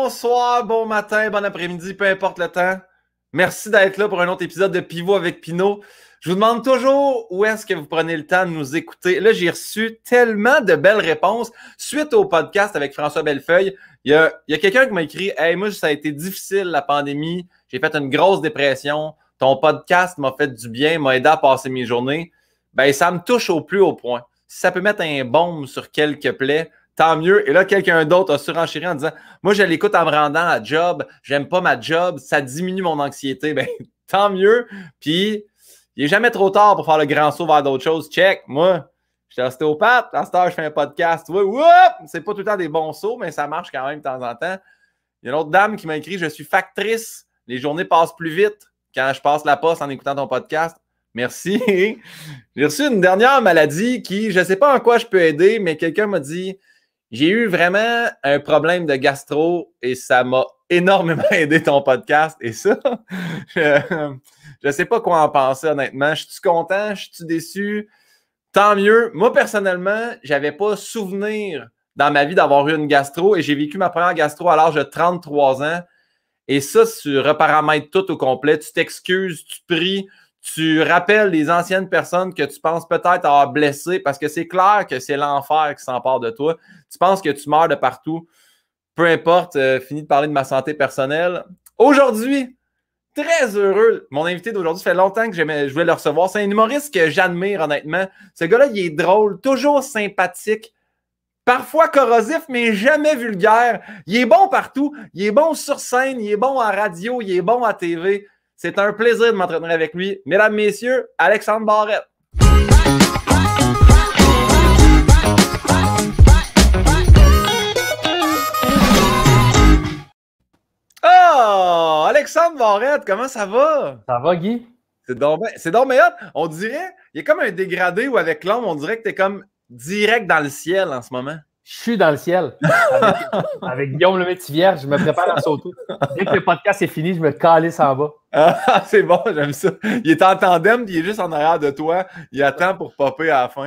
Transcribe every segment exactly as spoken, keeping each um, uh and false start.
Bonsoir, bon matin, bon après-midi, peu importe le temps. Merci d'être là pour un autre épisode de Pivot avec Pinot. Je vous demande toujours où est-ce que vous prenez le temps de nous écouter. Là, j'ai reçu tellement de belles réponses suite au podcast avec François Bellefeuille. Il y a, il y a quelqu'un qui m'a écrit « Hey, moi, ça a été difficile, la pandémie. J'ai fait une grosse dépression. Ton podcast m'a fait du bien, m'a aidé à passer mes journées. » Ben, ça me touche au plus haut point. Si ça peut mettre un baume sur quelques plaies, tant mieux. Et là, quelqu'un d'autre a surenchéri en disant « Moi, je l'écoute en me rendant à job. J'aime pas ma job. Ça diminue mon anxiété. » Ben, tant mieux. Puis, il n'est jamais trop tard pour faire le grand saut vers d'autres choses. Check. Moi, je suis ostéopathe. À cette heure, je fais un podcast. Ouais, whoop! C'est pas tout le temps des bons sauts, mais ça marche quand même de temps en temps. Il y a une autre dame qui m'a écrit « Je suis factrice. Les journées passent plus vite quand je passe la poste en écoutant ton podcast. » Merci. J'ai reçu une dernière maladie qui, je ne sais pas en quoi je peux aider, mais quelqu'un m'a dit « J'ai eu vraiment un problème de gastro et ça m'a énormément aidé ton podcast. » Et ça, je ne sais pas quoi en penser honnêtement. Je suis content, je suis déçu. Tant mieux. Moi, personnellement, je n'avais pas souvenir dans ma vie d'avoir eu une gastro et j'ai vécu ma première gastro à l'âge de trente-trois ans. Et ça, tu reparamètres tout au complet. Tu t'excuses, tu pries. Tu rappelles les anciennes personnes que tu penses peut-être avoir blessées parce que c'est clair que c'est l'enfer qui s'empare de toi. Tu penses que tu meurs de partout. Peu importe, euh, fini de parler de ma santé personnelle. Aujourd'hui, très heureux. Mon invité d'aujourd'hui, ça fait longtemps que je voulais le recevoir. C'est un humoriste que j'admire honnêtement. Ce gars-là, il est drôle, toujours sympathique, parfois corrosif, mais jamais vulgaire. Il est bon partout. Il est bon sur scène, il est bon en radio, il est bon à T V. C'est un plaisir de m'entretenir avec lui. Mesdames, messieurs, Alexandre Barrette. Oh! Alexandre Barrette, comment ça va? Ça va, Guy? C'est donc bien, c'est donc bien hot. On dirait, il y a comme un dégradé où avec l'homme, on dirait que t'es comme direct dans le ciel en ce moment. Je suis dans le ciel. Avec, avec Guillaume le Métivier, je me prépare à sauter. Dès que le podcast est fini, je me calisse en bas. Ah, c'est bon, j'aime ça. Il est en tandem, puis il est juste en arrière de toi. Il attend pour popper à la fin.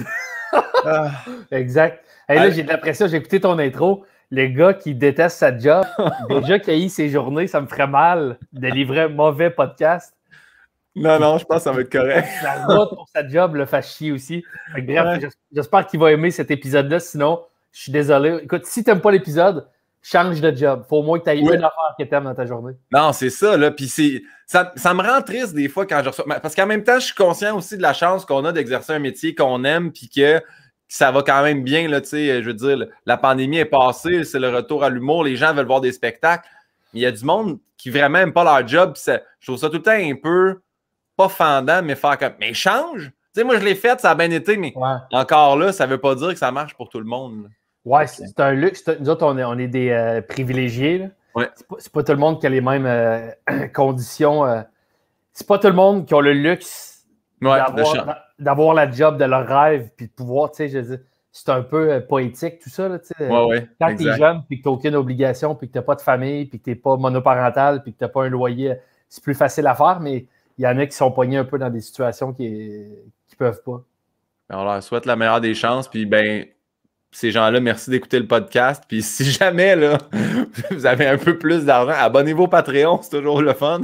Ah. Exact. Hey, là, j'ai de la pression. J'ai écouté ton intro. Le gars qui déteste sa job, déjà qu'il a eu ses journées, ça me ferait mal de livrer un mauvais podcast. Non, non, je pense que ça va être correct. La route pour sa job le fait chier aussi. Fait que, bref, ouais. J'espère qu'il va aimer cet épisode-là. Sinon, je suis désolé. Écoute, si tu n'aimes pas l'épisode, change de job. Faut au moins que tu aies oui. une affaire que tu aimes dans ta journée. Non, c'est ça. Là. Puis c'est, ça, ça me rend triste des fois quand je reçois. Parce qu'en même temps, je suis conscient aussi de la chance qu'on a d'exercer un métier qu'on aime puis que ça va quand même bien. Là, je veux dire, la pandémie est passée, c'est le retour à l'humour. Les gens veulent voir des spectacles. Mais il y a du monde qui vraiment n'aime pas leur job. Ça, je trouve ça tout le temps un peu pas fendant, mais faire comme. Mais change! Tu sais, moi, je l'ai fait, ça a bien été, mais ouais. Encore là, ça ne veut pas dire que ça marche pour tout le monde. Là. Ouais, c'est un luxe. Nous autres, on est, on est des euh, privilégiés. Là. Ouais. C'est pas, pas tout le monde qui a les mêmes euh, conditions. Euh, c'est pas tout le monde qui a le luxe ouais, d'avoir, d'avoir la job de leur rêve puis de pouvoir, tu sais, je veux dire, c'est un peu euh, poétique tout ça. Là, tu sais. Ouais, ouais, quand tu es jeune puis que tu n'as aucune obligation puis que tu n'as pas de famille puis que tu n'es pas monoparental puis que tu n'as pas un loyer, c'est plus facile à faire, mais il y en a qui sont pognés un peu dans des situations qui ne peuvent pas. On leur souhaite la meilleure des chances. Puis, ben, ces gens-là, merci d'écouter le podcast. Puis, si jamais, là, vous avez un peu plus d'argent, abonnez-vous au Patreon, c'est toujours le fun.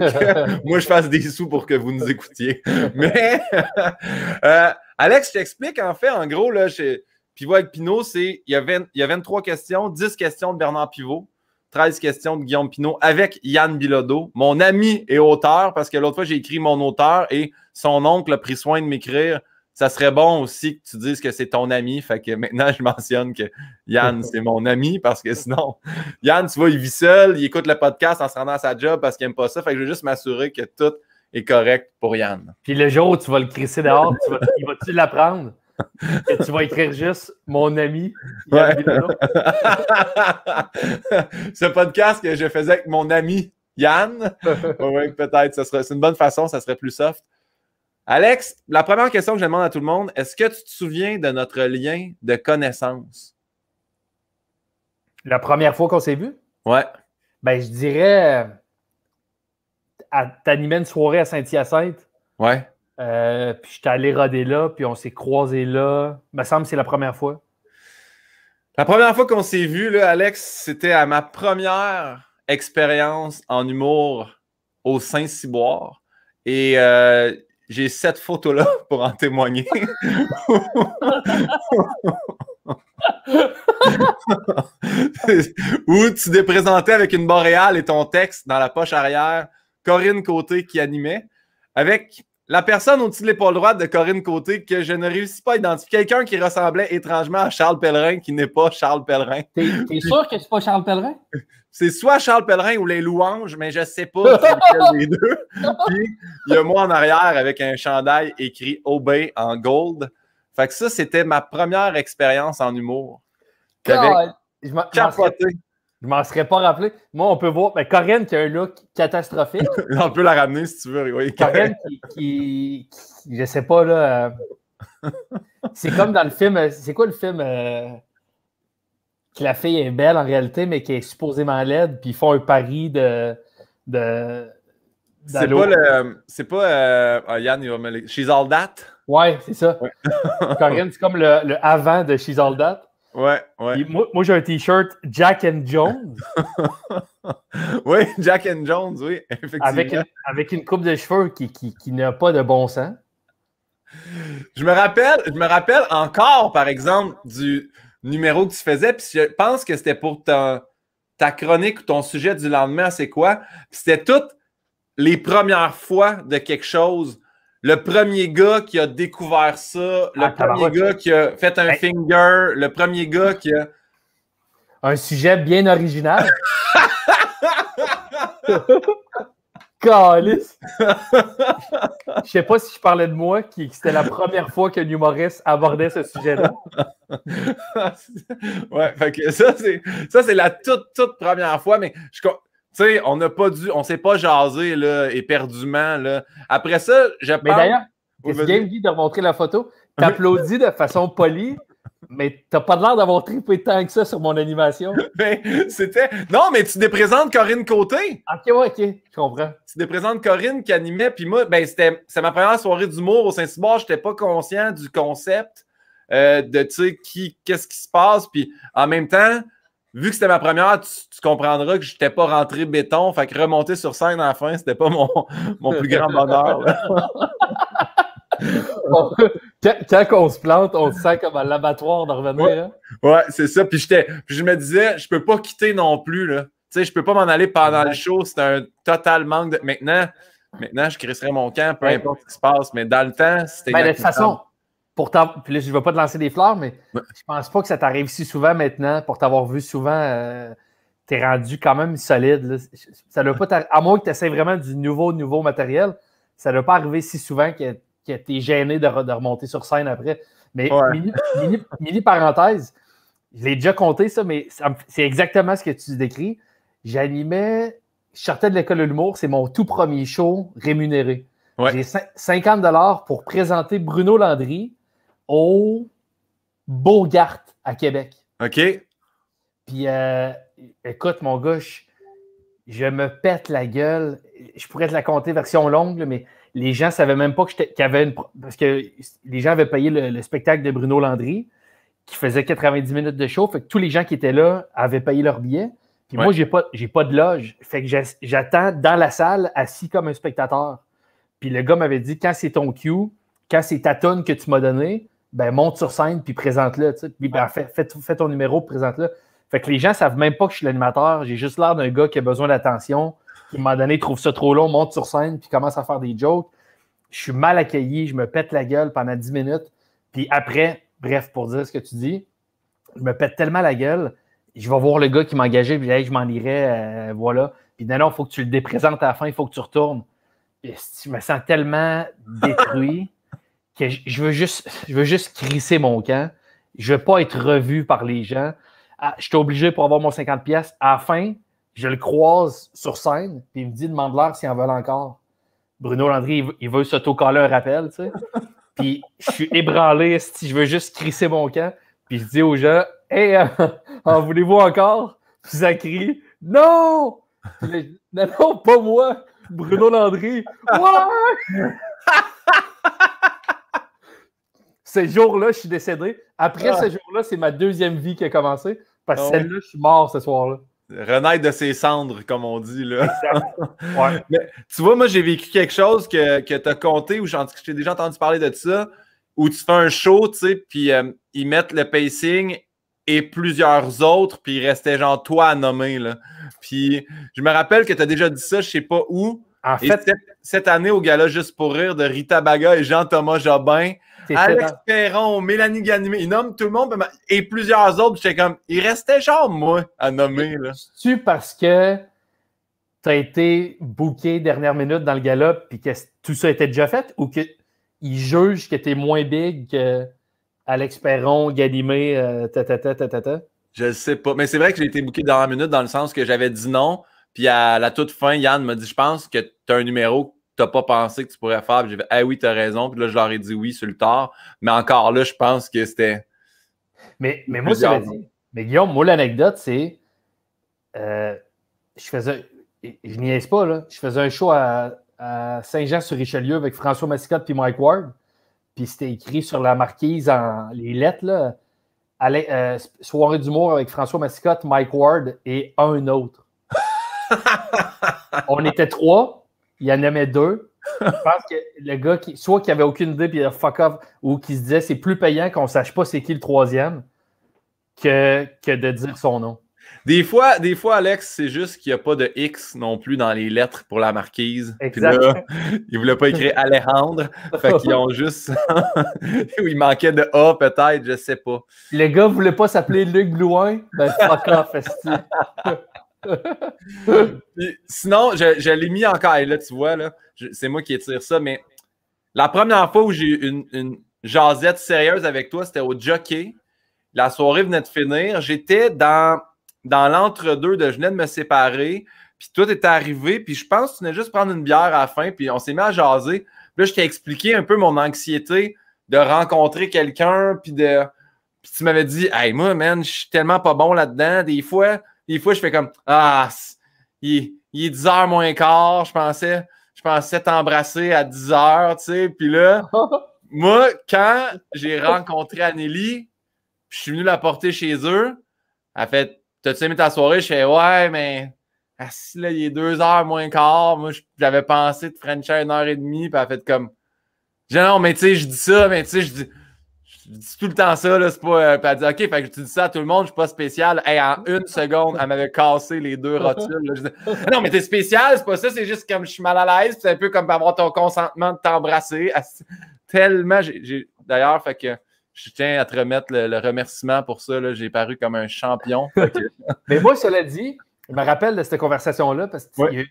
Que moi, je fasse des sous pour que vous nous écoutiez. Mais, euh, Alex, je t'explique, en fait, en gros, là, chez Pivot avec Pinot, c'est, il y a vingt, il y a vingt-trois questions, dix questions de Bernard Pivot. treize questions de Guillaume Pinot avec Yann Bilodeau, mon ami et auteur, parce que l'autre fois, j'ai écrit mon auteur et son oncle a pris soin de m'écrire. Ça serait bon aussi que tu dises que c'est ton ami. Fait que maintenant, je mentionne que Yann, c'est mon ami, parce que sinon, Yann, tu vois, il vit seul, il écoute le podcast en se rendant à sa job parce qu'il n'aime pas ça. Fait que je veux juste m'assurer que tout est correct pour Yann. Puis le jour où tu vas le crisser dehors, tu vas, il va-tu l'apprendre? Et tu vas écrire juste mon ami. Ouais. Ce podcast que je faisais avec mon ami Yann. Oui, peut-être. Ça serait, c'est une bonne façon, ça serait plus soft. Alex, la première question que je demande à tout le monde, est-ce que tu te souviens de notre lien de connaissance? La première fois qu'on s'est vu? Ouais. Ben, je dirais. T'animais une soirée à Saint-Hyacinthe. Ouais. Euh, puis j'étais allé roder là, puis on s'est croisés là. Il me semble que c'est la première fois. La première fois qu'on s'est vu, là, Alex, c'était à ma première expérience en humour au Saint-Cyboire. Et euh, j'ai cette photo-là pour en témoigner. Où tu t'es présenté avec une boréale et ton texte dans la poche arrière, Corinne Côté qui animait, avec la personne au-dessus de l'épaule droite de Corinne Côté que je ne réussis pas à identifier. Quelqu'un qui ressemblait étrangement à Charles Pellerin, qui n'est pas Charles Pellerin. T'es, t'es sûr que c'est pas Charles Pellerin? C'est soit Charles Pellerin ou les Louanges, mais je ne sais pas c'est lequel des deux. Puis, il y a moi en arrière avec un chandail écrit « Obey » en gold. Fait que ça, c'était ma première expérience en humour. God, je m'en serais, je m'en serais pas rappelé. Moi, on peut voir ben, Corinne qui a un look catastrophique. On peut la ramener si tu veux. Oui. Corinne qui, qui, qui, je sais pas, là... Euh, c'est comme dans le film... C'est quoi le film... Euh, que la fille est belle en réalité, mais qui est supposément laide, puis ils font un pari de... de c'est pas le... C'est pas... Euh, oh, Yann, il va me le... She's All That? Ouais, c'est ça. Ouais. Corinne, c'est comme le, le avant de She's All That. Ouais, ouais. Et moi, moi j'ai un T-shirt Jack and Jones. Oui, Jack and Jones, oui, effectivement. Avec une, avec une coupe de cheveux qui, qui, qui n'a pas de bon sens. Je me rappelle, je me rappelle encore, par exemple, du numéro que tu faisais, puis je pense que c'était pour ta, ta chronique ou ton sujet du lendemain, c'est quoi? Puis c'était toutes les premières fois de quelque chose. Le premier gars qui a découvert ça, le ah, premier gars qui a fait un hey. finger, le premier gars qui a... Un sujet bien original. Calice. Je sais pas si je parlais de moi, qui c'était la première fois qu'un humoriste abordait ce sujet-là. Ouais, fait que ça, c'est ça, c'est la toute, toute première fois, mais je... Tu sais, on n'a pas dû, on s'est pas jasé là, éperdument. Là. Après ça, je pense... Mais d'ailleurs, t'es game, Guy, de remontrer la photo. T'applaudis de façon polie, mais t'as pas l'air d'avoir trippé tant que ça sur mon animation. Mais c'était... Non, mais tu déprésentes Corinne Côté. Ok, ouais, ok, je comprends. Tu déprésentes Corinne qui animait, puis moi, ben c'était c'est ma première soirée d'humour au Saint-Cyboire. J'étais pas conscient du concept euh, de, tu sais, qui, qu'est-ce qui se passe, puis en même temps... Vu que c'était ma première, tu, tu comprendras que je n'étais pas rentré béton. Fait que remonter sur scène à la fin, c'était pas mon, mon plus grand bonheur. quand, quand on se plante, on se sent comme à l'abattoir de revenir. Ouais, hein? Ouais, c'est ça. Puis, j'étais, puis je me disais, je peux pas quitter non plus. Là. Tu sais, je peux pas m'en aller pendant le show. C'est un total manque de. Maintenant, maintenant je crisserais mon camp, peu importe ce qui se passe. Mais dans le temps, c'était. Ben, de toute façon. Pourtant, puis là, je ne vais pas te lancer des fleurs, mais ouais. Je pense pas que ça t'arrive si souvent maintenant. Pour t'avoir vu souvent, euh, tu es rendu quand même solide. Là. Ça doit pas à moins que tu essaies vraiment du nouveau, nouveau matériel, ça ne doit pas arriver si souvent que, que tu es gêné de, de remonter sur scène après. Mais ouais. mini, mini, mini parenthèse, je l'ai déjà compté ça, mais c'est exactement ce que tu décris. J'animais, je sortais de l'école de l'humour, c'est mon tout premier show rémunéré. Ouais. J'ai cinquante dollars pour présenter Bruno Landry au Beaugard à Québec. OK. Puis, euh, écoute, mon gars, je, je me pète la gueule. Je pourrais te la compter version longue, là, mais les gens ne savaient même pas que qu'il y avait une... Parce que les gens avaient payé le, le spectacle de Bruno Landry, qui faisait quatre-vingt-dix minutes de show. Fait que tous les gens qui étaient là avaient payé leur billet. Puis ouais. Moi, j'ai pas, j'ai pas de loge. Fait que j'attends dans la salle, assis comme un spectateur. Puis le gars m'avait dit, quand c'est ton cue, quand c'est ta toune que tu m'as donnée, ben monte sur scène puis présente-le. Puis ben, fais, fais, fais ton numéro, présente-le. Fait que les gens ne savent même pas que je suis l'animateur. J'ai juste l'air d'un gars qui a besoin d'attention, qui, à un moment donné, trouve ça trop long, monte sur scène puis commence à faire des jokes. Je suis mal accueilli, je me pète la gueule pendant dix minutes. Puis après, bref, pour dire ce que tu dis, je me pète tellement la gueule, je vais voir le gars qui m'a engagé, puis hey, je m'en irai, euh, voilà. Puis non, non, il faut que tu le déprésentes à la fin, il faut que tu retournes. Je me sens tellement détruit que je veux juste, je veux juste crisser mon camp. Je ne veux pas être revu par les gens. Ah, je suis obligé pour avoir mon cinquante piastres. À la fin, je le croise sur scène, puis il me dit, demande-leur s'ils en veulent encore. Bruno Landry, il veut, il veut s'auto-coller un rappel, tu sais. Puis je suis ébranlé, si je veux juste crisser mon camp. Puis je dis aux gens, hey, euh, en voulez-vous encore? Puis ça crie, non! Puis là, non, non, pas moi! Bruno Landry, ouais! ce jour-là, je suis décédé. Après Ah. ce jour-là, c'est ma deuxième vie qui a commencé. Parce que Ah celle-là, je suis mort ce soir-là. Renaître de ses cendres, comme on dit. Là. Exact. Ouais. Mais, tu vois, moi, j'ai vécu quelque chose que, que tu as compté, ou j'ai déjà entendu parler de ça, où tu fais un show, tu sais, puis euh, ils mettent le pacing et plusieurs autres, puis il restait genre toi à nommer. Là. Puis je me rappelle que tu as déjà dit ça, je sais pas où. En Et fait, cette, cette année, au gala Juste pour rire de Rita Baga et Jean-Thomas Jobin, Alex dans... Perron, Mélanie Ganimé, ils nomment tout le monde et plusieurs autres. J'étais comme, il restait genre moi à nommer. Là. C'est-tu parce que tu as été booké dernière minute dans le gala puis que tout ça était déjà fait ou qu'ils jugent que tu es moins big que Alex Perron, Ganimé, euh, tatata, tatata? Je ne sais pas. Mais c'est vrai que j'ai été booké dernière minute dans le sens que j'avais dit non. Puis à la toute fin, Yann m'a dit, je pense que tu as un numéro que tu n'as pas pensé que tu pourrais faire. Puis j'ai fait, ah oui, tu as raison. Puis là, je leur ai dit oui sur le tard. Mais encore là, je pense que c'était. Mais, mais moi, ça dit. Mais Guillaume, moi, l'anecdote, c'est. Euh, je faisais. Je niaise pas, là. Je faisais un show à, à Saint-Jean-sur-Richelieu avec François Massicotte puis Mike Ward. Puis c'était écrit sur la marquise en les lettres, là. Allez, euh, soirée d'humour avec François Massicotte, Mike Ward et un autre. On était trois. Il y en avait deux. Je pense que le gars, qui, soit qui avait aucune idée puis il a fuck off, ou qui se disait c'est plus payant qu'on ne sache pas c'est qui le troisième que, que de dire son nom. Des fois, des fois Alex, c'est juste qu'il n'y a pas de X non plus dans les lettres pour la marquise. Exact. Puis là, ils ne voulaient pas écrire Alejandre. Fait qu'ils ont juste. Ou il manquait de A peut-être, je ne sais pas. Le gars ne voulait pas s'appeler Luc Blouin. Ben fuck off, esti. Puis, sinon, je, je l'ai mis encore. Et là, tu vois, là, je, c'est moi qui étire ça, mais la première fois où j'ai eu une, une jasette sérieuse avec toi, c'était au Jockey. La soirée venait de finir. J'étais dans, dans l'entre-deux de je venais de me séparer. Puis toi, t'étais arrivé. Puis je pense que tu venais juste prendre une bière à la fin. Puis on s'est mis à jaser. Puis là, je t'ai expliqué un peu mon anxiété de rencontrer quelqu'un. Puis de. Puis tu m'avais dit, hey, moi, man, je suis tellement pas bon là-dedans. Des fois, des fois, je fais comme, ah, il, il est dix heures moins quart. Je pensais, je pensais t'embrasser à dix heures, tu sais. Puis là, moi, quand j'ai rencontré Anneli, je suis venu la porter chez eux. Elle a fait, t'as-tu aimé ta soirée? Je fais, ouais, mais ah, si là, il est deux heures moins quart. Moi, j'avais pensé de Frencher une heure et demie. Puis elle a fait comme, je dis, non, mais tu sais, je dis ça, mais tu sais, je dis, je dis tout le temps ça, là, c'est pas. Euh, puis elle dit, OK, fait que tu dis ça à tout le monde, je suis pas spécial. Hey, en une seconde, elle m'avait cassé les deux rotules. Là. Je dis, non, mais t'es spécial, c'est pas ça, c'est juste comme je suis mal à l'aise, c'est un peu comme pour avoir ton consentement de t'embrasser. Tellement, j'ai, j'ai... d'ailleurs, fait que je tiens à te remettre le, le remerciement pour ça, là, j'ai paru comme un champion. Que... mais moi, cela dit, je me rappelle de cette conversation-là parce qu'on oui.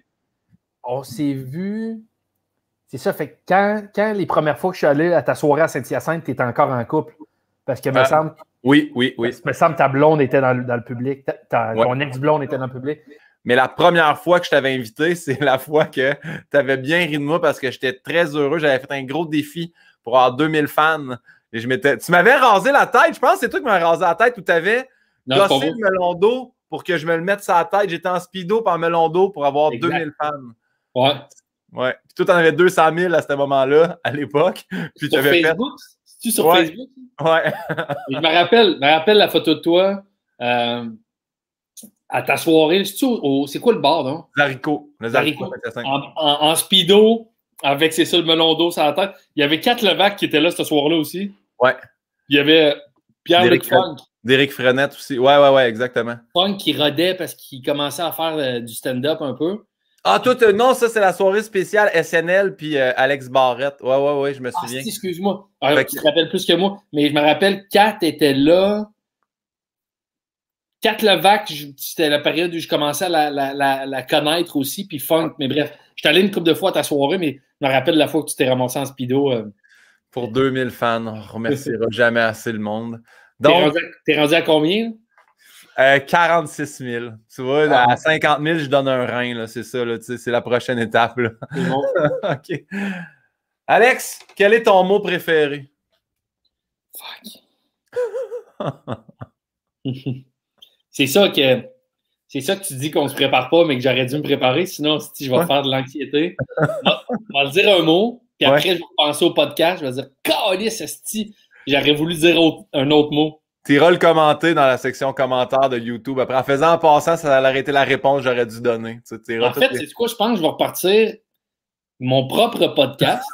s'est vu. C'est ça, fait que quand, quand les premières fois que je suis allé à ta soirée à Saint-Hyacinthe, tu étais encore en couple. Parce que, me euh, semble. Oui, oui, oui. Me semble ta blonde était dans le, dans le public. Ta, ta, ouais. Ton ex-blonde était dans le public. Mais la première fois que je t'avais invité, c'est la fois que tu avais bien ri de moi parce que j'étais très heureux. J'avais fait un gros défi pour avoir deux mille fans. Et je m'étais... Tu m'avais rasé la tête. Je pense que c'est toi qui m'avais rasé la tête ou tu avais gossé le melon d'eau pour que je me le mette sur la tête. J'étais en speedo par melon d'eau pour avoir exact. deux mille fans. Ouais. Ouais. Puis toi, t'en avais deux cent mille à ce moment-là, à l'époque. Puis sur Facebook? Fait... C'est-tu sur ouais. Facebook? Ouais. je me rappelle, me rappelle la photo de toi euh, à ta soirée. C'est-tu au, au, c'est quoi le bar, non? Zarico. Le Zarico. En, en, en speedo, avec c'est ça, le melon d'eau sur la tête. Il y avait Kat Levac qui était là ce soir-là aussi. Ouais. Il y avait Pierre-Luc Funk. D'Éric Frenette aussi. Ouais, ouais, ouais, exactement. Funk qui rodait parce qu'il commençait à faire euh, du stand-up un peu. Ah, toi, euh, non, ça, c'est la soirée spéciale S N L puis euh, Alex Barrette. Ouais, ouais, ouais, je me souviens. Ah, excuse-moi. Alors, tu que... te rappelles plus que moi, mais je me rappelle, Kat était là. Kat Levac, c'était la période où je commençais à la, la, la, la connaître aussi, puis Funk. Mais bref, je suis allé une couple de fois à ta soirée, mais je me rappelle la fois que tu t'es ramassé en speedo. Euh... Pour deux mille fans, on ne remerciera jamais assez le monde. Donc, t'es rendu, t'es rendu à combien? Euh, quarante-six mille. Tu vois, ah. à cinquante mille, je donne un rein. Là, c'est ça, là, c'est la prochaine étape. Là. C'est bon. OK. Alex, quel est ton mot préféré? Fuck. c'est ça que c'est ça que tu dis qu'on se prépare pas, mais que j'aurais dû me préparer. Sinon, si je vais faire de l'anxiété. Je vais le dire un mot, puis après, ouais. je vais penser au podcast. Je vais dire, Calice, esti. j'aurais voulu dire autre, un autre mot. Tu iras le commenter dans la section commentaires de YouTube. Après, en faisant en passant, ça allait arrêter la réponse que j'aurais dû donner. Tu sais, en fait, les... c'est quoi? Je pense que je vais repartir mon propre podcast.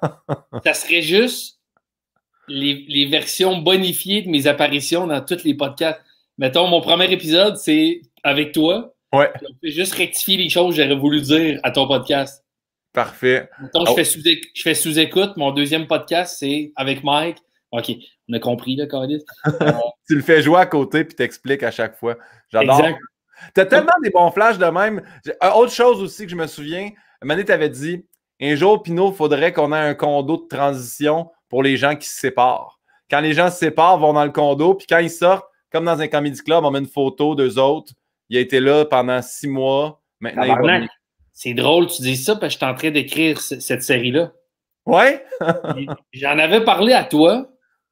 Ça serait juste les, les versions bonifiées de mes apparitions dans tous les podcasts. Mettons, mon premier épisode, c'est avec toi. Ouais. Je fais juste rectifier les choses que j'aurais voulu dire à ton podcast. Parfait. Mettons, oh. je, fais sous je fais sous-écoute. Mon deuxième podcast, c'est avec Mike. OK, on a compris, là, Carlis. Euh... tu le fais jouer à côté puis t'expliques à chaque fois. J'adore. Exact. T'as tellement des bons flashs de même. Autre chose aussi que je me souviens, Mané t'avais dit, un jour, Pinot, il faudrait qu'on ait un condo de transition pour les gens qui se séparent. Quand les gens se séparent, vont dans le condo, puis quand ils sortent, comme dans un comedy club, on met une photo d'eux autres. Il a été là pendant six mois. Maintenant, il va... C'est drôle, tu dis ça, parce que je suis en train d'écrire cette série-là. Ouais? J'en avais parlé à toi.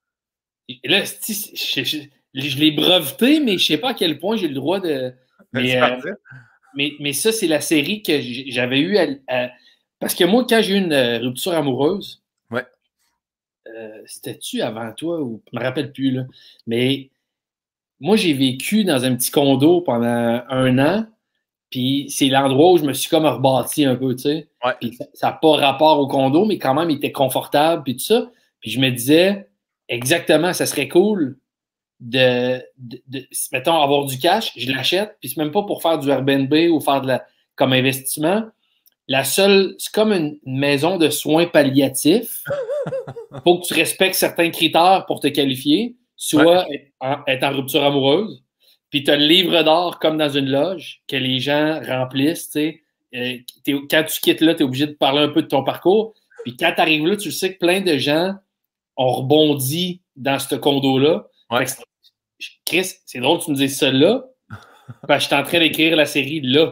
Et là, je, je, je l'ai breveté, mais je ne sais pas à quel point j'ai le droit de. Mais, euh, mais, mais ça, c'est la série que j'avais eue. À, à... Parce que moi, quand j'ai eu une rupture amoureuse, ouais. euh, c'était-tu avant toi ou je ne me rappelle plus, là. Mais moi, j'ai vécu dans un petit condo pendant un an. Puis c'est l'endroit où je me suis comme rebâti un peu, tu sais. Ouais. Puis ça n'a pas rapport au condo, mais quand même, il était confortable, puis tout ça. Puis je me disais, exactement, ça serait cool de, de, de mettons, avoir du cash, je l'achète, puis c'est même pas pour faire du Airbnb ou faire de la, comme investissement. La seule, c'est comme une, une maison de soins palliatifs. Il faut que tu respectes certains critères pour te qualifier, soit ouais. être, en, être en rupture amoureuse. Puis tu as le livre d'or comme dans une loge que les gens remplissent. Tu sais. Euh, quand tu quittes là, tu es obligé de parler un peu de ton parcours. Puis quand tu arrives là, tu sais que plein de gens ont rebondi dans ce condo-là. Ouais. Que, Chris, c'est drôle que tu me dises ça là. Ben, je suis en train d'écrire la série là.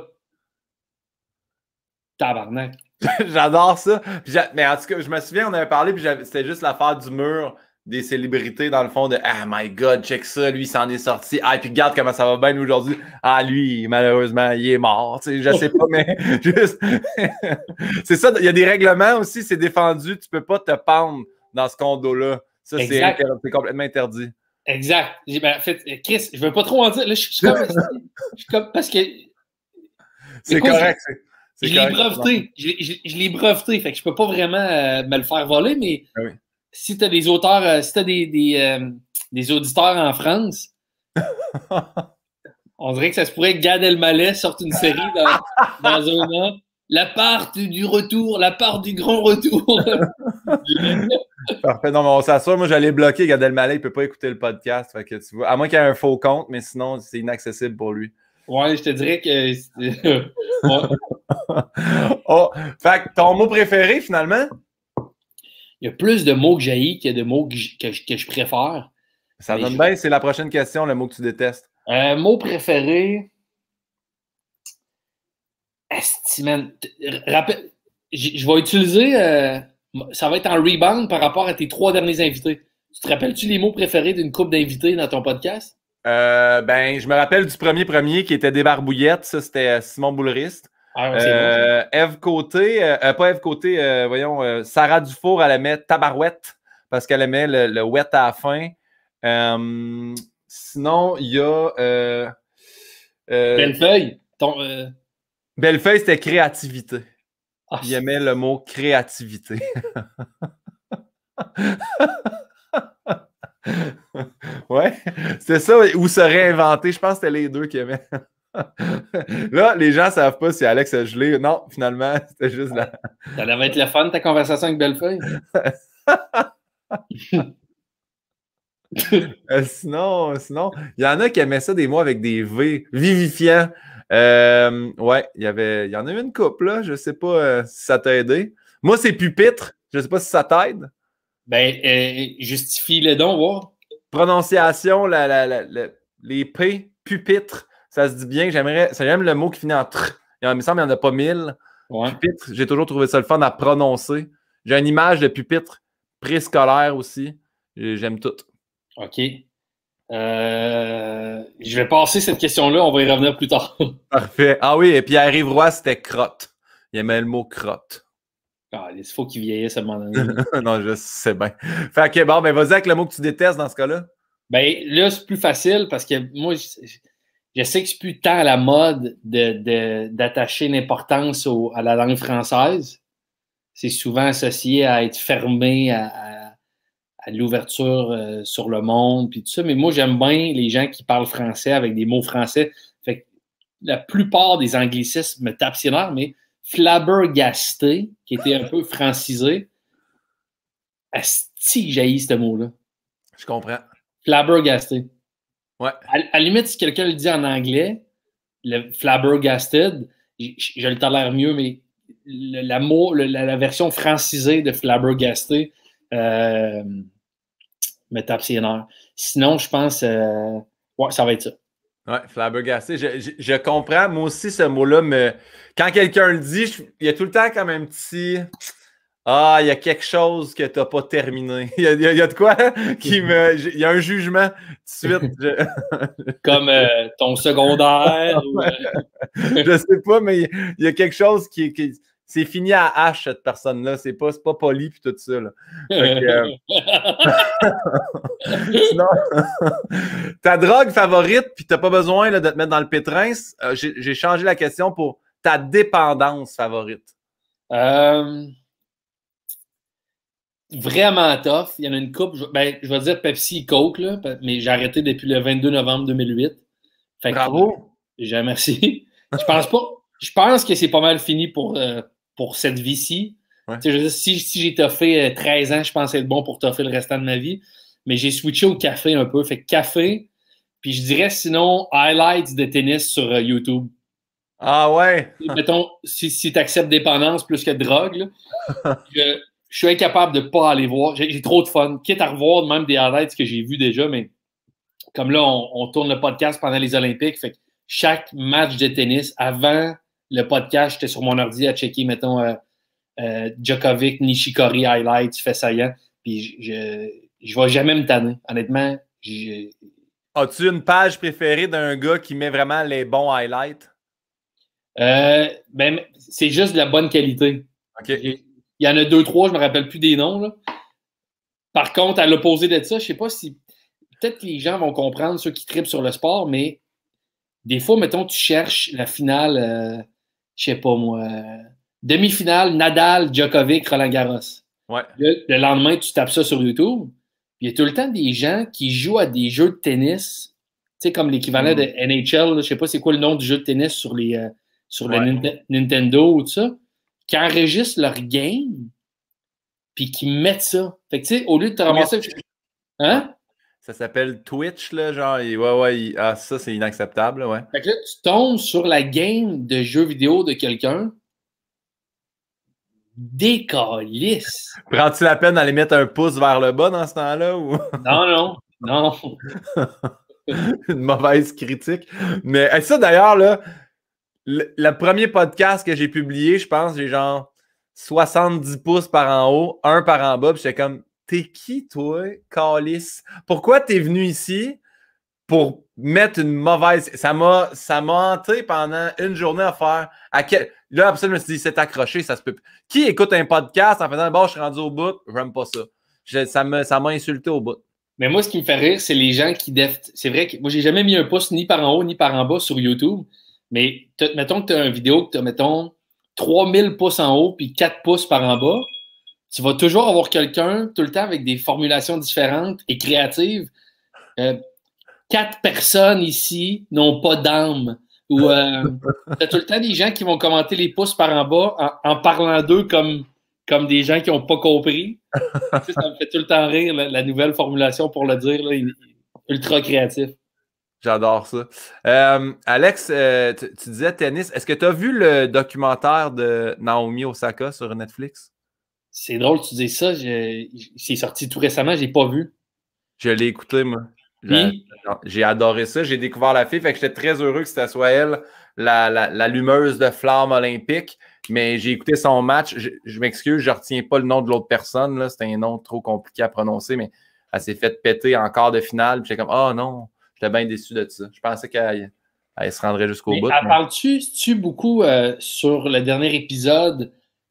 Tabarnak. J'adore ça. Mais en tout cas, je me souviens, on avait parlé, puis c'était juste l'affaire du mur des célébrités, dans le fond, de « Ah, my God, check ça, lui, il s'en est sorti. Ah, puis regarde comment ça va bien aujourd'hui. Ah, lui, malheureusement, il est mort. » Tu sais, je sais pas, mais juste... c'est ça, il y a des règlements aussi, c'est défendu. Tu peux pas te pendre dans ce condo-là. Ça, c'est inter... complètement interdit. Exact. Ben, en fait, Chris, je veux pas trop en dire. Là, je suis comme... je suis comme... Parce que... C'est correct. Je, je l'ai breveté. Je, je, je l'ai breveté. Fait que je peux pas vraiment euh, me le faire voler, mais... Ah oui. Si tu as des auteurs, euh, si tu as des, des, euh, des auditeurs en France, on dirait que ça se pourrait que Gad Elmaleh sorte une série dans, dans un an. La part du retour, la part du grand retour. Parfait. Non, mais on s'assure. Moi, j'allais bloquer Gad Elmaleh. Il ne peut pas écouter le podcast. Fait que tu vois, à moins qu'il y ait un faux compte, mais sinon, c'est inaccessible pour lui. Ouais, je te dirais que... ouais. Oh, fait que ton mot préféré, finalement? Il y a plus de mots que j'haïs que de mots que je, que, que je préfère. Ça donne je... bien, c'est la prochaine question, le mot que tu détestes. Euh, mot préféré. Asti, man. Rappel... Je, je vais utiliser. Euh... Ça va être en rebound par rapport à tes trois derniers invités. Tu te rappelles-tu les mots préférés d'une couple d'invités dans ton podcast? Euh, ben, je me rappelle du premier premier qui était Débarbouillette. Ça, c'était Simon Boulrist. Ah, ouais, euh, bon. Ève Côté, euh, pas Ève Côté, euh, voyons, euh, Sarah Dufour, elle aimait Tabarouette parce qu'elle aimait le, le wet à la fin. Euh, sinon, il y a. Euh, euh, Bellefeuille. Ton, euh... Bellefeuille, c'était créativité. Ah, il aimait le mot créativité. Ouais, c'était ça, ou se réinventer. Je pense que c'était les deux qui aimaient. Là, les gens ne savent pas si Alex a gelé. Non, finalement, c'était juste la... Ça devait être le fun, ta conversation avec Bellefeuille. euh, sinon, sinon, il y en a qui aimaient ça des mots avec des V. Vivifiant. Euh, ouais, il y avait, il y en a eu une couple, là. Je ne sais pas euh, si ça t'a aidé. Moi, c'est pupitre. Je ne sais pas si ça t'aide. Ben, euh, justifie le don, voir. Prononciation, la, la, la, la, les P, pupitre. Ça se dit bien. J'aimerais, j'aime le mot qui finit en tr. Il me semble qu'il n'y en a pas mille. Ouais. Pupitre, j'ai toujours trouvé ça le fun à prononcer. J'ai une image de pupitre préscolaire aussi. J'aime tout. OK. Euh, je vais passer cette question-là. On va y revenir plus tard. Parfait. Ah oui, et Pierre-Yves Roy, c'était crotte. Il aimait le mot crotte. Ah, il faut qu'il vieillisse à un moment donné. Non, je sais bien. Fait que bon, ben vas-y avec le mot que tu détestes dans ce cas-là. Ben là, c'est plus facile parce que moi, je, je sais que c'est plus tant à la mode de, de, d'attacher l'importance au, à la langue française. C'est souvent associé à être fermé à, à, à l'ouverture euh, sur le monde, puis tout ça. Mais moi, j'aime bien les gens qui parlent français avec des mots français. Fait que la plupart des anglicismes me tapent sur les nerfs, mais flabbergasté, qui était un peu francisé, asti que j'haïs ce mot-là. Je comprends. Flabbergasté. Ouais. À, à la limite, si quelqu'un le dit en anglais, le flabbergasted, je, je le tolère mieux, mais le, la, mot, le, la, la version francisée de flabbergasté euh, me tape ses nerfs. Sinon, je pense, euh, ouais, ça va être ça. Ouais, flabbergasté. Je, je, je comprends. Moi aussi, ce mot-là, me... quand quelqu'un le dit, je... il y a tout le temps comme un petit. Ah, il y a quelque chose que tu n'as pas terminé. Il y, a, il y a de quoi qui me. Il y a un jugement tout de suite. Je... Comme euh, ton secondaire. ou, euh... Je sais pas, mais il y a quelque chose qui. qui... C'est fini à H, cette personne-là. C'est pas, pas poli puis tout ça. Là. Fait que, euh... Sinon, ta drogue favorite, puis t'as pas besoin là, de te mettre dans le pétrin. Euh, j'ai changé la question pour ta dépendance favorite. Euh... Vraiment tough. Il y en a une couple. Ben, je vais dire Pepsi et Coke, là, mais j'ai arrêté depuis le vingt-deux novembre deux mille huit. Fait Bravo! Que, j'ai merci. Je pense pas. Je pense que c'est pas mal fini pour, euh, pour cette vie-ci. Ouais. Je veux dire, si, si j'ai toffé treize ans, je pense être bon pour toffer le restant de ma vie. Mais j'ai switché au café un peu. Fait que café, puis je dirais sinon highlights de tennis sur uh, YouTube. Ah ouais? Et, mettons, si, si tu acceptes dépendance plus que de drogue, là, je, je suis incapable de ne pas aller voir. J'ai trop de fun. Quitte à revoir même des highlights que j'ai vus déjà, mais comme là, on, on tourne le podcast pendant les Olympiques. Fait que chaque match de tennis, avant le podcast, j'étais sur mon ordi à checker, mettons, euh, euh, Djokovic, Nishikori highlights, fait saillant. Puis je je vais jamais me tanner. Honnêtement, je... As-tu une page préférée d'un gars qui met vraiment les bons highlights? Euh, ben, c'est juste de la bonne qualité. OK. Il y en a deux, trois, je ne me rappelle plus des noms. Là. Par contre, à l'opposé de ça, je ne sais pas si. Peut-être que les gens vont comprendre, ceux qui tripent sur le sport, mais des fois, mettons, tu cherches la finale, euh, je ne sais pas moi, euh, demi-finale, Nadal, Djokovic, Roland Garros. Ouais. Le, le lendemain, tu tapes ça sur YouTube. Il y a tout le temps des gens qui jouent à des jeux de tennis, tu sais, comme l'équivalent mm. de N H L, je ne sais pas c'est quoi le nom du jeu de tennis sur, les, euh, sur ouais. le Nint- Nintendo ou tout ça, qui enregistrent leur game, puis qui mettent ça. Fait que, tu sais, au lieu de te ramasser... Hein? Ça s'appelle Twitch, là, genre, et ouais, ouais, il... ah, ça, c'est inacceptable, ouais. Fait que là, tu tombes sur la game de jeux vidéo de quelqu'un, décalisse. Prends-tu la peine d'aller mettre un pouce vers le bas dans ce temps-là, ou... Non, non, non. Une mauvaise critique. Mais ça, d'ailleurs, là, le, le premier podcast que j'ai publié, je pense, j'ai genre soixante-dix pouces par en haut, un par en bas, puis j'étais comme, t'es qui, toi, calice? Pourquoi t'es venu ici pour mettre une mauvaise... Ça m'a ça m'a hanté pendant une journée à faire... À quel... Là, après ça, je me suis dit, c'est accroché, ça se peut... Qui écoute un podcast en faisant, bon, je suis rendu au bout, j'aime pas ça. Je, ça m'a ça m'a insulté au bout. Mais moi, ce qui me fait rire, c'est les gens qui... Def... C'est vrai que moi, j'ai jamais mis un pouce ni par en haut, ni par en bas sur YouTube, mais mettons que tu as une vidéo que tu as, mettons, trois mille pouces en haut puis quatre pouces par en bas, tu vas toujours avoir quelqu'un tout le temps avec des formulations différentes et créatives. Euh, quatre personnes ici n'ont pas d'âme. Ou euh, tu as tout le temps des gens qui vont commenter les pouces par en bas en, en parlant d'eux comme, comme des gens qui n'ont pas compris. Tu sais, ça me fait tout le temps rire, la, la nouvelle formulation pour le dire, là, ultra créatif. J'adore ça. Euh, Alex, euh, tu, tu disais tennis. Est-ce que tu as vu le documentaire de Naomi Osaka sur Netflix? C'est drôle que tu dises ça. C'est sorti tout récemment, je l'ai pas vu. Je l'ai écouté, moi. J'ai adoré ça. J'ai découvert la fille. Fait que j'étais très heureux que c'était soit elle, la, la, la lumeuse de flamme olympique. Mais j'ai écouté son match. Je, je m'excuse, je ne retiens pas le nom de l'autre personne. C'était un nom trop compliqué à prononcer, mais elle s'est fait péter en quart de finale. J'étais comme, oh non, j'étais bien déçu de ça. Je pensais qu'elle elle se rendrait jusqu'au bout. Mais... Parles-tu beaucoup euh, sur le dernier épisode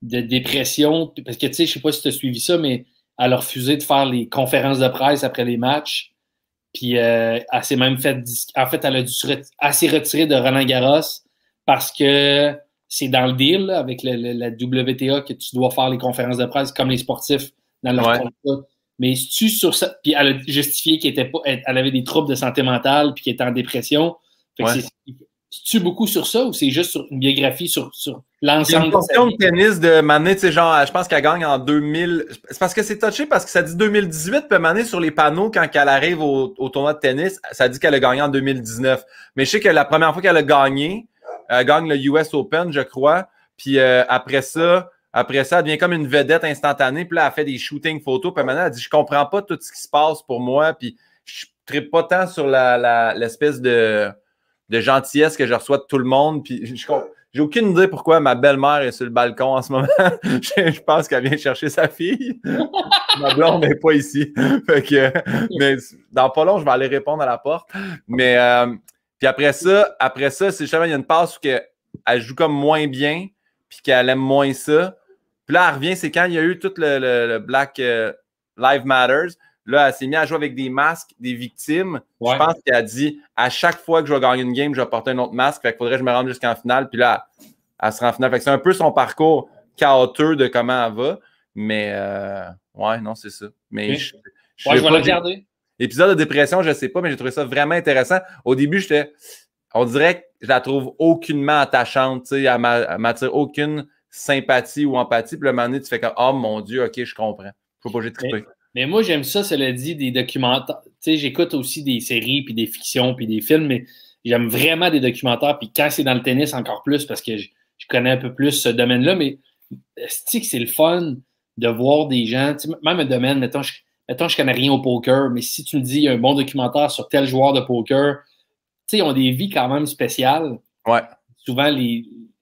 de dépression. Parce que, tu sais, je sais pas si tu as suivi ça, mais elle a refusé de faire les conférences de presse après les matchs. Puis euh, elle s'est même fait... En fait, elle a dû se retirer, elle s'est retirée de Roland-Garros parce que c'est dans le deal là, avec le, le, la W T A que tu dois faire les conférences de presse comme les sportifs dans leur Ouais. contrat. Mais si tu sur ça... Puis elle a justifié qu'elle était pas, elle avait des troubles de santé mentale puis qu'elle était en dépression. Fait que Ouais. c'est... C'est-tu beaucoup sur ça ou c'est juste sur une biographie sur, sur Il y a l'ensemble une de sa portion de vie? tennis de Mané, tu sais, genre, je pense qu'elle gagne en deux mille. C'est parce que c'est touché parce que ça dit deux mille dix-huit, puis Mané, sur les panneaux, quand elle arrive au, au tournoi de tennis, ça dit qu'elle a gagné en deux mille dix-neuf. Mais je sais que la première fois qu'elle a gagné, elle gagne le U S Open, je crois. Puis euh, après ça, après ça, elle devient comme une vedette instantanée. Puis là, elle fait des shooting photos. Puis maintenant, elle dit, je comprends pas tout ce qui se passe pour moi. Puis je trippe pas tant sur la, la, l'espèce de... de gentillesse que je reçois de tout le monde. Puis je, je, j'ai aucune idée pourquoi ma belle-mère est sur le balcon en ce moment. je, je pense qu'elle vient chercher sa fille. Ma blonde n'est pas ici. Fait que, mais dans pas long, je vais aller répondre à la porte. Mais euh, puis après ça, après ça, c'est justement, il y a une passe où que, elle joue comme moins bien, puis qu'elle aime moins ça. Puis là, elle revient, c'est quand il y a eu tout le, le, le Black euh, Lives Matters. Là, elle s'est mise à jouer avec des masques, des victimes. Ouais. Je pense qu'elle a dit, à chaque fois que je vais gagner une game, je vais porter un autre masque. Fait qu'il faudrait que je me rende jusqu'en finale. Puis là, elle, elle sera en finale. Fait que c'est un peu son parcours chaotique de comment elle va. Mais, euh, ouais, non, c'est ça. Mais oui. je, je, ouais, je vais pas, le regarder. Épisode de dépression, je sais pas, mais j'ai trouvé ça vraiment intéressant. Au début, j'étais, on dirait que je la trouve aucunement attachante. Tu sais, elle m'attire aucune sympathie ou empathie. Puis le moment donné, tu fais comme, oh mon Dieu, OK, je comprends. Faut pas que j'ai trippé. Mais moi, j'aime ça, cela dit, des documentaires. Tu sais, j'écoute aussi des séries, puis des fictions, puis des films, mais j'aime vraiment des documentaires. Puis quand c'est dans le tennis, encore plus, parce que je, je connais un peu plus ce domaine-là. Mais c'est que c'est le fun de voir des gens, même un domaine, mettons je, mettons, je connais rien au poker, mais si tu me dis un bon documentaire sur tel joueur de poker, tu sais, ils ont des vies quand même spéciales. Ouais. Souvent, les...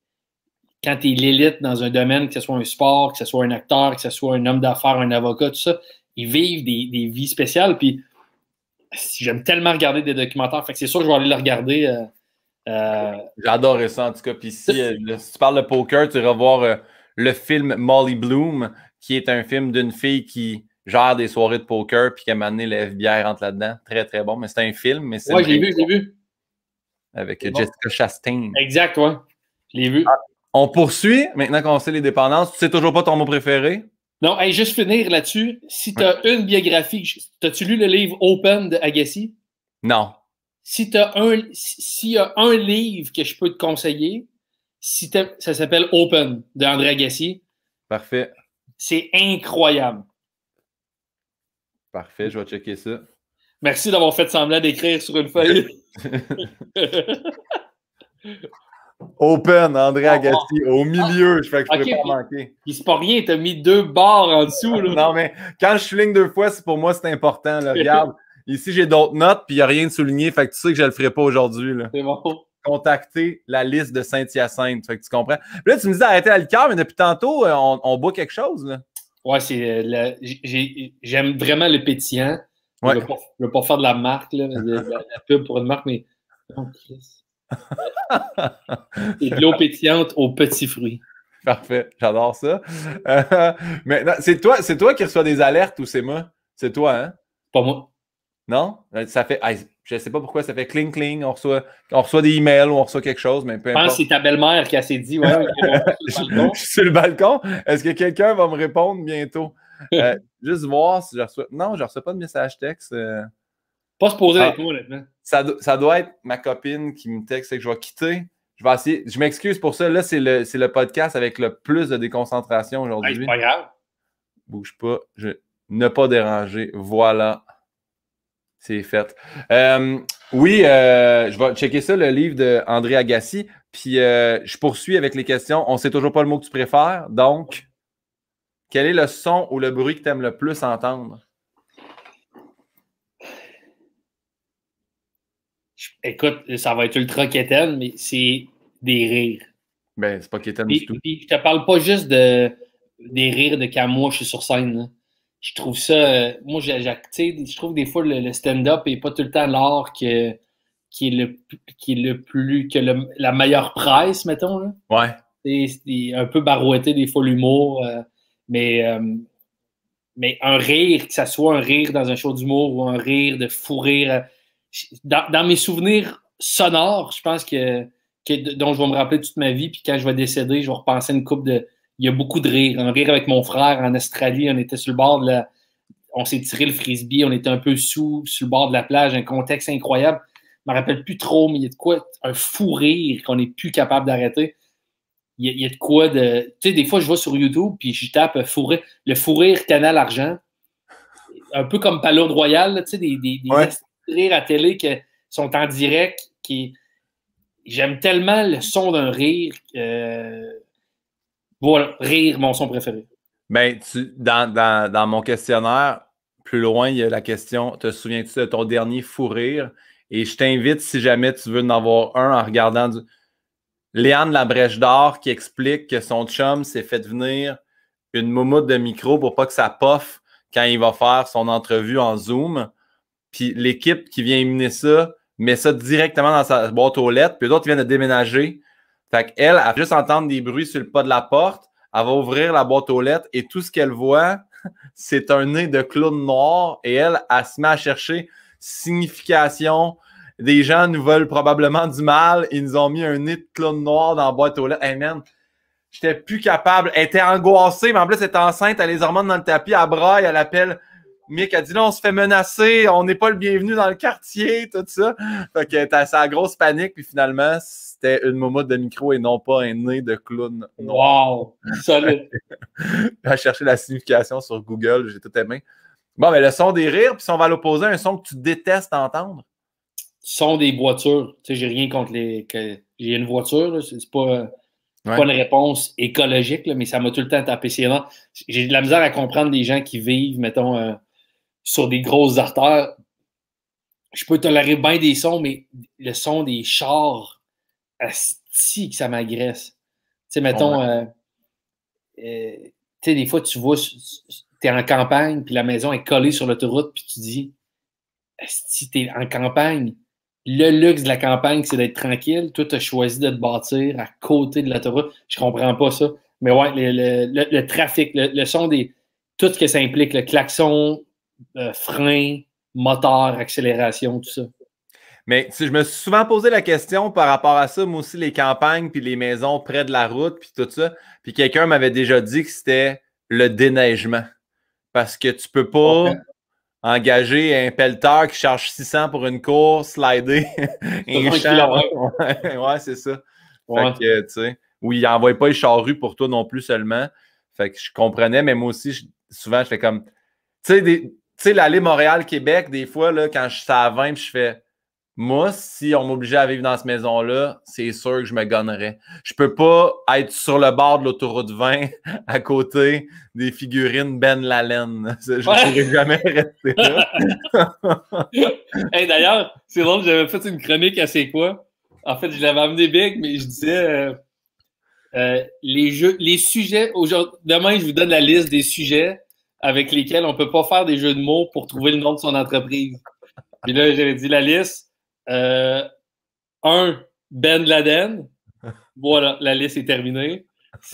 quand tu es l'élite dans un domaine, que ce soit un sport, que ce soit un acteur, que ce soit un homme d'affaires, un avocat, tout ça, ils vivent des, des vies spéciales. Puis j'aime tellement regarder des documentaires. Fait que c'est sûr que je vais aller le regarder. Euh, euh... J'adorais ça, en tout cas. Puis si, euh, le, si tu parles de poker, tu iras voir euh, le film Molly Bloom, qui est un film d'une fille qui gère des soirées de poker puis qui a amené le F B I rentre là-dedans. Très, très bon. Mais c'est un film. Mais c'est ouais, je l'ai vu, je l'ai vu. Avec c'est Jessica bon. Chastain. Exact, ouais. Je l'ai vu. Ah, on poursuit, maintenant qu'on sait les dépendances. Tu sais toujours pas ton mot préféré? Non, hey, juste finir là-dessus. Si tu as ouais. une biographie, as-tu lu le livre Open de Agassi? Non. Si tu as un, s'il y a un livre que je peux te conseiller, si ça s'appelle Open de André Agassi. Parfait. C'est incroyable. Parfait, je vais checker ça. Merci d'avoir fait semblant d'écrire sur une feuille. Open, André Agassi, oh, oh. au milieu, je fais que je ne okay, peux pas manquer. Il c'est pas rien, tu as mis deux barres en dessous. Là. Non, mais quand je souligne deux fois, c'est pour moi, c'est important. Là. Regarde, ici, j'ai d'autres notes, puis il n'y a rien de souligné, fait que tu sais que je ne le ferai pas aujourd'hui. C'est bon. Contacter la liste de Saint-Hyacinthe, fait que tu comprends. Puis là, tu me dis d'arrêter à liqueur, mais depuis tantôt, on, on boit quelque chose. Là. Ouais, c'est le, j'ai, j'aime vraiment le pétillant. Ouais. Je ne veux, veux pas faire de la marque, là, de, de, de la pub pour une marque, mais. Oh, c'est de l'eau pétillante aux petits fruits. Parfait, j'adore ça. Euh, maintenant, c'est toi, c'est toi qui reçois des alertes ou c'est moi? C'est toi, hein? Pas moi. Non? Ça fait. Je ne sais pas pourquoi ça fait cling cling. On reçoit, on reçoit des emails ou on reçoit quelque chose, mais peu importe. Je pense que c'est ta belle-mère qui s'est dit ouais, je suis sur le balcon. Est-ce que quelqu'un va me répondre bientôt? Euh, juste voir si je reçois. Non, je ne reçois pas de message texte. Euh... Pas se poser ah, avec moi, honnêtement. Ça, ça doit être ma copine qui me texte et que je vais quitter. Je vais essayer. Je m'excuse pour ça. Là, c'est le, c'est le podcast avec le plus de déconcentration aujourd'hui. Hey, c'est pas grave. Bouge pas. Je... Ne pas déranger. Voilà. C'est fait. Euh, oui, euh, je vais checker ça, le livre d'André Agassi. Puis euh, je poursuis avec les questions. On ne sait toujours pas le mot que tu préfères. Donc, quel est le son ou le bruit que tu aimes le plus entendre? Écoute, ça va être ultra quétaine, mais c'est des rires. Ben, c'est pas quétaine du tout. Puis, je te parle pas juste de des rires de quand moi je suis sur scène. Là. Je trouve ça. Euh, moi, j'ai, j'ai, je trouve des fois le, le stand-up n'est pas tout le temps l'art que, qui, est le, qui est le plus. que le, la meilleure presse, mettons. Là. Ouais. C'est un peu barouetté, des fois, l'humour. Euh, mais, euh, mais un rire, que ça soit un rire dans un show d'humour ou un rire de fou rire. Euh, dans, dans mes souvenirs sonores, je pense que, que dont je vais me rappeler toute ma vie. Puis quand je vais décéder, je vais repenser à une couple de. Il y a beaucoup de rire. Un rire avec mon frère en Australie. On était sur le bord de la. On s'est tiré le frisbee. On était un peu sous, sur le bord de la plage. Un contexte incroyable. Je ne me rappelle plus trop, mais il y a de quoi. Un fou rire qu'on n'est plus capable d'arrêter. Il y, a, il y a de quoi de. Tu sais, des fois, je vais sur YouTube puis je tape fou rire, le fou rire Canal Argent. Un peu comme Palourde Royal, tu sais, des, des, des ouais. rires à télé qui sont en direct. Qui... J'aime tellement le son d'un rire. Euh... Voilà, rire, mon son préféré. Ben, tu, dans, dans, dans mon questionnaire, plus loin, il y a la question, te souviens-tu de ton dernier fou rire? Et je t'invite, si jamais tu veux en avoir un, en regardant du... Léane Labrèche d'Or qui explique que son chum s'est fait venir une moumoute de micro pour pas que ça poffe quand il va faire son entrevue en Zoom. Puis l'équipe qui vient éminer ça met ça directement dans sa boîte aux lettres. Puis l'autre vient de déménager. Fait qu'elle, elle va juste entendre des bruits sur le pas de la porte. Elle va ouvrir la boîte aux lettres et tout ce qu'elle voit, c'est un nez de clown noir. Et elle, elle se met à chercher signification. Des gens nous veulent probablement du mal. Ils nous ont mis un nez de clown noir dans la boîte aux lettres. Hey man, j'étais plus capable. Elle était angoissée, mais en plus, elle était enceinte. Elle a les hormones dans le tapis. Elle braille, elle appelle Mick. Elle dit là, on se fait menacer. On n'est pas le bienvenu dans le quartier, tout ça. Fait que t'as sa grosse panique. Puis finalement, c'était une moumoute de micro et non pas un nez de clown noir. Wow! Solide! Elle a cherché la signification sur Google. J'ai tout aimé. Bon, mais le son des rires, puis si on va l'opposer, un son que tu détestes entendre. Son des voitures. Tu sais, j'ai rien contre les. Que... J'ai une voiture, c'est pas, ouais. pas une réponse écologique, là, mais ça m'a tout le temps tapé ses nerfs. J'ai de la misère à comprendre des gens qui vivent, mettons, euh, sur des grosses artères. Je peux tolérer bien des sons, mais le son des chars, asti que ça m'agresse. Tu sais, mettons, ouais. euh, euh, tu sais, des fois, tu vois, tu es en campagne, puis la maison est collée sur l'autoroute, puis tu dis, asti, tu es en campagne. Le luxe de la campagne, c'est d'être tranquille. Toi, tu as choisi de te bâtir à côté de l'autoroute. Je comprends pas ça. Mais ouais, le, le, le, le trafic, le, le son des. Tout ce que ça implique, le klaxon, euh, frein, moteur, accélération, tout ça. Mais tu sais, je me suis souvent posé la question par rapport à ça, moi aussi, les campagnes, puis les maisons près de la route, puis tout ça. Puis quelqu'un m'avait déjà dit que c'était le déneigement. Parce que tu peux pas. Okay. Engager un pelleteur qui charge six cents pour une course, slider un champ. Ouais, ouais c'est ça. Ouais. Fait que, tu sais, oui, il n'envoie pas les charrues pour toi non plus seulement. Fait que je comprenais, mais moi aussi, je, souvent, je fais comme, tu sais, l'allée Montréal-Québec, des fois, là, quand je suis à vingt, je fais, moi, si on m'obligeait à vivre dans cette maison-là, c'est sûr que je me gonnerais. Je peux pas être sur le bord de l'autoroute vingt à côté des figurines Ben Laden. Je ne pourrais jamais rester là. Hey, d'ailleurs, c'est drôle, j'avais fait une chronique à C'est quoi? En fait, je l'avais amené big, mais je disais euh, euh, les jeux, les sujets. Aujourd'hui, demain, je vous donne la liste des sujets avec lesquels on peut pas faire des jeux de mots pour trouver le nom de son entreprise. Puis là, j'avais dit la liste. Euh, un, Ben Laden. Voilà, la liste est terminée.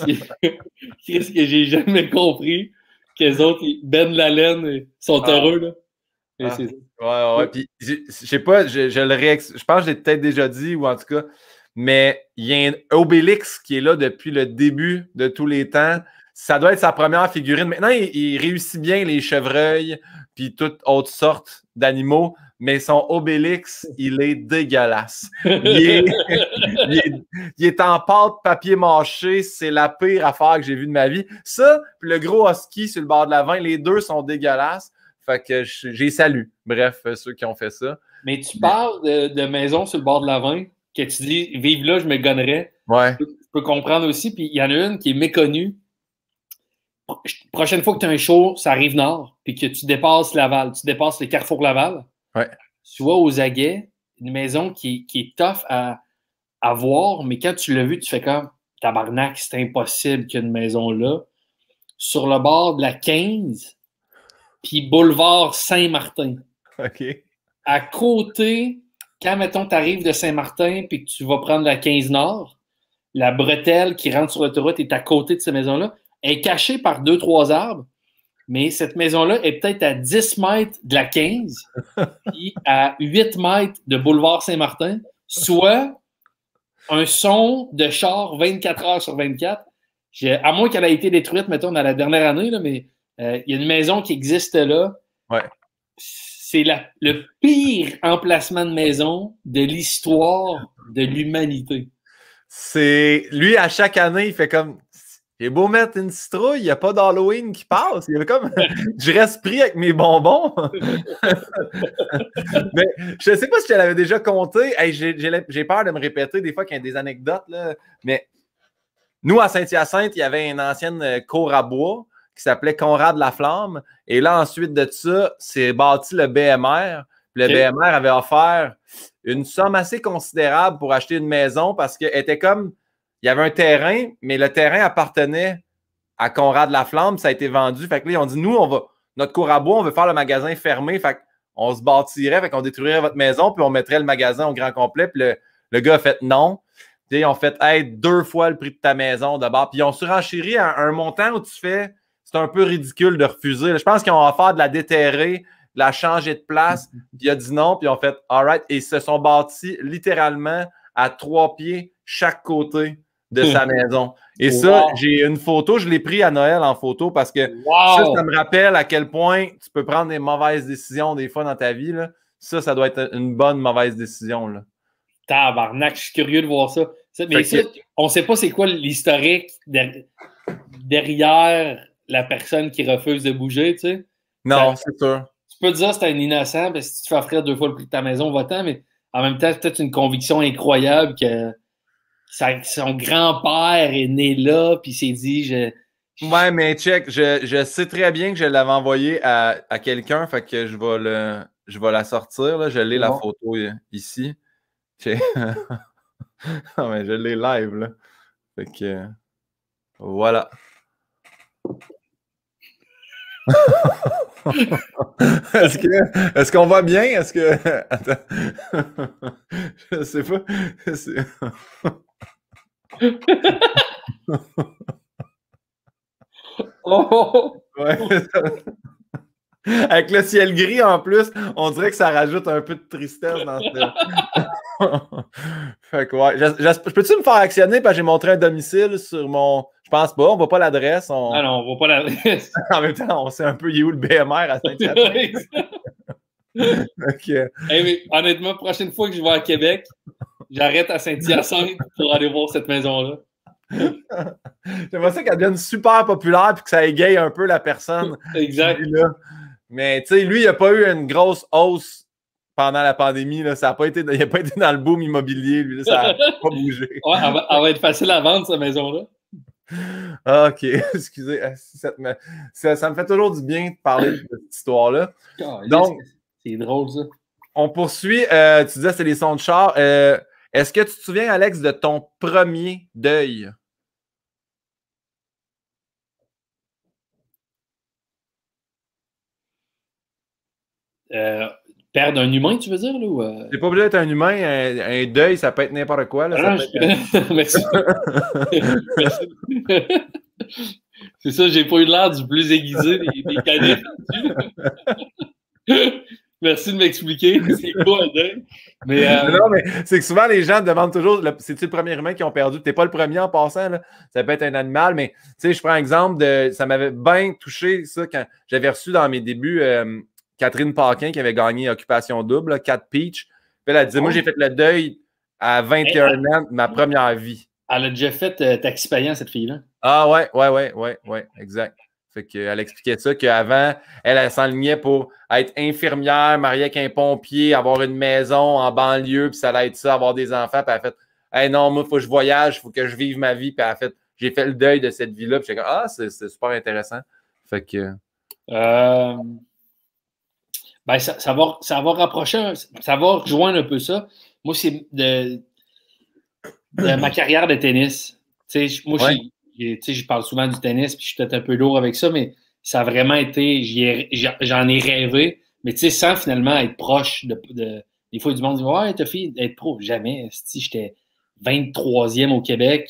Qu'est-ce que j'ai jamais compris que les autres, Ben Laden, sont ah. heureux, là. Ah. Ouais, ouais. Puis, je sais pas, je, je le réex... je pense que je l'ai peut-être déjà dit, ou en tout cas, mais il y a un Obélix qui est là depuis le début de tous les temps. Ça doit être sa première figurine. Maintenant, il, il réussit bien les chevreuils, puis toutes autres sortes d'animaux. Mais son Obélix, il est dégueulasse. Il est, il est, il est en pâte papier mâché. C'est la pire affaire que j'ai vue de ma vie. Ça, puis le gros husky sur le bord de la vingt, les deux sont dégueulasses. Fait que j'ai salué. Bref, ceux qui ont fait ça. Mais tu parles de, de maison sur le bord de la vingt, que tu dis, vive là, je me gonnerais. Ouais. Je peux, je peux comprendre aussi. Puis il y en a une qui est méconnue. Prochaine fois que tu as un show, ça arrive nord, puis que tu dépasses Laval, tu dépasses le Carrefour Laval. Ouais. Tu vois aux aguets, une maison qui, qui est tough à, à voir, mais quand tu l'as vu, tu fais comme tabarnak, c'est impossible qu'il y ait une maison là. Sur le bord de la quinze, puis boulevard Saint-Martin. OK. À côté, quand, mettons, tu arrives de Saint-Martin puis que tu vas prendre la quinze Nord, la bretelle qui rentre sur l'autoroute est à côté de cette maison-là. Elle est cachée par deux, trois arbres, mais cette maison-là est peut-être à dix mètres de la quinze puis à huit mètres de boulevard Saint-Martin, soit un son de char vingt-quatre heures sur vingt-quatre. J'ai, à moins qu'elle ait été détruite, mettons, dans la dernière année, là, mais euh, il y a une maison qui existe là. Ouais. C'est la, le pire emplacement de maison de l'histoire de l'humanité. C'est lui, à chaque année, il fait comme il est beau mettre une citrouille, il n'y a pas d'Halloween qui passe. Il est comme je reste pris avec mes bonbons. Mais je ne sais pas si je l'avais déjà compté. Hey, j'ai, j'ai, j'ai peur de me répéter des fois qu'il y a des anecdotes, là. Mais nous, à Saint-Hyacinthe, il y avait une ancienne cour à bois qui s'appelait Conrad Laflamme. Et là, ensuite de ça, c'est bâti le B M R. Le okay. B M R avait offert une somme assez considérable pour acheter une maison parce qu'elle était comme, il y avait un terrain, mais le terrain appartenait à Conrad Laflamme, ça a été vendu. Fait que là, ils ont dit, nous, on va, notre cour à bois, on veut faire le magasin fermé. Fait qu'on se bâtirait, fait qu'on détruirait votre maison, puis on mettrait le magasin au grand complet. Puis le, le gars a fait non. Puis ils ont fait, hey, deux fois le prix de ta maison d'abord. Puis ils ont surenchéri à un montant où tu fais, c'est un peu ridicule de refuser. Je pense qu'ils ont offert de la déterrer, de la changer de place. Puis il a dit non, puis ils ont fait all right. Et ils se sont bâtis littéralement à trois pieds chaque côté de sa maison. Et wow. ça, j'ai une photo, je l'ai pris à Noël en photo parce que wow. ça, ça me rappelle à quel point tu peux prendre des mauvaises décisions des fois dans ta vie. Là. Ça, ça doit être une bonne mauvaise décision. Là. Tabarnak, je suis curieux de voir ça. ça mais ça, que... on ne sait pas c'est quoi l'historique derrière la personne qui refuse de bouger, tu sais. Non, ça, c'est sûr. Tu peux te dire que c'est un innocent, parce que si tu fais offrir deux fois le prix de ta maison, va-t'en, mais en même temps, c'est peut-être une conviction incroyable que sa, son grand-père est né là, puis il s'est dit... Je, je... Ouais, mais check, je, je sais très bien que je l'avais envoyé à, à quelqu'un, fait que je vais, le, je vais la sortir, là. Je l'ai bon. La photo ici. Non, mais je l'ai live, là. Fait que... Voilà. est-ce que est-ce qu'on va bien? Est-ce que attends. Je sais pas. C'est... oh! Ouais. Avec le ciel gris en plus, on dirait que ça rajoute un peu de tristesse dans ce. Fait que ouais. Je, je, peux-tu me faire actionner parce que j'ai montré un domicile sur mon. Je pense pas, on voit pas l'adresse. On... Ah non, on voit pas l'adresse. En même temps, on sait un peu il est où le B M R à Saint-Hyacinthe. Okay. Hey, mais honnêtement, prochaine fois que je vais à Québec, j'arrête à Saint-Hyacinthe pour aller voir cette maison-là. J'aimerais ça qu'elle devienne super populaire et que ça égaye un peu la personne. Exact. Là. Mais tu sais, lui, il n'a pas eu une grosse hausse pendant la pandémie. Là. Ça a pas été, il n'a pas été dans le boom immobilier. Lui, là, ça n'a pas bougé. Ouais, elle va, elle va être facile à vendre, cette maison-là. Ah, OK, excusez. Ça, ça, ça me fait toujours du bien de parler de cette histoire-là. Oh, Donc, c'est drôle, ça. On poursuit. Euh, tu disais c'est les sons de char. Euh, est-ce que tu te souviens, Alex, de ton premier deuil? Euh, perdre un humain, tu veux dire? Là, ou euh... C'est pas obligé d'être un humain. Un, un deuil, ça peut être n'importe quoi. Là, ah, ça peut être... je... Merci. Merci. C'est ça, j'ai pas eu l'air du plus aiguisé des, des canets. Merci de m'expliquer. C'est quoi un deuil? Mais, euh... Non, mais c'est que souvent, les gens demandent toujours c'est-tu le premier humain qui ont perdu? T'es pas le premier en passant. Là. Ça peut être un animal, mais tu sais, je prends l'exemple de. Ça m'avait bien touché, ça, quand j'avais reçu dans mes débuts euh, Catherine Paquin qui avait gagné Occupation Double, là, Cat Peach. Puis elle a dit oh. Moi, j'ai fait le deuil à vingt et un ans de ma première vie. Elle a déjà fait euh, taxi payant, cette fille-là. Ah ouais, ouais, ouais, ouais, ouais, exact. Fait qu'elle expliquait ça, qu'avant, elle, elle s'enlignait pour être infirmière, mariée avec un pompier, avoir une maison en banlieue, puis ça allait être ça, avoir des enfants. Puis elle a fait hey, non, moi, il faut que je voyage, il faut que je vive ma vie. Puis elle a fait j'ai fait le deuil de cette vie-là. Puis j'étais comme ah, c'est, c'est super intéressant. Fait que. Euh... Ben, ça, ça, va, ça va rapprocher, ça va rejoindre un peu ça. Moi, c'est de, de ma carrière de tennis. Tu sais, moi, ouais. j'ai. Tu sais, je parle souvent du tennis, puis je suis peut-être un peu lourd avec ça, mais ça a vraiment été, j'y ai, j'en ai rêvé, mais tu sais, sans finalement être proche de, de des fois, du monde dit « Ouais, t'as fait être pro. » Jamais. Si j'étais vingt-troisième au Québec,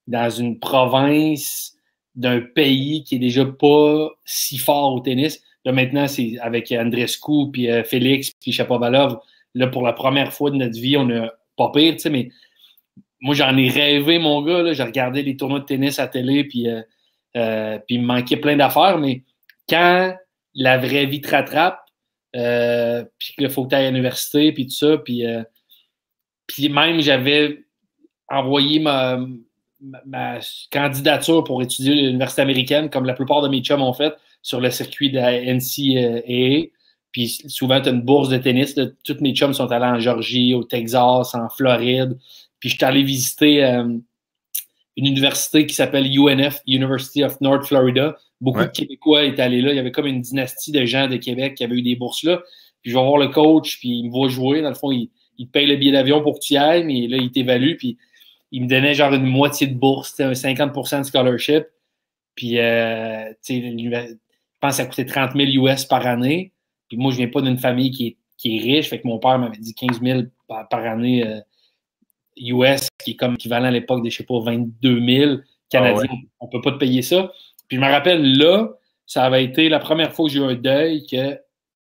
dans une province d'un pays qui est déjà pas si fort au tennis. Là, maintenant, c'est avec Andreescu, puis euh, Félix, puis Shapovalov. Là, pour la première fois de notre vie, on a pas pire, tu sais, mais moi, j'en ai rêvé, mon gars. Là. J'ai regardé les tournois de tennis à télé, puis, euh, euh, puis il me manquait plein d'affaires, mais quand la vraie vie te rattrape, euh, puis qu'il faut que tu ailles à l'université, puis tout ça, puis, euh, puis même, j'avais envoyé ma, ma, ma candidature pour étudier à l'université américaine, comme la plupart de mes chums ont fait, sur le circuit de la N C A A. Puis souvent, tu as une bourse de tennis. Là. Toutes mes chums sont allés en Georgie, au Texas, en Floride. Puis je suis allé visiter euh, une université qui s'appelle U N F, University of North Florida. Beaucoup ouais. de Québécois étaient allés là. Il y avait comme une dynastie de gens de Québec qui avaient eu des bourses là. Puis je vais voir le coach, puis il me voit jouer. Dans le fond, il, il te paye le billet d'avion pour que tu y ailles, mais là, il t'évalue, puis il me donnait genre une moitié de bourse, un cinquante pour cent de scholarship. Puis, euh, tu sais, je pense que ça coûtait trente mille U S par année. Puis moi, je viens pas d'une famille qui est, qui est riche, fait que mon père m'avait dit quinze mille par, par année euh, U S, qui est comme équivalent à l'époque des, je sais pas, vingt-deux mille canadiens. Ah ouais. On peut pas te payer ça. Puis je me rappelle, là, ça avait été la première fois que j'ai eu un deuil que,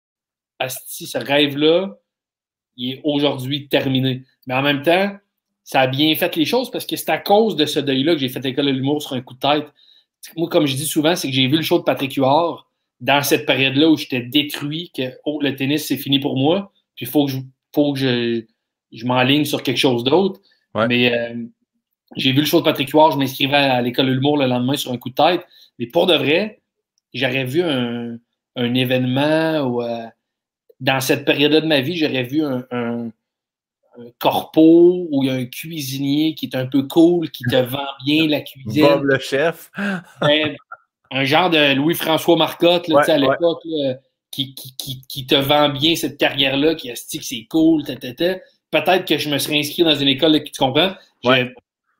asti, ce rêve-là, il est aujourd'hui terminé. Mais en même temps, ça a bien fait les choses parce que c'est à cause de ce deuil-là que j'ai fait l'école de l'humour sur un coup de tête. Moi, comme je dis souvent, c'est que j'ai vu le show de Patrick Huard dans cette période-là où j'étais détruit, que oh, le tennis, c'est fini pour moi, puis il faut que je, faut que je, je m'enligne sur quelque chose d'autre. Ouais. Mais euh, j'ai vu le show de Patrick Huard, je m'inscrivais à l'école de l'humour le lendemain sur un coup de tête. Mais pour de vrai, j'aurais vu un, un événement où, euh, dans cette période-là de ma vie, j'aurais vu un, un, un corpo où il y a un cuisinier qui est un peu cool, qui te vend bien la cuisine. Bob le chef. Ben, un genre de Louis-François Marcotte là, ouais, à l'époque, ouais. qui, qui, qui, qui te vend bien cette carrière-là, qui a dit que c'est cool, tata. Peut-être que je me serais inscrit dans une école, là, tu comprends? Ouais.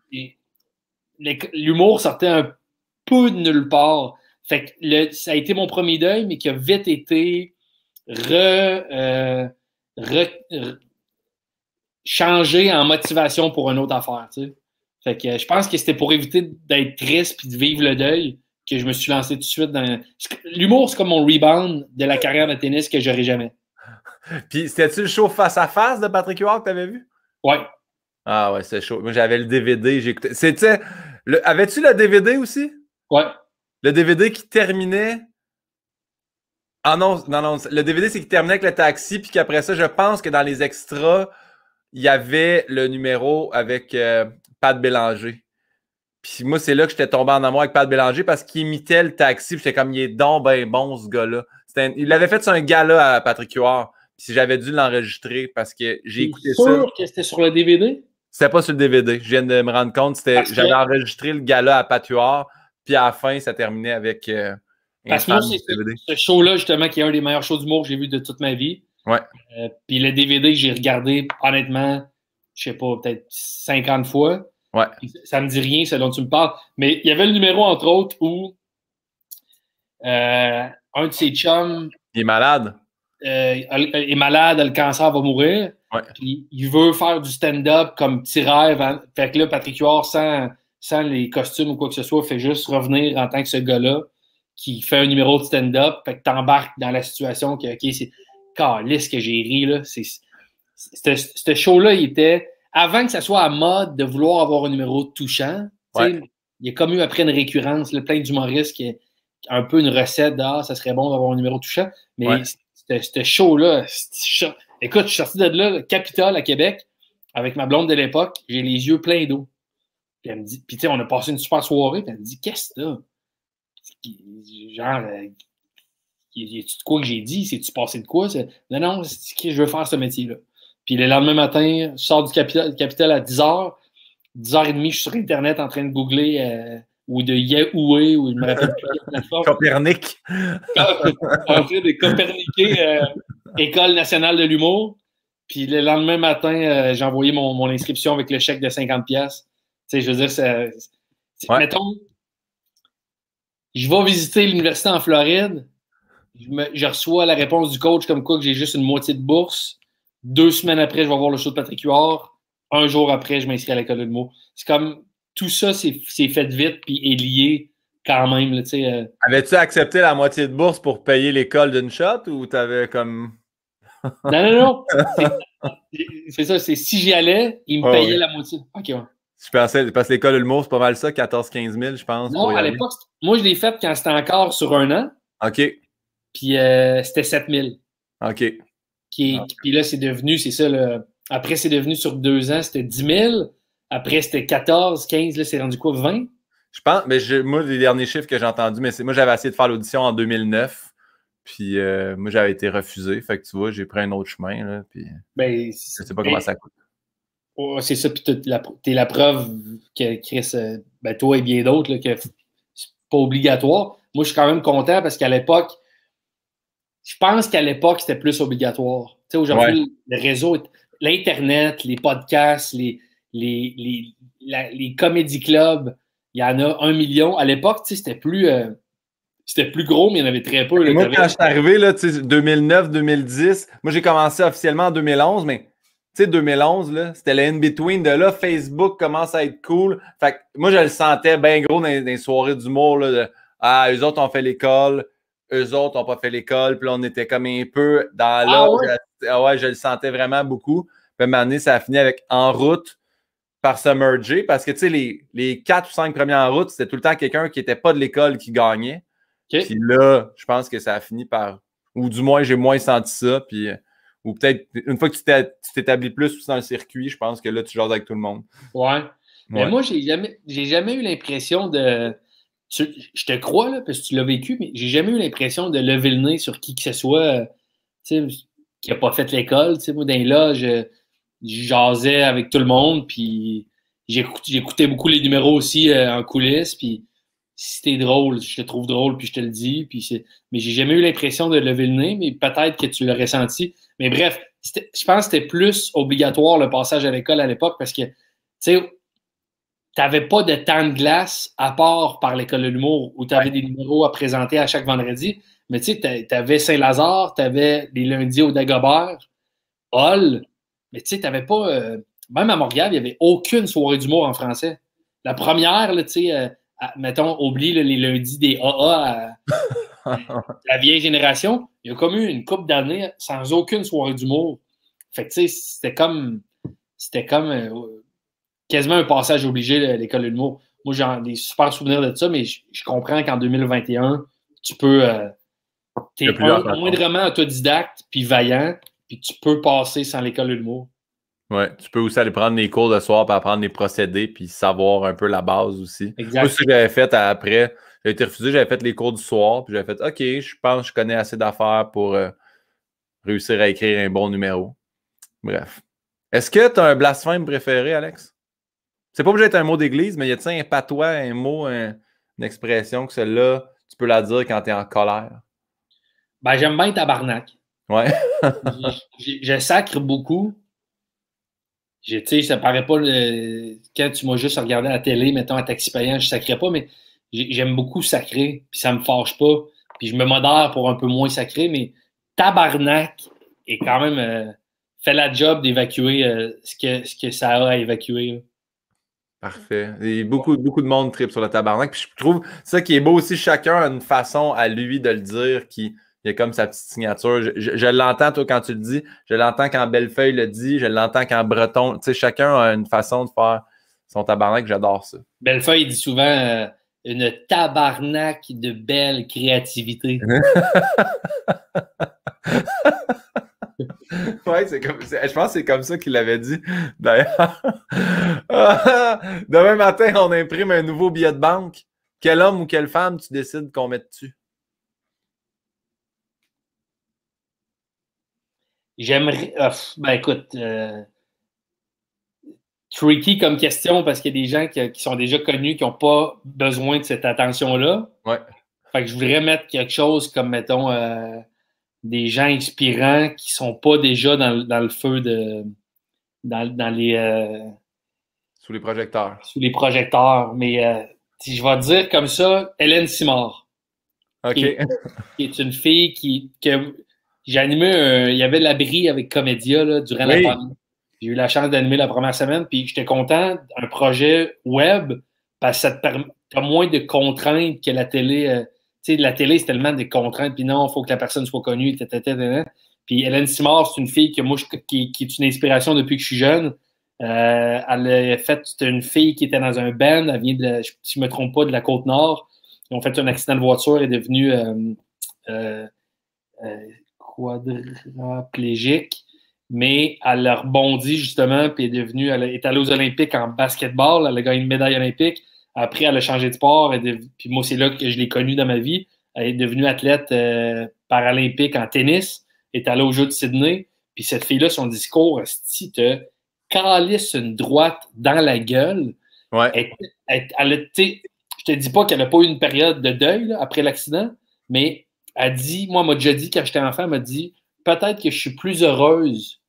L'humour sortait un peu de nulle part. Fait que le, ça a été mon premier deuil, mais qui a vite été re, euh, re, re, changé en motivation pour une autre affaire. Tu sais. Fait que je pense que c'était pour éviter d'être triste et de vivre le deuil que je me suis lancé tout de suite dans... L'humour, c'est comme mon rebound de la carrière de tennis que j'aurai jamais. Puis, c'était-tu le show face à face de Patrick Huard que tu avais vu? Ouais. Ah ouais, c'est chaud. Moi, j'avais le D V D, j'écoutais. C'était... Le... Avais-tu le D V D aussi? Ouais. Le D V D qui terminait... Ah non, non, non. Le D V D, c'est qu'il terminait avec le taxi, puis qu'après ça, je pense que dans les extras, il y avait le numéro avec euh, Pat Bélanger. Puis moi, c'est là que j'étais tombé en amour avec Pat Bélanger parce qu'il imitait le taxi. Puis j'étais comme, il est donc ben bon, ce gars-là. Un... Il avait fait sur un gala à Patrick Huard. Puis j'avais dû l'enregistrer parce que j'ai écouté ça. T'es sûr que c'était sur le D V D? C'était pas sur le D V D. Je viens de me rendre compte. Que... J'avais enregistré le gala à Pat Huard. Puis à la fin, ça terminait avec euh, un Parce que c'est ce show-là, justement, qui est un des meilleurs shows d'humour que j'ai vu de toute ma vie. Ouais. Euh, puis le D V D que j'ai regardé, honnêtement, je sais pas, peut-être cinquante fois. Ouais. Ça me dit rien, ce dont tu me parles. Mais il y avait le numéro, entre autres, où euh, un de ses chums... Il est malade. Euh, est malade, le cancer va mourir. Ouais. Puis il veut faire du stand-up comme petit rêve. Hein. Fait que là, Patrick Huard, sans, sans les costumes ou quoi que ce soit, fait juste revenir en tant que ce gars-là qui fait un numéro de stand-up. Fait que t'embarques dans la situation que, OK, c'est calisse que j'ai ri, là. Ce show-là, il était... Avant que ça soit à mode de vouloir avoir un numéro touchant, ouais. Il y a comme eu après une récurrence, là, plein d'humoristes qui est un peu une recette de ah, ça serait bon d'avoir un numéro touchant. Mais ouais. ce show-là, show. Écoute, je suis sorti de là, Capitole à Québec, avec ma blonde de l'époque, j'ai les yeux pleins d'eau. Puis elle me dit, puis tu sais, on a passé une super soirée, puis elle me dit, qu'est-ce que c'est? Genre, euh, y a-tu de quoi que j'ai dit? C'est-tu passé de quoi? Non, non, je veux faire ce métier-là. Puis le lendemain matin, je sors du Capitole, Capitole à dix heures. dix heures trente, je suis sur Internet en train de googler euh, ou de Yahoo, ou je me rappelle plus quelle plateforme. Copernic. En train de coperniquer euh, École nationale de l'humour. Puis le lendemain matin, euh, j'ai envoyé mon, mon inscription avec le chèque de cinquante piastres. Tu sais, je veux dire, c'est, c'est, ouais. mettons, je vais visiter l'université en Floride. Je, me, je reçois la réponse du coach comme quoi que j'ai juste une moitié de bourse. Deux semaines après, je vais voir le show de Patrick Huard. Un jour après, je m'inscris à l'école de l'humour. C'est comme tout ça, c'est fait vite puis est lié quand même. Là, euh... Avais-tu accepté la moitié de bourse pour payer l'école d'une shot ou t'avais comme. Non, non, non. C'est ça, c'est si j'y allais, ils me oh, payaient oui. la moitié. OK, ouais. Je pensais, parce que l'école de l'humour, c'est pas mal ça, quatorze à quinze mille, je pense. Non, à l'époque, moi, je l'ai faite quand c'était encore sur un an. OK. Puis euh, c'était sept mille. OK. Qui, ah. Puis là, c'est devenu, c'est ça, là. Après, c'est devenu sur deux ans, c'était dix mille. Après, c'était quatorze, quinze, là, c'est rendu quoi, vingt? Je pense, mais je, moi, les derniers chiffres que j'ai entendus, mais c'est moi, j'avais essayé de faire l'audition en deux mille neuf. Puis euh, moi, j'avais été refusé. Fait que tu vois, j'ai pris un autre chemin. Là, puis ben, je sais pas comment ça coûte. Oh, c'est ça, puis t'es la, la preuve que Chris, euh, ben, toi et bien d'autres, que c'est pas obligatoire. Moi, je suis quand même content parce qu'à l'époque, je pense qu'à l'époque, c'était plus obligatoire. Tu sais, aujourd'hui, ouais. le réseau, l'Internet, les podcasts, les, les, les, la, les comédie clubs, il y en a un million. À l'époque, tu sais, c'était plus, euh, c'était plus gros, mais il y en avait très peu. Là, moi, quand je suis arrivé, là, deux mille neuf deux mille dix, moi, j'ai commencé officiellement en deux mille onze, mais tu sais, deux mille onze, c'était le in-between de là, Facebook commence à être cool. Fait que moi, je le sentais bien gros dans, dans les soirées d'humour. De, ah, eux autres ont fait l'école, eux autres n'ont pas fait l'école. Puis là, on était comme un peu dans là. Ah ouais? Je, ah ouais, je le sentais vraiment beaucoup. Puis à un moment donné, ça a fini avec En route par se merger. Parce que tu sais, les, les quatre ou cinq premiers En route, c'était tout le temps quelqu'un qui n'était pas de l'école qui gagnait. Okay. Puis là, je pense que ça a fini par. Ou du moins, j'ai moins senti ça. Puis. Ou peut-être, une fois que tu t'établis plus dans le circuit, je pense que là, tu jases avec tout le monde. Ouais. Mais ouais. moi, j'ai jamais, j'ai jamais eu l'impression de. Tu, je te crois, là, parce que tu l'as vécu, mais j'ai jamais eu l'impression de lever le nez sur qui que ce soit qui n'a pas fait l'école. Moi, dans les loges, je, je jasais avec tout le monde, puis j'écoutais beaucoup les numéros aussi euh, en coulisses, puis si t'es drôle, je te trouve drôle, puis je te le dis. Puis mais j'ai jamais eu l'impression de lever le nez, mais peut-être que tu l'aurais senti. Mais bref, je pense que c'était plus obligatoire le passage à l'école à l'époque parce que, tu sais, t'avais pas de temps de glace à part par l'école de l'humour où tu avais des numéros à présenter à chaque vendredi. Mais tu sais, t'avais Saint-Lazare, t'avais les lundis au Dagobert, Hall, mais tu sais, t'avais pas... Euh, même à Montréal, il n'y avait aucune soirée d'humour en français. La première, tu sais... Euh, À, mettons, oublie là, les lundis des A A à la vieille génération. Il y a comme eu une couple d'années sans aucune soirée d'humour. Fait que, tu sais, c'était comme, c'était comme euh, quasiment un passage obligé à l'école de l'humour. Moi, j'ai des super souvenirs de ça, mais je, je comprends qu'en deux mille vingt et un, tu peux. Euh, tu es moindrement autodidacte puis vaillant, puis tu peux passer sans l'école de l'humour. Ouais, tu peux aussi aller prendre des cours de soir pour apprendre les procédés puis savoir un peu la base aussi. Exact. Moi, ce que j'avais fait après, j'ai été refusé, j'avais fait les cours du soir puis j'avais fait OK, je pense que je connais assez d'affaires pour euh, réussir à écrire un bon numéro. Bref. Est-ce que tu as un blasphème préféré, Alex? C'est pas obligé d'être un mot d'église, mais y a-t-il un patois, un mot, un, une expression que celle-là, tu peux la dire quand tu es en colère? Ben, j'aime bien tabarnak. Ouais. je, je sacre beaucoup. Tu sais, ça paraît pas le... quand tu m'as juste regardé à la télé, mettons à taxi payant, je sacrais pas, mais j'aime beaucoup sacrer, puis ça me fâche pas. Puis je me modère pour un peu moins sacrer, mais tabarnak est quand même euh, fait la job d'évacuer euh, ce, que, ce que ça a à évacuer. Là. Parfait. Et beaucoup, beaucoup de monde tripe sur le tabarnak. Puis je trouve ça qui est beau aussi, chacun a une façon à lui de le dire qui. Il y a comme sa petite signature. Je, je, je l'entends, toi, quand tu le dis. Je l'entends quand Bellefeuille le dit. Je l'entends quand Breton. Tu sais, chacun a une façon de faire son tabarnak. J'adore ça. Bellefeuille dit souvent euh, une tabarnak de belle créativité. Oui, c'est comme, je pense que c'est comme ça qu'il l'avait dit. D'ailleurs, demain matin, on imprime un nouveau billet de banque. Quel homme ou quelle femme tu décides qu'on mette dessus? J'aimerais. Oh, ben écoute, euh, tricky comme question parce qu'il y a des gens qui, qui sont déjà connus qui n'ont pas besoin de cette attention-là. Ouais. Fait que je voudrais mettre quelque chose comme, mettons, euh, des gens inspirants qui ne sont pas déjà dans, dans le feu de. dans, dans les. Euh, sous les projecteurs. Sous les projecteurs. Mais euh, si je vais dire comme ça, Hélène Simard. OK. Qui est, qui est une fille qui. qui J'ai animé un, il y avait l'abri avec Comédia là, durant oui. la pandémie. J'ai eu la chance d'animer la première semaine, puis j'étais content d'un projet web parce que ça te permet, t'as moins de contraintes que la télé. Euh, tu sais, la télé, c'est tellement des contraintes, puis non, il faut que la personne soit connue, tata, tata, tata. Puis Hélène Simard, c'est une fille que moi, je, qui, qui est une inspiration depuis que je suis jeune. Euh, elle a fait, c'était une fille qui était dans un band, elle vient de, si je me trompe pas, de la Côte-Nord. Ils ont fait un accident de voiture, elle est devenue euh, euh, euh, quadraplégique, mais elle a rebondi justement, puis est devenue, elle est allée aux Olympiques en basketball, elle a gagné une médaille olympique. Après, elle a changé de sport, elle est, puis moi, c'est là que je l'ai connue dans ma vie. Elle est devenue athlète euh, paralympique en tennis, elle est allée aux Jeux de Sydney, puis cette fille-là, son discours, si te calisse une droite dans la gueule, Ouais. elle, elle, elle a, je te dis pas qu'elle n'a pas eu une période de deuil là, après l'accident, mais elle dit, moi, elle m'a déjà dit, quand j'étais enfant, elle m'a dit, peut-être que je suis plus heureuse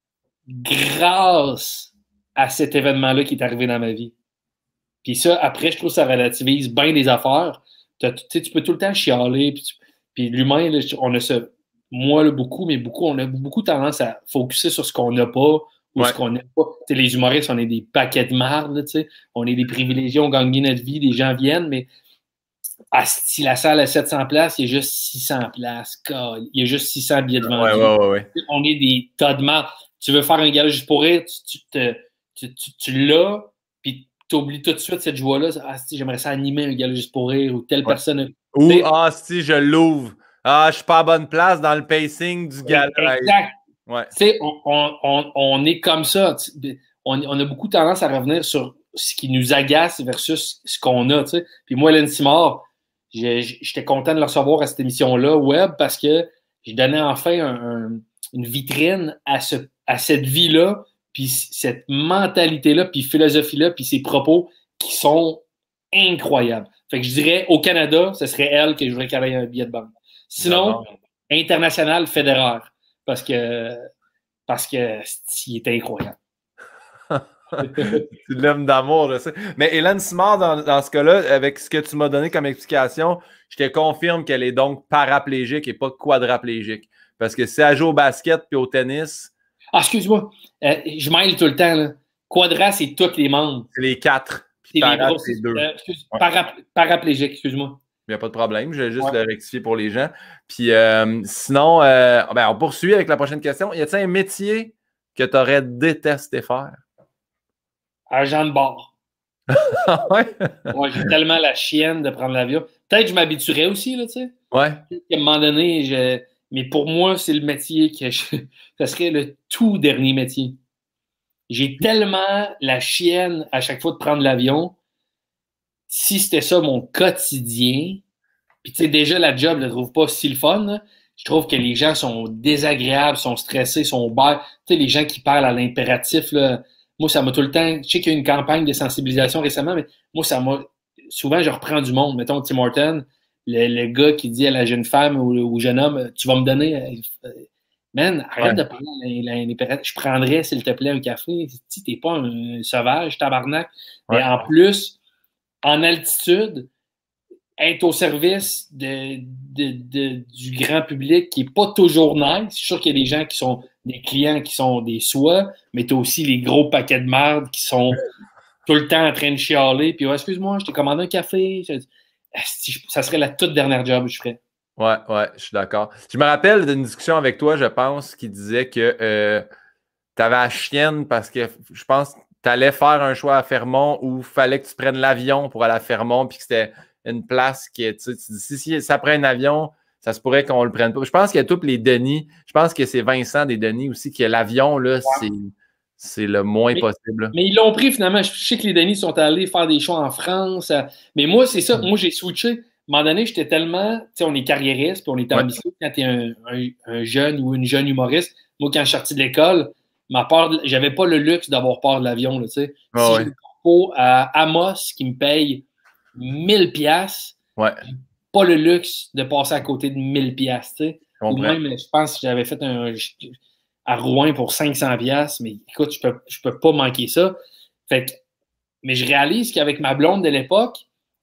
grâce à cet événement-là qui est arrivé dans ma vie. Puis ça, après, je trouve que ça relativise bien les affaires. Tu peux tout le temps chialer. Puis, tu, puis l'humain, là, on a ce... Moi, là, beaucoup, mais beaucoup, on a beaucoup tendance à focusser sur ce qu'on n'a pas ou Ouais. ce qu'on n'a pas. T'sais, les humoristes, on est des paquets de marde, là, t'sais. On est des privilégiés, on gagne bien notre vie, les gens viennent, mais ah, si la salle a sept cents places, il y a juste six cents places. Il y a juste six cents billets de vendus. Ouais, ouais, ouais, ouais. On est des tas de marde. Tu veux faire un gala juste pour rire, tu, tu, te, tu, tu, tu l'as, puis tu oublies tout de suite cette joie-là. Ah, si, j'aimerais ça animer un gala juste pour rire, ou telle ouais. personne. Ou, t'sais, ah, si, je l'ouvre. Ah, je suis pas à bonne place dans le pacing du gala. Exact. Ouais. Tu sais, on, on, on, on est comme ça. On, on a beaucoup tendance à revenir sur ce qui nous agace versus ce qu'on a. T'sais. Puis moi, Hélène Simard, j'étais content de le recevoir à cette émission-là, web, parce que je donnais enfin un, un, une vitrine à, ce, à cette vie-là, puis cette mentalité-là, puis philosophie-là, puis ces propos qui sont incroyables. Fait que je dirais, au Canada, ce serait elle que je voudrais qu'elle ait un billet de banque. Sinon, international, Federer. Parce que, parce que, il est incroyable. C'est l'homme d'amour, je sais. Mais Hélène Simard, dans, dans ce cas-là, avec ce que tu m'as donné comme explication, je te confirme qu'elle est donc paraplégique et pas quadraplégique. Parce que si elle joue au basket puis au tennis... Ah, excuse-moi. Euh, je mêle tout le temps, là. Quadra, c'est tous les membres. C'est les quatre. C'est para, les c'est deux. Euh, excuse, ouais. para, paraplégique, excuse-moi. Il n'y a pas de problème. Je vais juste ouais. le rectifier pour les gens. Puis euh, sinon, euh, ben, on poursuit avec la prochaine question. Y a-t-il un métier que tu aurais détesté faire? Agent de bord. ouais? Ouais, j'ai tellement la chienne de prendre l'avion. Peut-être que je m'habituerais aussi, là, tu sais. Ouais. À un moment donné, je... mais pour moi, c'est le métier que je... ça serait le tout dernier métier. J'ai tellement la chienne à chaque fois de prendre l'avion. Si c'était ça mon quotidien, puis tu sais, déjà la job, je ne trouve pas si le fun, là. Je trouve que les gens sont désagréables, sont stressés, sont bas. Tu sais, les gens qui parlent à l'impératif, là, moi, ça m'a tout le temps... Je sais qu'il y a eu une campagne de sensibilisation récemment, mais moi, ça m'a... Souvent, je reprends du monde. Mettons, Tim Horton, le, le gars qui dit à la jeune femme ou au jeune homme, tu vas me donner... Euh, man, arrête ouais. de parler à l'impératif. Je prendrais, s'il te plaît, un café. Si t'es pas un sauvage, tabarnak. Ouais. Mais en plus, en altitude, être au service de, de, de, du grand public qui n'est pas toujours nice. Je suis sûr qu'il y a des gens qui sont des clients qui sont des soies, mais tu as aussi les gros paquets de merde qui sont tout le temps en train de chialer. Puis, oh, excuse-moi, je t'ai commandé un café. Ça serait la toute dernière job que je ferais. Ouais, ouais, je suis d'accord. Je me rappelle d'une discussion avec toi, je pense, qui disait que euh, tu avais la chienne parce que je pense que tu allais faire un choix à Fermont où il fallait que tu prennes l'avion pour aller à Fermont puis que c'était une place qui est, tu sais, tu dis, si, si ça prend un avion, ça se pourrait qu'on le prenne pas. Je pense qu'il y a tous les Denis. Je pense que c'est Vincent des Denis aussi, que l'avion, là, ouais. c'est, c'est le moins mais, possible. Mais ils l'ont pris finalement. Je sais que les Denis sont allés faire des choix en France. Mais moi, c'est ça. Mm. Moi, j'ai switché. À un moment donné, j'étais tellement. Tu sais, on est carriériste, puis on est ambitieux ouais. quand tu es un, un, un jeune ou une jeune humoriste. Moi, quand je suis sorti de l'école, ma peur, de, j'avais pas le luxe d'avoir peur de l'avion. Là, tu sais. Oh, si ouais. j'ai une corpo à Amos qui me paye mille piastres, ouais. pas le luxe de passer à côté de mille piastres. Tu sais. Ou même, je pense que j'avais fait un à Rouen pour cinq cents piastres, mais écoute, je peux, je peux pas manquer ça. Fait que, mais je réalise qu'avec ma blonde de l'époque,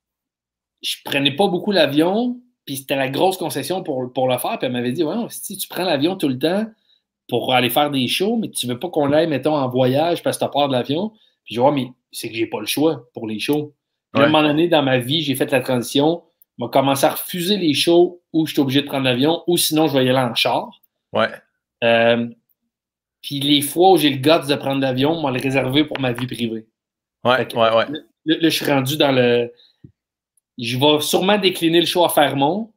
je prenais pas beaucoup l'avion, puis c'était la grosse concession pour, pour le faire, puis elle m'avait dit, ouais, si tu prends l'avion tout le temps, pour aller faire des shows, mais tu veux pas qu'on aille, mettons, en voyage parce que tu as peur de l'avion. Puis je vois, mais c'est que j'ai pas le choix pour les shows. Puis, ouais. À un moment donné, dans ma vie, j'ai fait la transition. Je vais commencer à refuser les shows où je suis obligé de prendre l'avion ou sinon je vais y aller en char. Ouais. Euh, puis les fois où j'ai le guts de prendre l'avion, je vais le réserver pour ma vie privée. Ouais, que, ouais, ouais. Là, là, je suis rendu dans le... Je vais sûrement décliner le show à Fermont.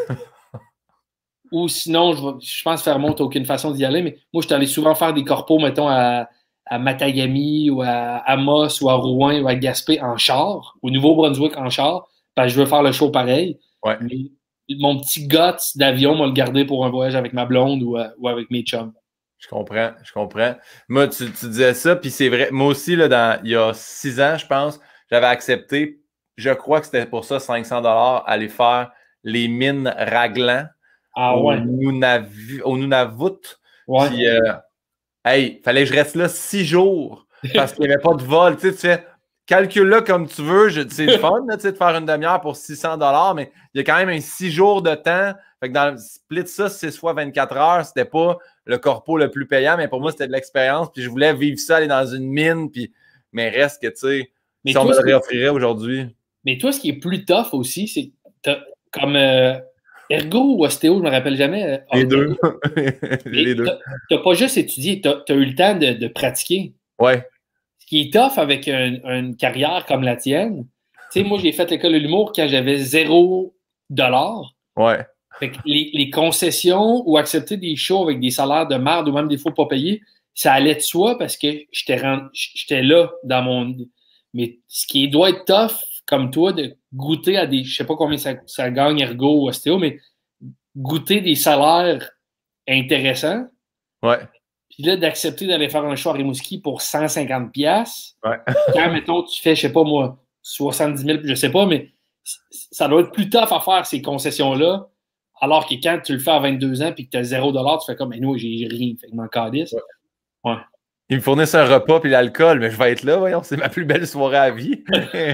Ou sinon, je, vais, je pense que Fermont, t'as aucune façon d'y aller. Mais moi, je suis allé souvent faire des corpos, mettons, à, à Matagami ou à Amos ou à Rouen ou à Gaspé en char, au Nouveau-Brunswick en char, parce que je veux faire le show pareil. Ouais. Mais mon petit guts d'avion, moi, le garder pour un voyage avec ma blonde ou, ou avec mes chums. Je comprends, je comprends. Moi, tu, tu disais ça, puis c'est vrai. Moi aussi, là, dans, il y a six ans, je pense, j'avais accepté, je crois que c'était pour ça, cinq cents dollars, aller faire les mines Raglan ah, au, ouais. Nunavut, au Nunavut. Ouais. Puis, euh, hey, fallait que je reste là six jours parce qu'il n'y avait pas de vol. Tu sais, tu fais, calcule-là comme tu veux. C'est le fun, là, tu sais, de faire une demi-heure pour six cents dollars, mais il y a quand même un six jours de temps. Fait que dans le split ça, six fois vingt-quatre heures, c'était pas le corpo le plus payant, mais pour moi, c'était de l'expérience. Puis je voulais vivre ça, aller dans une mine. Puis, mais reste que, tu sais, si on me le réoffrirait aujourd'hui. Mais toi, ce qui est plus tough aussi, c'est comme euh, Ergo ou Ostéo, je ne me rappelle jamais. Les deux. Les deux. Tu n'as pas juste étudié, tu as eu le temps de, de pratiquer. Ouais. Ce qui est tough avec un, une carrière comme la tienne, tu sais, moi, j'ai fait l'école de l'humour quand j'avais zéro dollar. Ouais. Fait que les, les concessions ou accepter des shows avec des salaires de merde ou même des fois pas payés, ça allait de soi parce que j'étais là dans mon... Mais ce qui doit être tough, comme toi, de goûter à des... Je sais pas combien ça, ça gagne Ergo ou Ostéo, mais goûter des salaires intéressants. Ouais. Puis là, d'accepter d'aller faire un show à Rimouski pour cent cinquante piastres. Ouais. Quand, mettons, tu fais, je sais pas moi, soixante-dix mille, je sais pas, mais ça doit être plus tough à faire ces concessions-là. Alors que quand tu le fais à vingt-deux ans et que tu as zéro dollar, tu fais comme, mais nous, j'ai rien. Fait que m'en calisse. Ouais. ouais. Ils me fournissent un repas puis l'alcool, mais je vais être là, voyons, c'est ma plus belle soirée à vie.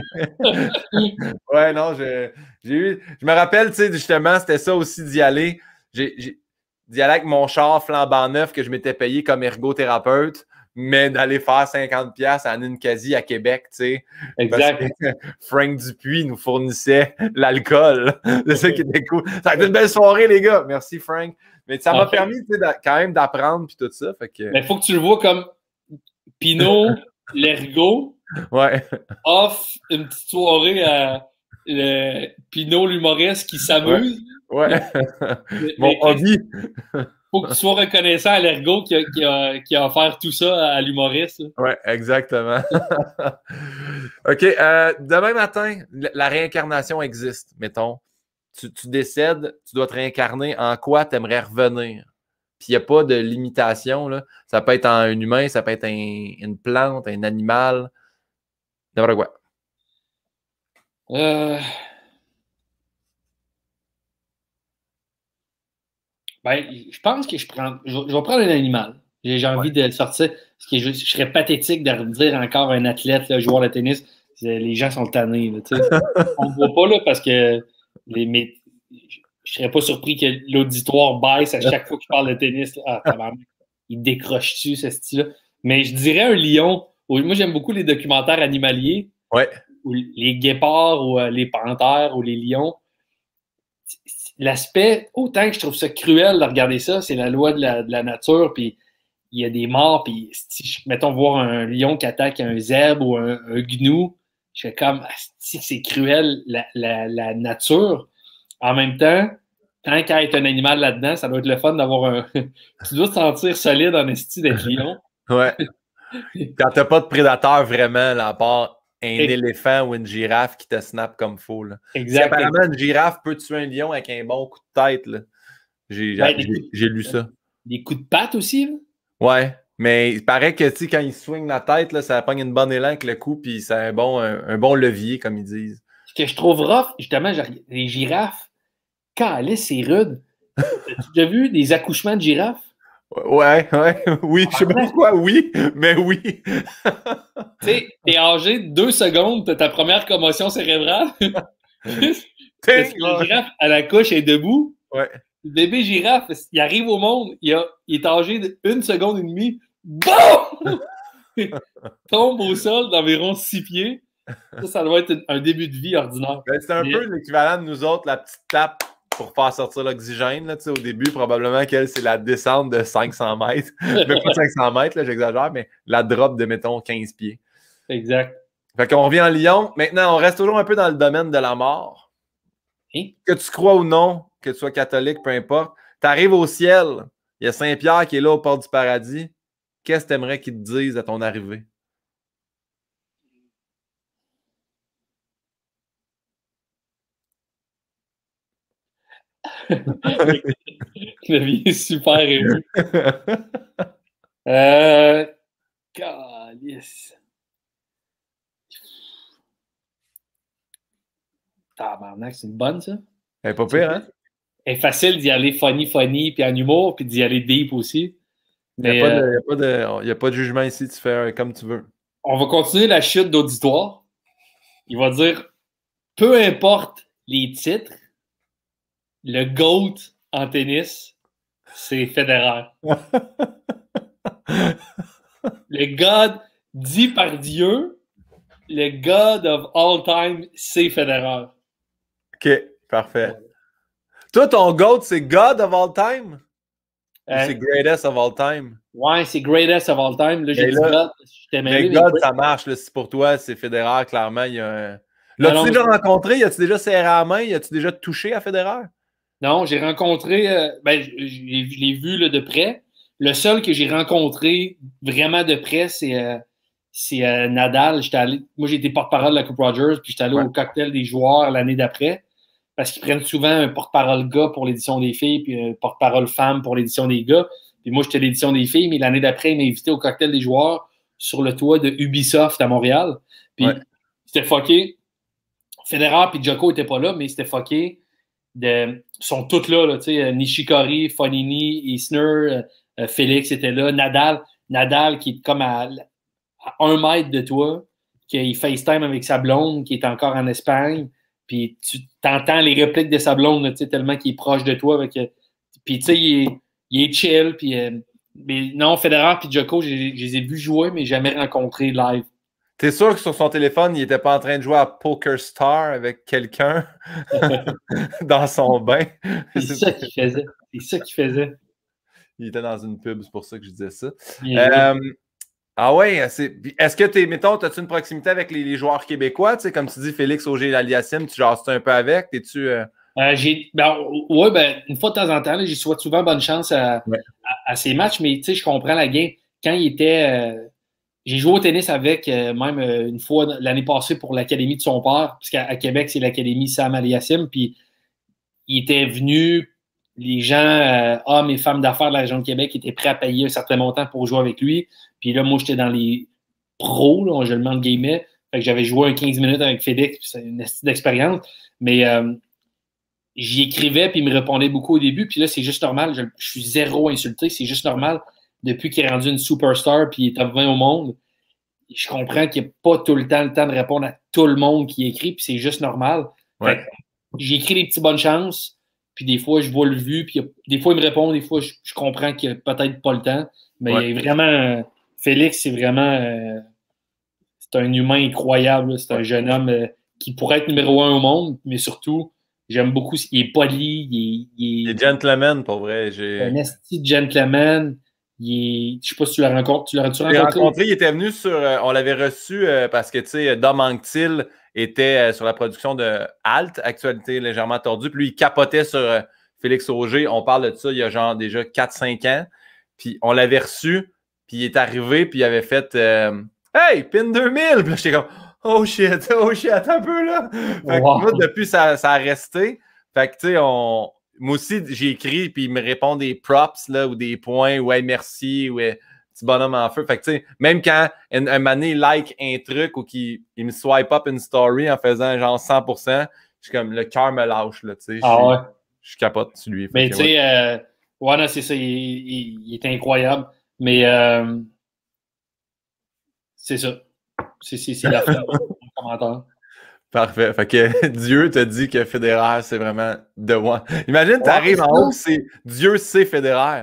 Ouais, non, j'ai eu. Je me rappelle, tu sais, justement, c'était ça aussi d'y aller. J'ai d'y aller avec mon char flambant neuf que je m'étais payé comme ergothérapeute, mais d'aller faire cinquante piastres à Ninkasi à Québec, tu sais. Exact. Parce que Frank Dupuis nous fournissait l'alcool. C'est ça qui était cool. Ça a été une belle soirée, les gars. Merci, Frank. Mais ça m'a okay. permis, tu sais, quand même d'apprendre puis tout ça. Fait que... Mais il faut que tu le vois comme Pinot, l'ergo, ouais. off une petite soirée à le Pinot, l'humoriste qui s'amuse. Ouais. ouais. Mais, Mon mais, hobby. Faut que tu sois reconnaissant à l'ergo qui a, qui, a, qui a offert tout ça à l'humoriste. Oui, exactement. OK. Euh, demain matin, la réincarnation existe, mettons. Tu, tu décèdes, tu dois te réincarner. En quoi tu aimerais revenir? Puis il n'y a pas de limitation. Là. Ça peut être en un humain, ça peut être un, une plante, un animal. N'importe quoi. Euh... Ben, je pense que je prends. Je, je vais prendre un animal. J'ai envie ouais. de sortir. Parce que je, je serais pathétique de redire encore un athlète, là, joueur de tennis. Les gens sont tannés. Là, on ne voit pas là parce que les, mais, je serais pas surpris que l'auditoire baisse à chaque fois que je parle de tennis. Là. Ah, il décroche-tu, ce style-là? Mais je dirais un lion. Moi, j'aime beaucoup les documentaires animaliers. Ouais. Ou les guépards ou euh, les panthères ou les lions. L'aspect, autant que je trouve ça cruel de regarder ça, c'est la loi de la, de la nature, puis il y a des morts, puis si, mettons, voir un lion qui attaque un zèbre ou un, un gnou, je fais comme, si c'est cruel, la, la, la nature. En même temps, tant qu'à être un animal là-dedans, ça doit être le fun d'avoir un... tu dois te sentir solide en esti d'être lion. Ouais. Quand t'as pas de prédateur vraiment, là, à part un Et... éléphant ou une girafe qui te snap comme faux. Là. Exact. Si apparemment, une girafe peut tuer un lion avec un bon coup de tête. J'ai ben, lu ça. Des coups de patte aussi, là? Ouais, mais il paraît que quand il swing la tête, là, ça pogne une bonne élan avec le coup, puis c'est un bon, un, un bon levier, comme ils disent. Ce que je trouve rough, justement, les girafes, calisse, c'est rude. As-tu déjà vu des accouchements de girafes? Ouais, ouais, oui, je sais pas pourquoi, oui, mais oui. Tu sais, t'es âgé de deux secondes, t'as ta première commotion cérébrale. La girafe, à la couche, est debout. Ouais. Le bébé girafe, il arrive au monde, il, a, il est âgé d'une seconde et demie. Boum! Tombe au sol d'environ six pieds. Ça, ça doit être un début de vie ordinaire. Ben, c'est un Mais... peu l'équivalent de nous autres, la petite tape pour faire sortir l'oxygène. Là, au début, probablement qu'elle, c'est la descente de cinq cents mètres. Mais pas cinq cents mètres, là, j'exagère, mais la drop de, mettons, quinze pieds. Exact. Fait qu'on revient en Lyon. Maintenant, on reste toujours un peu dans le domaine de la mort. Hein? Que tu crois ou non, que tu sois catholique, peu importe, tu arrives au ciel, il y a Saint-Pierre qui est là au port du paradis. Qu'est-ce que tu aimerais qu'il te dise à ton arrivée? La vie est super émue. euh... Calice. Tabarnak, c'est une bonne, ça? Elle est pas pire, hein? Elle est facile d'y aller funny, funny, puis en humour, puis d'y aller deep aussi. Il n'y a, euh, a, a, a pas de jugement ici, tu fais comme tu veux. On va continuer la chute d'auditoire. Il va dire, peu importe les titres, le GOAT en tennis, c'est Federer. Le God dit par Dieu, le God of all time, c'est Federer. OK, parfait. Ouais. Toi, ton GOAT, c'est God of all time? Euh, c'est Greatest of all time? Ouais, c'est Greatest of all time. Là, j'ai dit là, God, je t'ai mêlé. Mais God, mais... ça marche. Là, si pour toi, c'est Federer, clairement, il y a un... L'as-tu déjà mais... rencontré? As-tu déjà serré la main? As-tu déjà touché à Federer? Non, j'ai rencontré... Euh, ben, je, je l'ai vu là, de près. Le seul que j'ai rencontré vraiment de près, c'est... Euh, c'est euh, Nadal. J'étais allé, moi, j'ai été porte-parole de la Coupe Rogers, puis j'étais allé ouais. au cocktail des joueurs l'année d'après, parce qu'ils prennent souvent un porte-parole gars pour l'édition des filles, puis un porte-parole femme pour l'édition des gars. Puis moi, j'étais l'édition des filles, mais l'année d'après, ils m'ont invité au cocktail des joueurs sur le toit de Ubisoft à Montréal. Puis ouais. c'était fucké. Federer puis Djoko n'étaient pas là, mais c'était fucké. Ils sont tous là, là tu sais, Nishikori, Fognini, Isner, euh, Félix était là, Nadal. Nadal qui est comme à... à un mètre de toi, qu'il FaceTime avec sa blonde, qui est encore en Espagne, puis tu t'entends les répliques de sa blonde, là, tellement qu'il est proche de toi. Avec, puis tu sais, il est, il est chill. Puis, euh, mais non, Federer et Djoko, je les ai vus jouer, mais jamais rencontrés live. T'es sûr que sur son téléphone, il n'était pas en train de jouer à Poker Star avec quelqu'un dans son bain? C'est ça qu'il faisait. C'est ça qu'il faisait. Il était dans une pub, c'est pour ça que je disais ça. Yeah. Euh, Ah ouais, c'est... est-ce que t'es, mettons, as-tu une proximité avec les, les joueurs québécois? Tu sais, comme tu dis, Félix Auger-Aliassime, tu jases-tu un peu avec? T'es-tu. Euh... Euh, j'ai, ben, ouais, ben, une fois de temps en temps, là, j'y souhaite souvent bonne chance à, ouais. à, à ces matchs, mais tu sais, je comprends la game. Quand il était. Euh, j'ai joué au tennis avec, euh, même euh, une fois l'année passée pour l'académie de son père, parce qu'à Québec, c'est l'académie Sam Aliassime, puis il était venu. Les gens, euh, hommes et femmes d'affaires de la région de Québec, étaient prêts à payer un certain montant pour jouer avec lui. Puis là, moi, j'étais dans les pros, là, je le mets en guillemets. Fait que j'avais joué un quinze minutes avec Félix, puis c'est une astuce d'expérience. Mais euh, j'y écrivais, puis il me répondait beaucoup au début. Puis là, c'est juste normal. Je, je suis zéro insulté. C'est juste normal. Depuis qu'il est rendu une superstar, puis il est top vingt au monde, je comprends qu'il n'y a pas tout le temps le temps de répondre à tout le monde qui écrit, puis c'est juste normal. Ouais. Fait que j'ai écrit des petits bonnes chances. Puis des fois, je vois le vu, puis des fois, il me répond, des fois, je, je comprends qu'il n'y a peut-être pas le temps. Mais ouais. il est vraiment. Euh, Félix, c'est vraiment. Euh, c'est un humain incroyable. C'est un jeune homme euh, qui pourrait être numéro un au monde, mais surtout, j'aime beaucoup. Il est poli. Il est, il est, il est gentleman, pour vrai. J'ai... Un esti gentleman. Il est, je sais pas si tu l'as rencontré. Tu l'as rencontré? rencontré, il était venu sur. Euh, on l'avait reçu euh, parce que, tu sais, Dom Anctil était euh, sur la production de Alt, Actualité légèrement tordue. Puis lui, il capotait sur euh, Félix Auger. On parle de ça il y a genre déjà quatre cinq ans. Puis on l'avait reçu, puis il est arrivé, puis il avait fait euh, Hey, pin deux mille! Puis là, j'étais comme Oh shit, oh shit, attends un peu là! Fait wow. que moi, depuis, ça, ça a resté. Fait que, tu sais, on... moi aussi, j'ai écrit, puis il me répond des props, là, ou des points, ou hey, merci, ou hey, petit bonhomme en feu. Fait que, tu sais, même quand un, un mané like un truc ou qu'il il me swipe up une story en faisant genre cent pour cent, je suis comme, le cœur me lâche, là, tu sais. Ah ouais. Je capote sur lui. Mais tu sais, ouais, euh, ouais, non, c'est ça, il, il, il est incroyable. Mais euh, c'est ça. C'est, c'est, c'est la fin de mon commentaire. Parfait. Fait que Dieu te dit que Federer, c'est vraiment the one. Imagine, tu arrives Ouais, en haut, c'est Dieu, c'est Federer.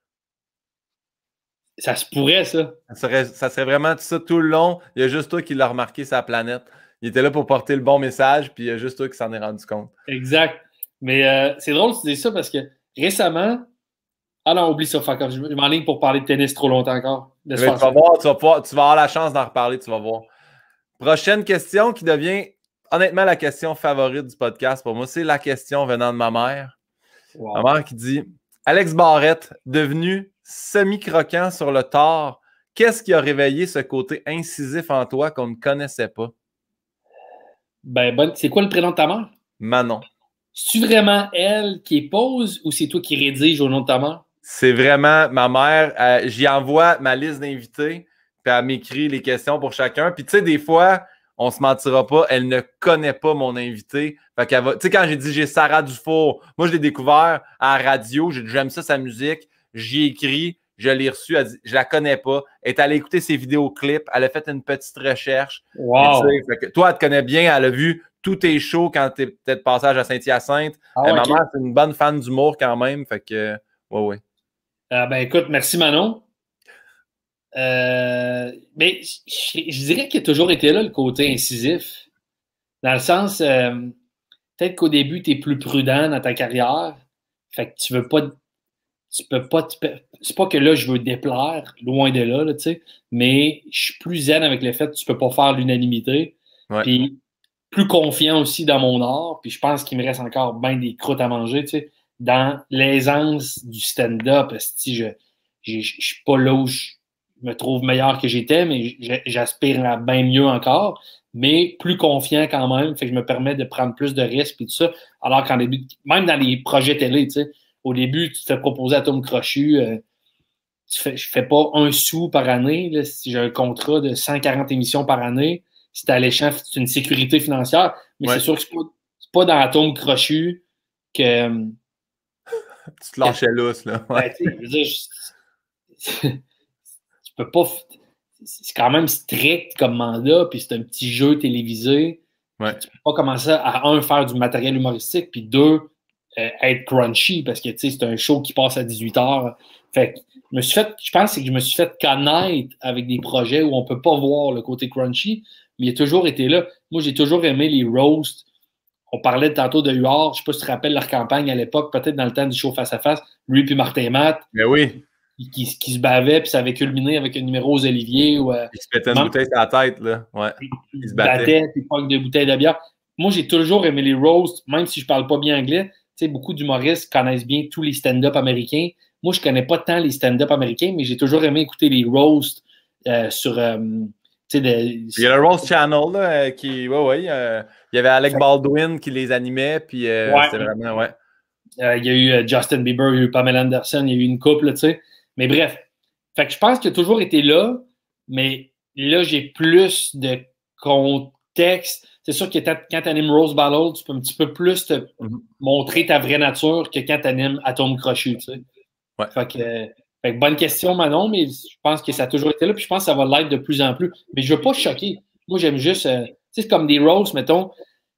Ça se pourrait, ça. Ça serait, ça serait vraiment tout ça tout le long. Il y a juste toi qui l'as remarqué sa planète. Il était là pour porter le bon message, puis il y a juste toi qui s'en est rendu compte. Exact. Mais euh, c'est drôle que tu dis ça parce que récemment, ah non, oublie ça, fuck off. Je m'enligne pour parler de tennis trop longtemps encore. Mais tu, vas voir, tu, vas pouvoir, tu vas avoir la chance d'en reparler, tu vas voir. Prochaine question qui devient honnêtement la question favorite du podcast pour moi, c'est la question venant de ma mère. Wow. Ma mère qui dit « Alex Barrette, devenu semi-croquant sur le tort, qu'est-ce qui a réveillé ce côté incisif en toi qu'on ne connaissait pas? » Ben, bon, c'est quoi le prénom de ta mère? Manon. C'est-tu vraiment elle qui pose ou c'est toi qui rédige au nom de ta mère? C'est vraiment ma mère. Euh, j'y envoie ma liste d'invités, puis elle m'écrit les questions pour chacun. Puis tu sais, des fois, on se mentira pas, elle ne connaît pas mon invité. Fait qu'elle va. Tu sais, quand j'ai dit j'ai Sarah Dufour, moi je l'ai découvert à la radio, j'aime ça sa musique, j'y écris, je l'ai reçu, elle dit je la connais pas. Elle est allée écouter ses vidéoclips, elle a fait une petite recherche. Wow. Et, fait que, toi, elle te connaît bien, elle a vu tous tes shows quand tu es peut-être passage à Saint-Hyacinthe. Ah, euh, okay. Ma mère, c'est une bonne fan d'humour quand même. Fait que ouais, ouais. Euh, ben écoute, merci Manon. Euh, mais je, je dirais qu'il a toujours été là le côté incisif. Dans le sens, euh, peut-être qu'au début, tu es plus prudent dans ta carrière. Fait que tu veux pas. Tu peux pas. C'est pas que là, je veux déplaire, loin de là, là tu sais. Mais je suis plus zen avec le fait que tu peux pas faire l'unanimité. Ouais. Puis plus confiant aussi dans mon art. Puis je pense qu'il me reste encore bien des croûtes à manger, tu sais. Dans l'aisance du stand-up, si je je suis pas là où je me trouve meilleur que j'étais, mais j'aspire à bien mieux encore, mais plus confiant quand même, fait que je me permets de prendre plus de risques et tout ça, alors qu'en début, même dans les projets télé, tu sais, au début, tu te fais proposer à Tom Crochu, euh, tu fais, je fais pas un sou par année, là, si j'ai un contrat de cent quarante émissions par année, si t'es alléchant, c'est une sécurité financière, mais ouais. C'est sûr que c'est pas, c'est pas dans Tom Crochu que tu te lâchais lousse, là. Ouais. Ben, tu sais, je veux dire, je, tu peux pas. C'est quand même strict comme mandat, puis c'est un petit jeu télévisé. Ouais. Tu peux pas commencer à, un, faire du matériel humoristique, puis deux, euh, être crunchy, parce que, tu sais, c'est un show qui passe à dix-huit heures. Fait que, je me suis fait, je pense que je me suis fait connaître avec des projets où on peut pas voir le côté crunchy, mais il a toujours été là. Moi, j'ai toujours aimé les roasts. On parlait tantôt de Huard, je ne sais pas si tu te rappelles leur campagne à l'époque, peut-être dans le temps du show face-à-face, lui puis Martin Matt. Mais oui. Qui, qui, qui se bavait, puis ça avait culminé avec un numéro aux Olivier. Où, euh, il se mettait une bouteille sur la tête, là. Ouais. Il, il se battait, puis il pogne de bouteilles de bière. Moi, j'ai toujours aimé les roasts, même si je ne parle pas bien anglais. Tu sais, beaucoup d'humoristes connaissent bien tous les stand-up américains. Moi, je ne connais pas tant les stand-up américains, mais j'ai toujours aimé écouter les roasts euh, sur... Euh, De, il y a le Roast Channel là, qui, ouais, ouais, euh, il y avait Alec Baldwin qui les animait, puis euh, ouais. C'était vraiment, ouais. Euh, il y a eu euh, Justin Bieber, il y a eu Pamela Anderson, il y a eu une couple, tu sais. Mais bref, fait que je pense qu'il a toujours été là, mais là, j'ai plus de contexte. C'est sûr que quand tu animes Rose Battle, tu peux un petit peu plus te mm-hmm. montrer ta vraie nature que quand tu animes Atome Crochu, tu sais. Ouais. Fait que... Euh, Fait que bonne question, Manon, mais je pense que ça a toujours été là, puis je pense que ça va l'être de plus en plus. Mais je ne veux pas choquer. Moi, j'aime juste... Euh, tu sais, c'est comme des roasts, mettons.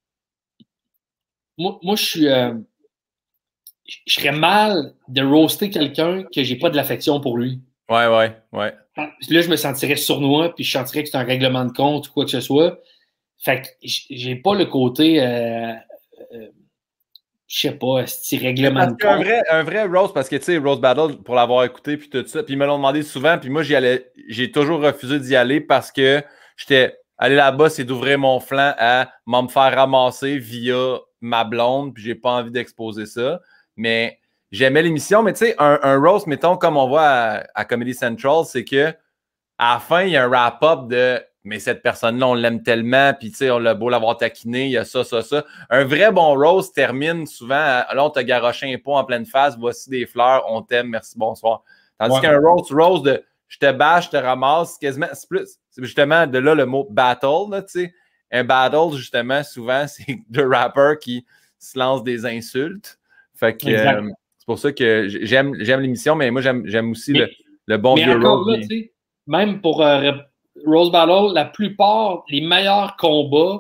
Moi, moi je suis... Euh, je serais mal de roaster quelqu'un que j'ai pas de l'affection pour lui. Ouais, ouais, ouais. Là, je me sentirais sournois, puis je sentirais que c'est un règlement de compte ou quoi que ce soit. Fait que j'ai pas le côté... Euh, euh, je sais pas, c'est règlement de compte. Un vrai, un vrai roast, parce que tu sais, Roast Battle, pour l'avoir écouté, puis tout ça, puis ils me l'ont demandé souvent, puis moi, j'y allais, j'ai toujours refusé d'y aller parce que j'étais allé là-bas, c'est d'ouvrir mon flanc à m'en me faire ramasser via ma blonde, puis j'ai pas envie d'exposer ça. Mais j'aimais l'émission, mais tu sais, un, un roast, mettons, comme on voit à, à Comedy Central, c'est que à la fin, il y a un wrap-up de mais cette personne-là, on l'aime tellement, puis tu sais, on l'a beau l'avoir taquiné, il y a ça, ça, ça. Un vrai bon roast termine souvent à, là, on t'a garoché un pot en pleine face, voici des fleurs, on t'aime, merci, bonsoir. Tandis ouais. qu'un roast, roast de je te bâche, je te ramasse, quasiment, c'est plus, c'est justement de là le mot battle, là, tu sais. Un battle, justement, souvent, c'est deux rappers qui se lancent des insultes. Fait que euh, c'est pour ça que j'aime, j'aime l'émission, mais moi, j'aime, j'aime aussi mais, le, le bon mais vieux encore roast. Là, tu sais, même pour euh, Rose Battle, la plupart, les meilleurs combats,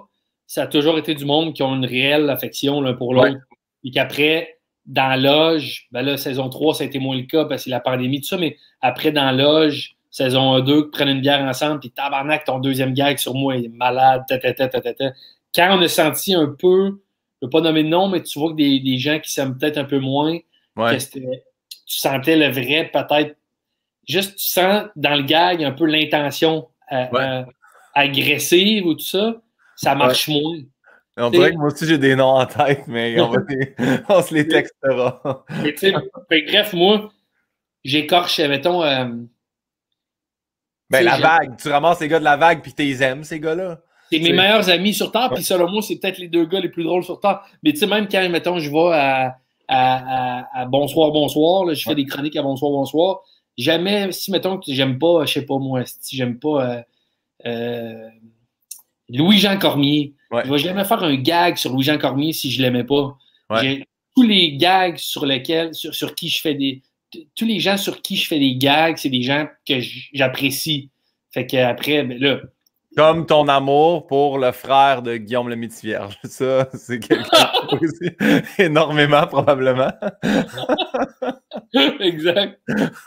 ça a toujours été du monde qui ont une réelle affection l'un pour l'autre. Ouais. Et qu'après, dans la loge, ben là, saison trois, ça a été moins le cas parce que c'est la pandémie, tout ça, mais après, dans la loge, saison un deux, prennent une bière ensemble, puis tabarnak, ton deuxième gag sur moi, il est malade, tata, tata, tata. Quand on a senti un peu, je ne veux pas nommer de nom, mais tu vois que des, des gens qui s'aiment peut-être un peu moins, ouais. que tu sentais le vrai, peut-être, juste tu sens dans le gag un peu l'intention euh, ouais. euh, agressive ou tout ça, ça marche ouais. moins. On dirait que moi aussi j'ai des noms en tête, mais on, va les, on se les textera. Mais tu sais, bref, moi, j'écorche, mettons. Euh, ben, la vague, tu ramasses les gars de la vague puis tu les aimes, ces gars-là. C'est mes meilleurs amis sur Terre, puis selon moi, c'est peut-être les deux gars les plus drôles sur Terre. Mais tu sais, même quand, mettons, je vais à, à, à, à Bonsoir, Bonsoir, là, je fais ouais. des chroniques à Bonsoir, Bonsoir, jamais, si, mettons, que j'aime pas, je sais pas moi, si j'aime pas euh, euh, Louis-Jean Cormier, ouais. je vais jamais faire un gag sur Louis-Jean Cormier si je l'aimais pas. Ouais. J'ai tous les gags sur lesquels, sur, sur qui je fais des... Tous les gens sur qui je fais des gags, c'est des gens que j'apprécie. Fait qu'après, ben là... Comme ton amour pour le frère de Guillaume le Métis-Vierge. Ça, c'est quelqu'un aussi énormément, probablement. Exact.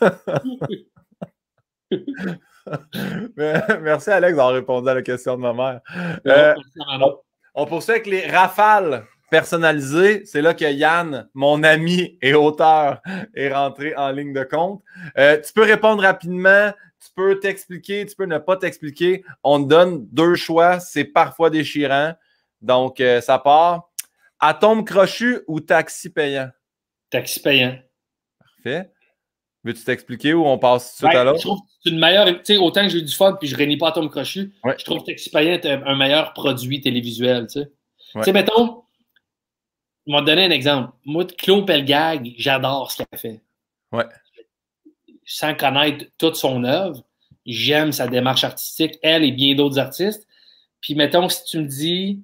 Merci, Alex, d'avoir répondu à la question de ma mère. Euh, on, on poursuit avec les rafales personnalisées. C'est là que Yann, mon ami et auteur, est rentré en ligne de compte. Euh, tu peux répondre rapidement. Tu peux t'expliquer, tu peux ne pas t'expliquer. On te donne deux choix. C'est parfois déchirant. Donc, euh, ça part. Atome crochu ou taxi payant? Taxi payant. Parfait. Veux-tu t'expliquer ou on passe tout de suite ouais, à l'autre? Je trouve que c'est une meilleure. Tu sais, autant que j'ai eu du fun puis je réunis pas Atome crochu, ouais. je trouve que taxi payant est un meilleur produit télévisuel. Tu sais, ouais. tu sais mettons, je vais te donner un exemple. Moi, Claude Pelgag, j'adore ce qu'elle fait. Ouais. Sans connaître toute son œuvre, j'aime sa démarche artistique, elle et bien d'autres artistes. Puis, mettons, si tu me dis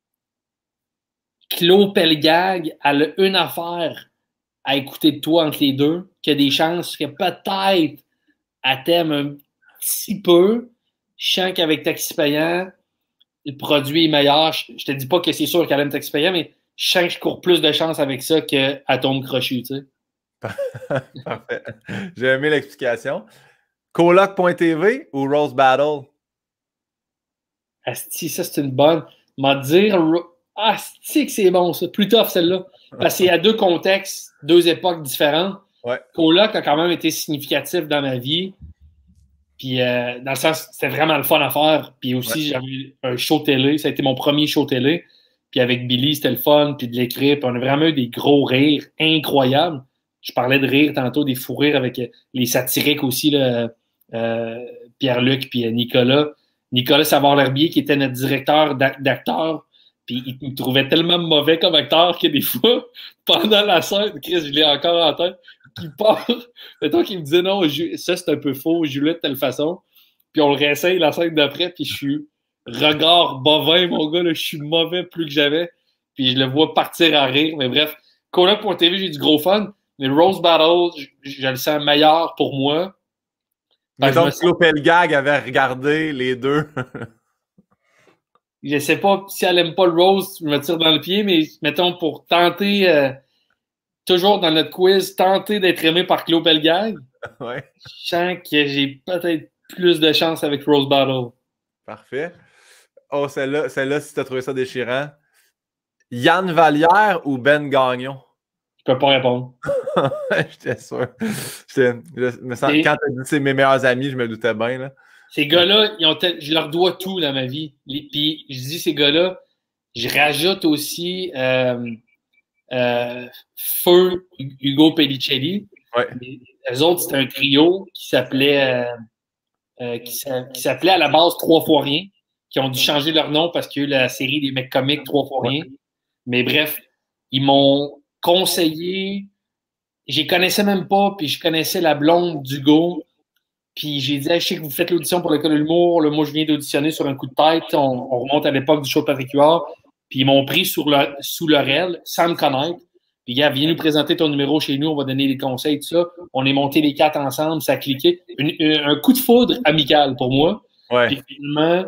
Claude Pelgag, elle a une affaire à écouter de toi entre les deux, qu'il y a des chances que peut-être elle t'aime un petit peu. Je sens qu'avec Taxi Payant, le produit est meilleur. Je, je te dis pas que c'est sûr qu'elle aime Taxi Payant, mais je sens que je cours plus de chance avec ça qu'Atome crochu, tu sais. Parfait. J'ai aimé l'explication. Coloc point T V ou Rose Battle? Asti, ça c'est une bonne. M'a dire, asti que c'est bon ça. Plus tough celle-là. Parce qu'il y a deux contextes, deux époques différentes. Ouais. Coloc a quand même été significatif dans ma vie. Puis euh, dans le sens, c'était vraiment le fun à faire. Puis aussi, ouais. j'avais un show télé. Ça a été mon premier show télé. Puis avec Billy, c'était le fun. Puis de l'écrire. Puis on a vraiment eu des gros rires incroyables. Je parlais de rire tantôt, des fous rires avec les satiriques aussi, là, euh, Pierre-Luc puis Nicolas. Nicolas Savard-L'Herbier, qui était notre directeur d'acteur, puis il me trouvait tellement mauvais comme acteur que des fois, pendant la scène, Chris, je l'ai encore en tête, qui part, mettons qu'il me disait non, ça c'est un peu faux, je l'ai de telle façon, puis on le réessaye la scène d'après, puis je suis regard bovin, mon gars, là, je suis mauvais plus que j'avais, puis je le vois partir à rire, mais bref, Coloc point T V, j'ai du gros fun. Mais Rose Battle, je, je le sens meilleur pour moi. Mais donc, Claude Pelgag avait regardé les deux. Je sais pas si elle aime pas le Rose, je me tire dans le pied, mais mettons, pour tenter, euh, toujours dans notre quiz, tenter d'être aimé par Claude Pelgag, ouais. je sens que j'ai peut-être plus de chance avec Rose Battle. Parfait. Oh, celle-là, celle-là, si tu as trouvé ça déchirant. Yann Vallière ou Ben Gagnon? Je peux pas répondre. J'étais sûr. J'étais, je me sens, quand tu as dit c'est mes meilleurs amis, je me doutais bien. Là. Ces gars-là, ils ont te, je leur dois tout dans ma vie. Les, puis je dis ces gars-là, je rajoute aussi euh, euh, Feu Hugo Pellicelli. Ouais. Les autres, c'était un trio qui s'appelait euh, euh, qui, qui s'appelait à la base Trois fois rien, qui ont dû changer leur nom parce qu'il y a eu la série des mecs comiques Trois fois rien. Mais bref, ils m'ont conseillé, j'y connaissais même pas, puis je connaissais la blonde d'Hugo, puis j'ai dit, hey, je sais que vous faites l'audition pour l'école de l'humour, là, moi je viens d'auditionner sur un coup de tête, on, on remonte à l'époque du show de Patrick Huard, puis ils m'ont pris sur le, sous leur aile, sans me connaître, puis gars, viens nous présenter ton numéro chez nous, on va donner des conseils, tout ça, on est montés les quatre ensemble, ça a cliqué, une, une, un coup de foudre amical pour moi, ouais. puis finalement,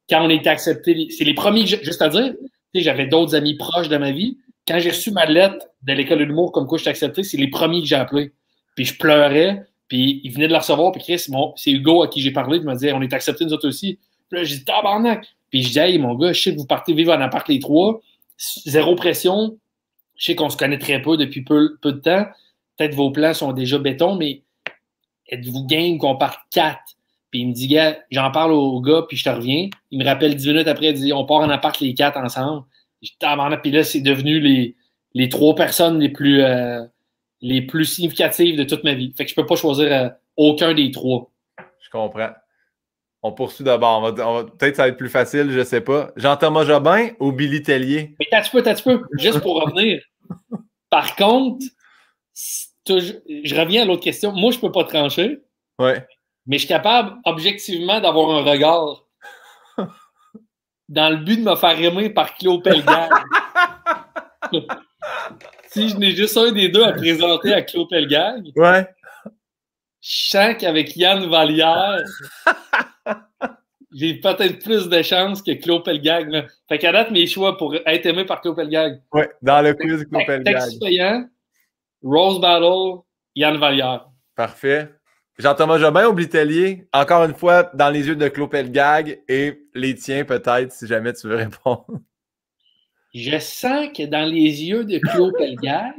quand on était accepté, c'est les premiers, juste à dire, j'avais d'autres amis proches de ma vie. Quand j'ai reçu ma lettre de l'école de l'humour comme quoi je suis accepté, c'est les premiers que j'ai appelés. Puis je pleurais, puis ils venaient de la recevoir, puis Chris, bon, c'est Hugo à qui j'ai parlé, il m'a dit, on est accepté nous autres aussi. Puis là, j'ai dit, tabarnak. Puis je dis, hey, mon gars, je sais que vous partez vivre en appart les trois, zéro pression. Je sais qu'on se connaît très peu depuis peu, peu de temps. Peut-être vos plans sont déjà béton, mais êtes-vous game qu'on parte quatre? Puis il me dit, gars, j'en parle au gars, puis je te reviens. Il me rappelle dix minutes après, il dit, on part en appart les quatre ensemble. Puis là, c'est devenu les, les trois personnes les plus, euh, les plus significatives de toute ma vie. Fait que je peux pas choisir euh, aucun des trois. Je comprends. On poursuit d'abord. On va, on va, peut-être ça va être plus facile, je sais pas. Jean-Thomas Jobin ou Billy Tellier? Mais t'as un petit peu, t'as un petit peu. Juste pour revenir. Par contre, toujours, je reviens à l'autre question. Moi, je peux pas trancher. Ouais. Mais je suis capable, objectivement, d'avoir un regard dans le but de me faire aimer par Claude Pelgag. Si je n'ai juste un des deux à présenter à Claude Pelgag, ouais. Je sens qu'avec Yann Vallière, j'ai peut-être plus de chances que Claude Pelgag. Là. Fait qu'à date, mes choix pour être aimé par Claude Pelgag. Oui, dans le quiz Claude Pelgag. Texte payant, Rose Battle, Yann Vallière. Parfait. Jean-Thomas Jobin ou Billy Tellier? Encore une fois, dans les yeux de Claude Pelgag et les tiens peut-être, si jamais tu veux répondre. Je sens que dans les yeux de Claude Pelgag,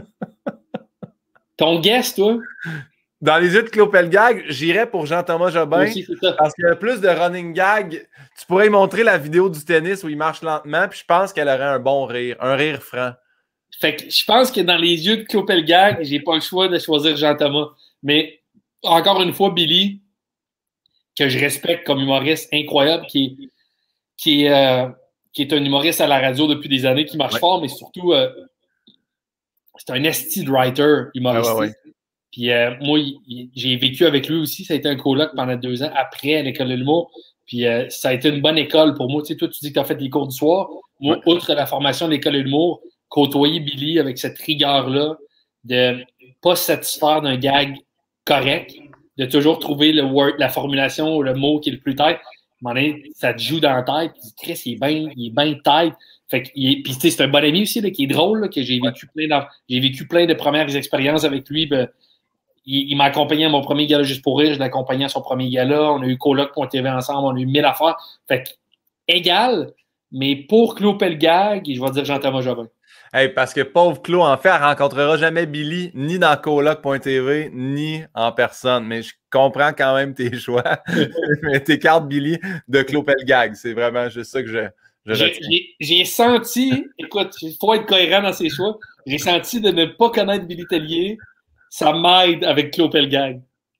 ton guess, toi? Dans les yeux de Claude Pelgag, j'irais pour Jean-Thomas Jobin aussi, c'est ça. parce qu'il y a plus de running gag. Tu pourrais y montrer la vidéo du tennis où il marche lentement, puis je pense qu'elle aurait un bon rire, un rire franc. Fait que je pense que dans les yeux de Claude Pelgag, j'ai pas le choix de choisir Jean-Thomas. Mais encore une fois, Billy, que je respecte comme humoriste incroyable, qui est, qui est, euh, qui est un humoriste à la radio depuis des années, qui marche ouais. fort, mais surtout, euh, c'est un esti de writer humoristique. Ouais, ouais, ouais. Puis euh, moi, j'ai vécu avec lui aussi. Ça a été un coloc pendant deux ans après à l'école de l'humour. Puis euh, ça a été une bonne école pour moi. Tu sais, toi, tu dis que tu as fait des cours du soir. Moi, ouais. outre la formation de l'école de l'humour, côtoyer Billy avec cette rigueur-là de pas se satisfaire d'un gag correct, de toujours trouver le word, la formulation ou le mot qui est le plus tête. Ça te joue dans la tête. Puis Chris, il est bien il est bien tête. Fait que, il est, puis c'est un bon ami aussi là, qui est drôle, là, que j'ai vécu, ouais. plein j'ai vécu plein de premières expériences avec lui. Ben, il, il m'a accompagné à mon premier gala Juste pour rire, je l'ai accompagné à son premier gala. On a eu coloc point T V ensemble, on a eu mille affaires. Fait que, égal, mais pour Claude Pelgag, je vais dire Jean-Thomas Jobin. Hey, parce que pauvre Claude, en fait, elle ne rencontrera jamais Billy, ni dans coloc point T V, ni en personne. Mais je comprends quand même tes choix. Tes cartes Billy de Claude Pelgag. C'est vraiment juste ça que je, je J'ai senti, écoute, il faut être cohérent dans ses choix. J'ai senti de ne pas connaître Billy Tellier. Ça m'aide avec Claude Pelgag.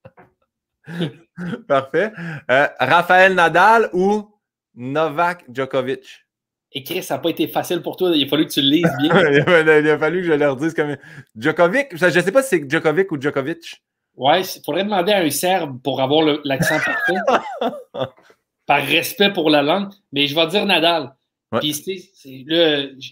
Parfait. Euh, Raphaël Nadal ou Novak Djokovic? Et Chris, ça n'a pas été facile pour toi. Il a fallu que tu le lises bien. il a fallu que je leur dise comme Djokovic. Je ne sais pas si c'est Djokovic ou Djokovic. Ouais, il faudrait demander à un Serbe pour avoir l'accent parfait. Par respect pour la langue. Mais je vais dire Nadal. Ouais. Puis, c'est là, je,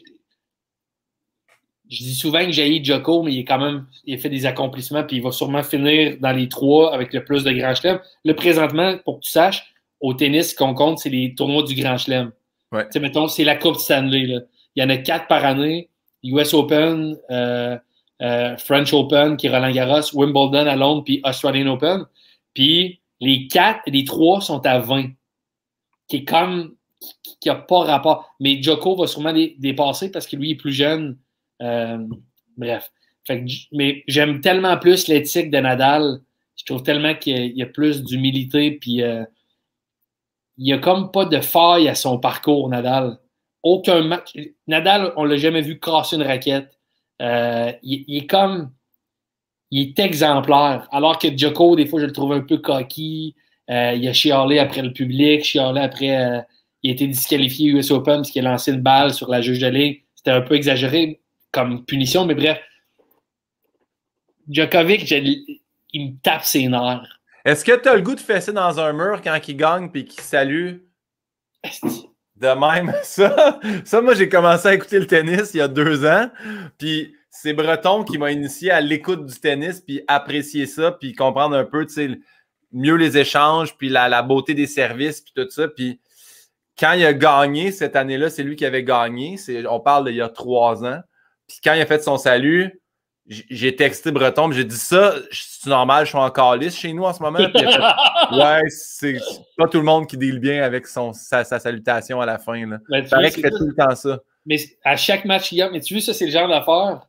je dis souvent que j'ai Djoko, mais il, est quand même, il a fait des accomplissements, puis il va sûrement finir dans les trois avec le plus de Grand Chelem. Là, présentement, pour que tu saches, au tennis, ce qu'on compte, c'est les tournois du Grand Chelem. Ouais. Tu sais, mettons, c'est la Coupe Stanley. Là. Il y en a quatre par année. U S Open, euh, euh, French Open, qui est Roland Garros, Wimbledon à Londres, puis Australian Open. Puis les quatre, les trois sont à vingt. Qui est comme, qui n'a pas rapport. Mais Djoko va sûrement les dépasser parce que lui est plus jeune. Euh, bref. Fait que, mais j'aime tellement plus l'éthique de Nadal. Je trouve tellement qu'il y a plus d'humilité, puis euh, il n'y a comme pas de faille à son parcours, Nadal. Aucun match. Nadal, on ne l'a jamais vu casser une raquette. Euh, il, il est comme... Il est exemplaire. Alors que Djoko, des fois, je le trouve un peu coquille. Euh, il a chialé après le public, chialé après... Euh, il a été disqualifié U S Open parce qu'il a lancé une balle sur la juge de ligne. C'était un peu exagéré comme punition, mais bref. Djokovic, je, il me tape ses nerfs. Est-ce que tu as le goût de fesser dans un mur quand il gagne et qu'il salue? De même, ça, ça moi, j'ai commencé à écouter le tennis il y a deux ans. Puis c'est Breton qui m'a initié à l'écoute du tennis, puis apprécier ça, puis comprendre un peu, tu sais, mieux les échanges, puis la, la beauté des services, puis tout ça. Puis quand il a gagné cette année-là, c'est lui qui avait gagné. On parle d'il y a trois ans. Puis quand il a fait son salut, j'ai texté Breton, j'ai dit ça, c'est normal, je suis en calice chez nous en ce moment. Puis il a fait, ouais, c'est pas tout le monde qui deal bien avec son, sa, sa salutation à la fin. Là. Ben, paraît qu'il fait tout le temps ça. Mais à chaque match, il y a, mais tu vois, ça, c'est le genre d'affaire.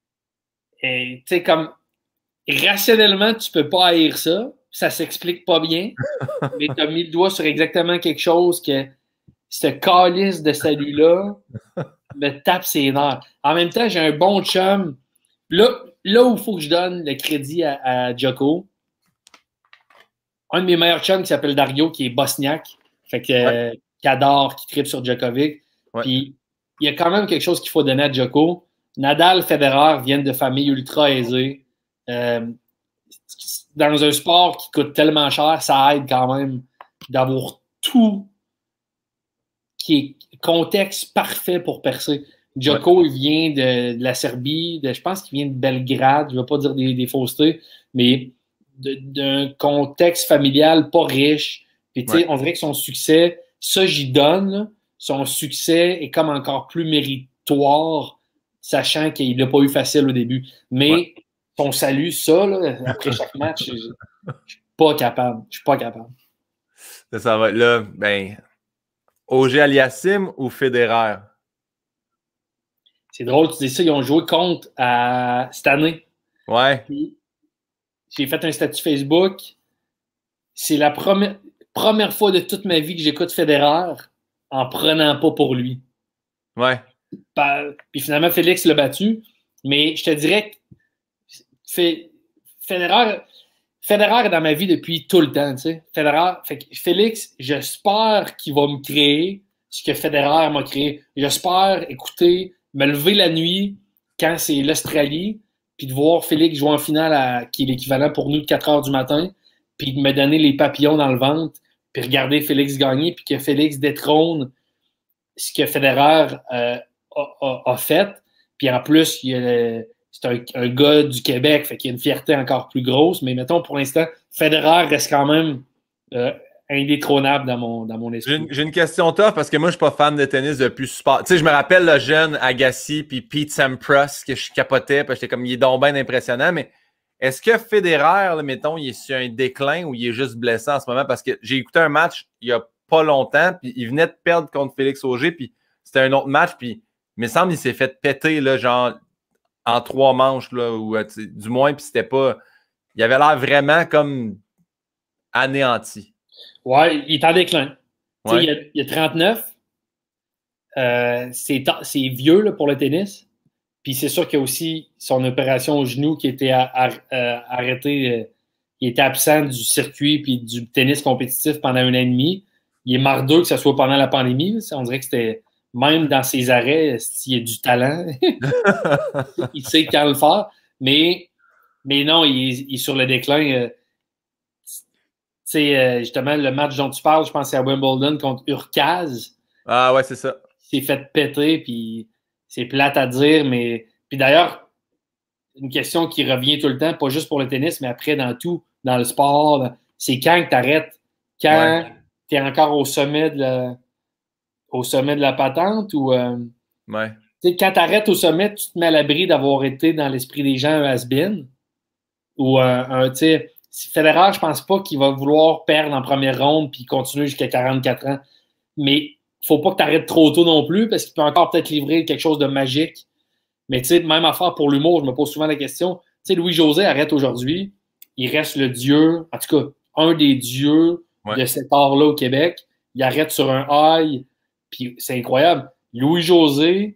Tu sais, comme rationnellement, tu peux pas haïr ça. Ça s'explique pas bien. Mais tu as mis le doigt sur exactement quelque chose que ce calice de salut-là me tape ses nerfs. En même temps, j'ai un bon chum. Là, là où il faut que je donne le crédit à, à Djoko, un de mes meilleurs chums qui s'appelle Dario, qui est bosniaque, fait que, ouais. euh, qui adore, qui tripe sur Djokovic. Ouais. Puis il y a quand même quelque chose qu'il faut donner à Djoko. Nadal, Federer viennent de familles ultra aisées. Euh, dans un sport qui coûte tellement cher, ça aide quand même d'avoir tout qui est contexte parfait pour percer. Djoko, ouais. il vient de, de la Serbie, de, je pense qu'il vient de Belgrade, je ne vais pas dire des, des faussetés, mais d'un contexte familial pas riche. Puis, tu sais, ouais. on dirait que son succès, ça, j'y donne, là, son succès est comme encore plus méritoire, sachant qu'il n'a pas eu facile au début. Mais ouais. son salut, ça, là, après chaque match, je ne suis pas capable. Je suis pas capable. Ça, ça va être là, ben, Auger-Aliassime ou Federer? C'est drôle, tu dis ça, ils ont joué contre à, cette année. Ouais. J'ai fait un statut Facebook. C'est la première, première fois de toute ma vie que j'écoute Federer en prenant pas pour lui. Ouais. Puis finalement, Félix l'a battu. Mais je te dirais que Federer, Federer est dans ma vie depuis tout le temps. Tu sais. Federer, fait que Félix, j'espère qu'il va me créer ce que Federer m'a créé. J'espère écouter, me lever la nuit quand c'est l'Australie, puis de voir Félix jouer en finale, à, qui est l'équivalent pour nous de quatre heures du matin, puis de me donner les papillons dans le ventre, puis regarder Félix gagner, puis que Félix détrône ce que Federer euh, a, a, a fait. Puis en plus, c'est un, un gars du Québec, fait qu'il y a une fierté encore plus grosse. Mais mettons, pour l'instant, Federer reste quand même euh, indétrônable dans mon, dans mon esprit. J'ai une, une question tough parce que moi, je suis pas fan de tennis depuis super. Tu sais, je me rappelle le jeune Agassi puis Pete Sampras que je capotais parce que j'étais comme, il est donc bien impressionnant. Mais est-ce que Federer, là, mettons, il est sur un déclin ou il est juste blessé en ce moment? Parce que j'ai écouté un match il y a pas longtemps, puis il venait de perdre contre Félix Auger, puis c'était un autre match, puis il me semble qu'il s'est fait péter, là, genre, en trois manches, là, ou du moins, puis c'était pas... Il avait l'air vraiment comme anéanti. Ouais, il est en déclin. Ouais. Il, a, il a trente-neuf. Euh, c'est vieux là, pour le tennis. Puis c'est sûr qu'il y a aussi son opération au genou qui était à, à, à, arrêtée. Euh, il était absent du circuit puis du tennis compétitif pendant un an et demi. Il est mardeux que ce soit pendant la pandémie. Là. On dirait que c'était, même dans ses arrêts, s'il y a du talent, il sait quand le faire. Mais, mais non, il est, il est sur le déclin. Euh, tu sais, euh, justement, le match dont tu parles, je pense que c'est à Wimbledon contre Urkaz. Ah ouais, c'est ça. Il s'est fait péter, puis c'est plate à dire, mais... Puis d'ailleurs, une question qui revient tout le temps, pas juste pour le tennis, mais après dans tout, dans le sport, c'est quand que tu arrêtes? Quand... Ouais. Tu es encore au sommet de la, au sommet de la patente ou euh, ouais. Quand tu arrêtes au sommet, tu te mets à l'abri d'avoir été dans l'esprit des gens un has-been ou euh, un, tu sais, Federer, je pense pas qu'il va vouloir perdre en première ronde puis continuer jusqu'à quarante-quatre ans. Mais faut pas que tu arrêtes trop tôt non plus parce qu'il peut encore peut-être livrer quelque chose de magique. Mais tu sais, même affaire pour l'humour, je me pose souvent la question. Tu sais, Louis-José arrête aujourd'hui. Il reste le dieu, en tout cas, un des dieux ouais. de cet art-là au Québec. Il arrête sur un high, puis c'est incroyable. Louis-José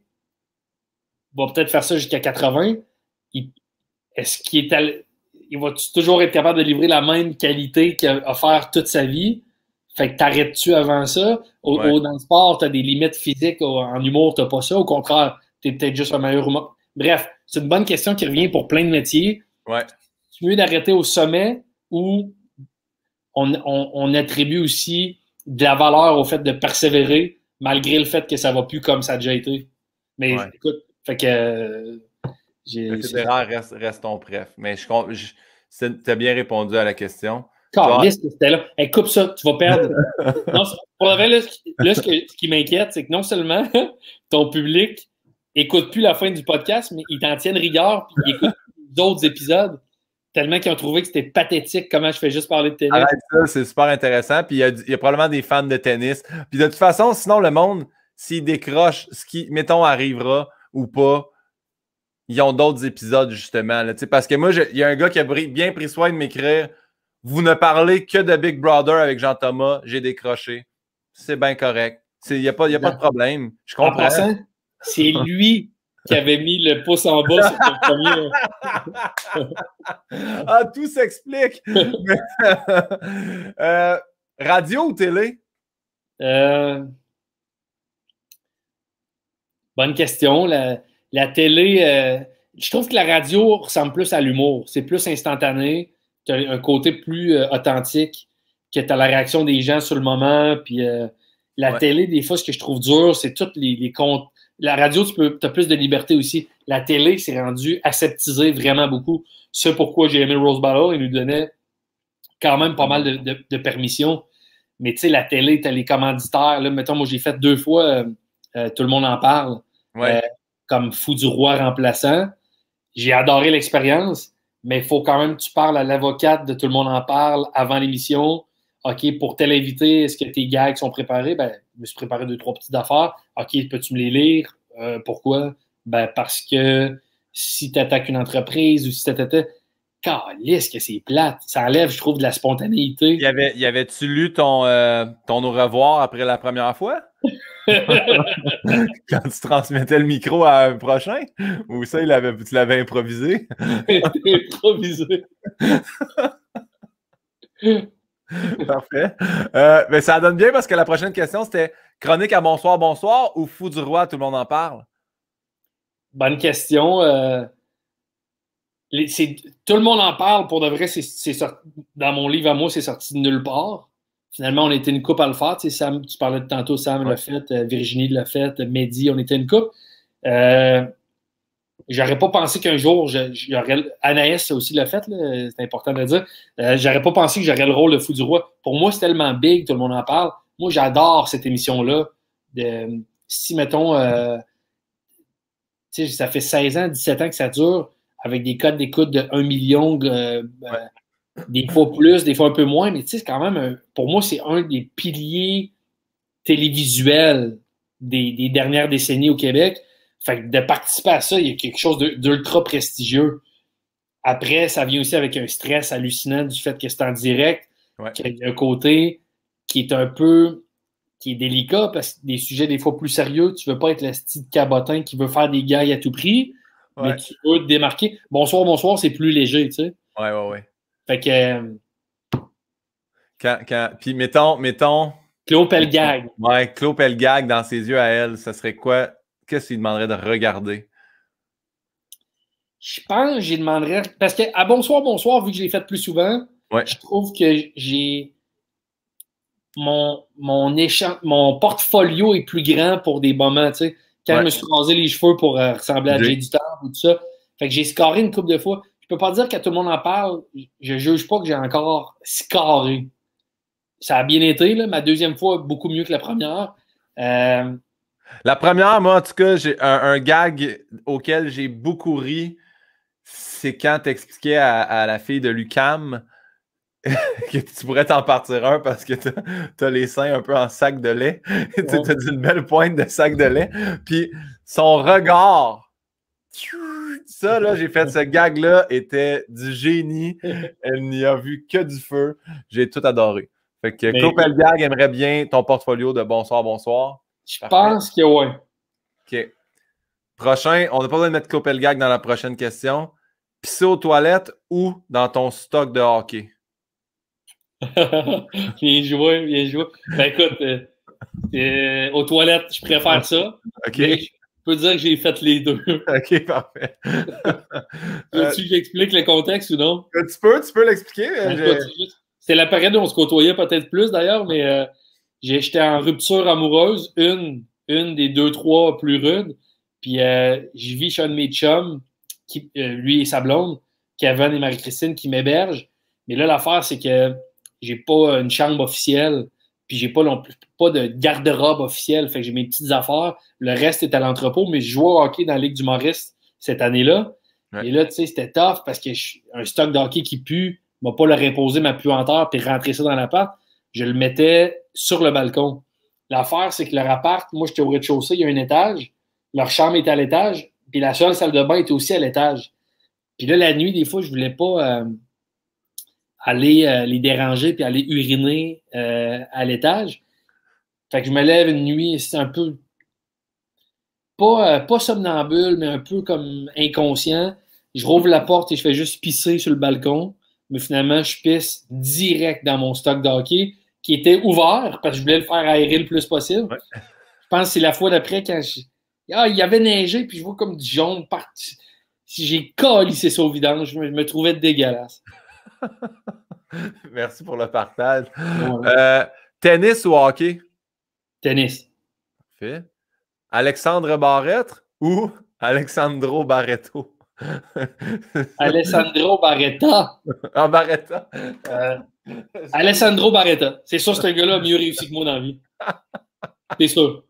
va peut-être faire ça jusqu'à quatre-vingts. Est-ce qu'il est à, il va toujours être capable de livrer la même qualité qu'il a offert toute sa vie? Fait que t'arrêtes-tu avant ça? Au, ouais. au, dans le sport, t'as des limites physiques. Au, en humour, t'as pas ça. Au contraire, t'es peut-être juste un meilleur humour. Bref, c'est une bonne question qui revient pour plein de métiers. Ouais. C'est mieux d'arrêter au sommet ou on, on, on attribue aussi de la valeur au fait de persévérer malgré le fait que ça va plus comme ça a déjà été. Mais ouais. écoute, fait que... Euh, Federer reste, reste ton préf. Mais je, je, tu as bien répondu à la question. Caliste, c'était là. Hey, coupe ça, tu vas perdre. Non, pour la vrai, là, là, ce, que, ce qui m'inquiète, c'est que non seulement ton public écoute plus la fin du podcast, mais ils t'en tiennent rigueur puis ils écoutent d'autres épisodes tellement qu'ils ont trouvé que c'était pathétique comment je fais juste parler de tennis. Arrête ça, c'est super intéressant. Puis il y, a, il y a probablement des fans de tennis. Puis de toute façon, sinon, le monde, s'il décroche, ce qui, mettons, arrivera ou pas, ils ont d'autres épisodes, justement. Là, parce que moi, il y a un gars qui a bien pris soin de m'écrire « Vous ne parlez que de Big Brother avec Jean-Thomas. J'ai décroché. » C'est bien correct. Il n'y a, pas, y a pas de problème. Je comprends. En passant, c'est lui qui avait mis le pouce en bas sur le premier. Ah, tout s'explique. euh, radio ou télé? Euh... Bonne question. La, la télé, euh... je trouve que la radio ressemble plus à l'humour. C'est plus instantané. Tu as un côté plus euh, authentique, que tu as la réaction des gens sur le moment. Puis euh, la ouais. télé, des fois, ce que je trouve dur, c'est toutes les, les comptes. La radio, tu peux, as plus de liberté aussi. La télé, c'est rendu aseptisé vraiment beaucoup. C'est pourquoi j'ai aimé Rose Battle. Il nous donnait quand même pas mal de, de, de permissions. Mais tu sais, la télé, tu as les commanditaires. Là, mettons, moi, j'ai fait deux fois, euh, euh, tout le monde en parle, ouais. euh, comme Fou du roi remplaçant. J'ai adoré l'expérience. Mais il faut quand même que tu parles à l'avocate de Tout le monde en parle avant l'émission. OK, pour tel invité, est-ce que tes gags sont préparés? Ben, je me suis préparé deux, trois petites affaires. OK, peux-tu me les lire? Euh, pourquoi? Ben, parce que si tu attaques une entreprise ou si tu attaques... Calisse que c'est plate. Ça enlève, je trouve, de la spontanéité. Y avait, y avait-tu lu ton, euh, ton au revoir après la première fois? Quand tu transmettais le micro à un prochain? Ou ça, il avait, tu l'avais improvisé? Improvisé. Parfait. Euh, mais ça donne bien parce que la prochaine question, c'était chronique à bonsoir, bonsoir ou Fou du roi, tout le monde en parle? Bonne question. Euh, les, tout le monde en parle. Pour de vrai, c'est, c'est sorti, dans mon livre à moi, c'est sorti de nulle part. Finalement, on était une couple à le faire. Tu sais, Sam, tu parlais de tantôt, Sam ouais. l'a fait, euh, Virginie l'a fait, Mehdi, on était une couple. Euh, j'aurais pas pensé qu'un jour, j'aurais. Anaïs aussi l'a fait, là, c'est important de le dire. Euh, j'aurais pas pensé que j'aurais le rôle de Fou du roi. Pour moi, c'est tellement big, tout le monde en parle. Moi, j'adore cette émission-là. De, si, mettons, euh, tu sais, ça fait seize ans, dix-sept ans que ça dure, avec des codes d'écoute de un million, euh, ouais. euh, des fois plus, des fois un peu moins, mais tu sais, c'est quand même, un, pour moi, c'est un des piliers télévisuels des, des dernières décennies au Québec. Fait que de participer à ça, il y a quelque chose d'ultra prestigieux. Après, ça vient aussi avec un stress hallucinant du fait que c'est en direct, ouais. qu'il y a un côté qui est un peu, qui est délicat, parce que des sujets des fois plus sérieux, tu veux pas être le style cabotin qui veut faire des gags à tout prix, ouais. mais tu veux te démarquer. Bonsoir, bonsoir, c'est plus léger, tu sais. Ouais, ouais, ouais. Fait que... Euh, quand, quand, puis mettons, mettons... Claude Pelgag. Ouais, Claude Pelgag dans ses yeux à elle, ça serait quoi? Qu'est-ce qu'il demanderait de regarder? Je pense que j'y demanderais... Parce que à Bonsoir, Bonsoir, vu que je l'ai fait plus souvent, ouais. je trouve que j'ai... Mon, mon, échan... mon portfolio est plus grand pour des moments, tu sais. Quand ouais. je me suis rasé les cheveux pour euh, ressembler à Jay du Temple ou tout ça. Fait que j'ai scoré une couple de fois. Je peux pas dire que tout le monde en parle. Je juge pas que j'ai encore scoré. Ça a bien été, là. Ma deuxième fois, beaucoup mieux que la première. Euh... La première, moi, en tout cas, j'ai un, un gag auquel j'ai beaucoup ri. C'est quand tu expliquais à, à la fille de l'U Q A M que tu pourrais t'en partir un parce que tu as les seins un peu en sac de lait. Ouais. Tu as une belle pointe de sac de lait. Puis son regard, ça, là, j'ai fait ce gag-là, était du génie. Elle n'y a vu que du feu. J'ai tout adoré. Fait que Claude Pelgag aimerait bien ton portfolio de bonsoir, bonsoir. Je Parfait. pense que oui. OK. Prochain, on n'a pas besoin de mettre Claude Pelgag dans la prochaine question. Pisser aux toilettes ou dans ton stock de hockey? Bien joué, bien joué. Ben écoute, euh, euh, aux toilettes, je préfère ça. OK. Je peux dire que j'ai fait les deux. OK, parfait. Veux-tu que j'explique le contexte ou non? Tu peux, tu peux l'expliquer. Ben, c'était la période où on se côtoyait peut-être plus d'ailleurs, mais euh, j'étais en rupture amoureuse, une, une des deux, trois plus rudes. Puis euh, je vis chez un de mes chums, qui, euh, lui et sa blonde, Kevin et Marie-Christine, qui m'hébergent. Mais là, l'affaire, c'est que j'ai pas une chambre officielle, puis j'ai pas non plus pas de garde-robe officielle. Fait que j'ai mes petites affaires. Le reste est à l'entrepôt, mais je jouais au hockey dans la Ligue d'humoristes cette année-là. Ouais. Et là, tu sais, c'était tough parce que je, un stock de hockey qui pue, m'a pas leur imposer ma puanteur puis rentrer ça dans l'appart. Je le mettais sur le balcon. L'affaire, c'est que leur appart, moi, j'étais au rez-de-chaussée, il y a un étage. Leur chambre était à l'étage, puis la seule salle de bain était aussi à l'étage. Puis là, la nuit, des fois, je voulais pas euh, aller euh, les déranger puis aller uriner euh, à l'étage. Fait que je me lève une nuit, c'est un peu pas, euh, pas somnambule, mais un peu comme inconscient. Je rouvre la porte et je fais juste pisser sur le balcon. Mais finalement, je pisse direct dans mon stock de hockey qui était ouvert parce que je voulais le faire aérer le plus possible. Ouais. Je pense que c'est la fois d'après quand je... ah, il y avait neigé puis je vois comme du jaune parti. Si j'ai calissé ça au vidange, je me, je me trouvais dégueulasse. Merci pour le partage. Ouais. Euh, tennis ou hockey? Tennis. Parfait. Alexandre Barrette ou Alexandro Barreto? Alessandro Barretta. Ah, Barretta. Euh, Alessandro Barretta. C'est sûr que ce gars-là a mieux réussi que moi dans la vie. C'est sûr.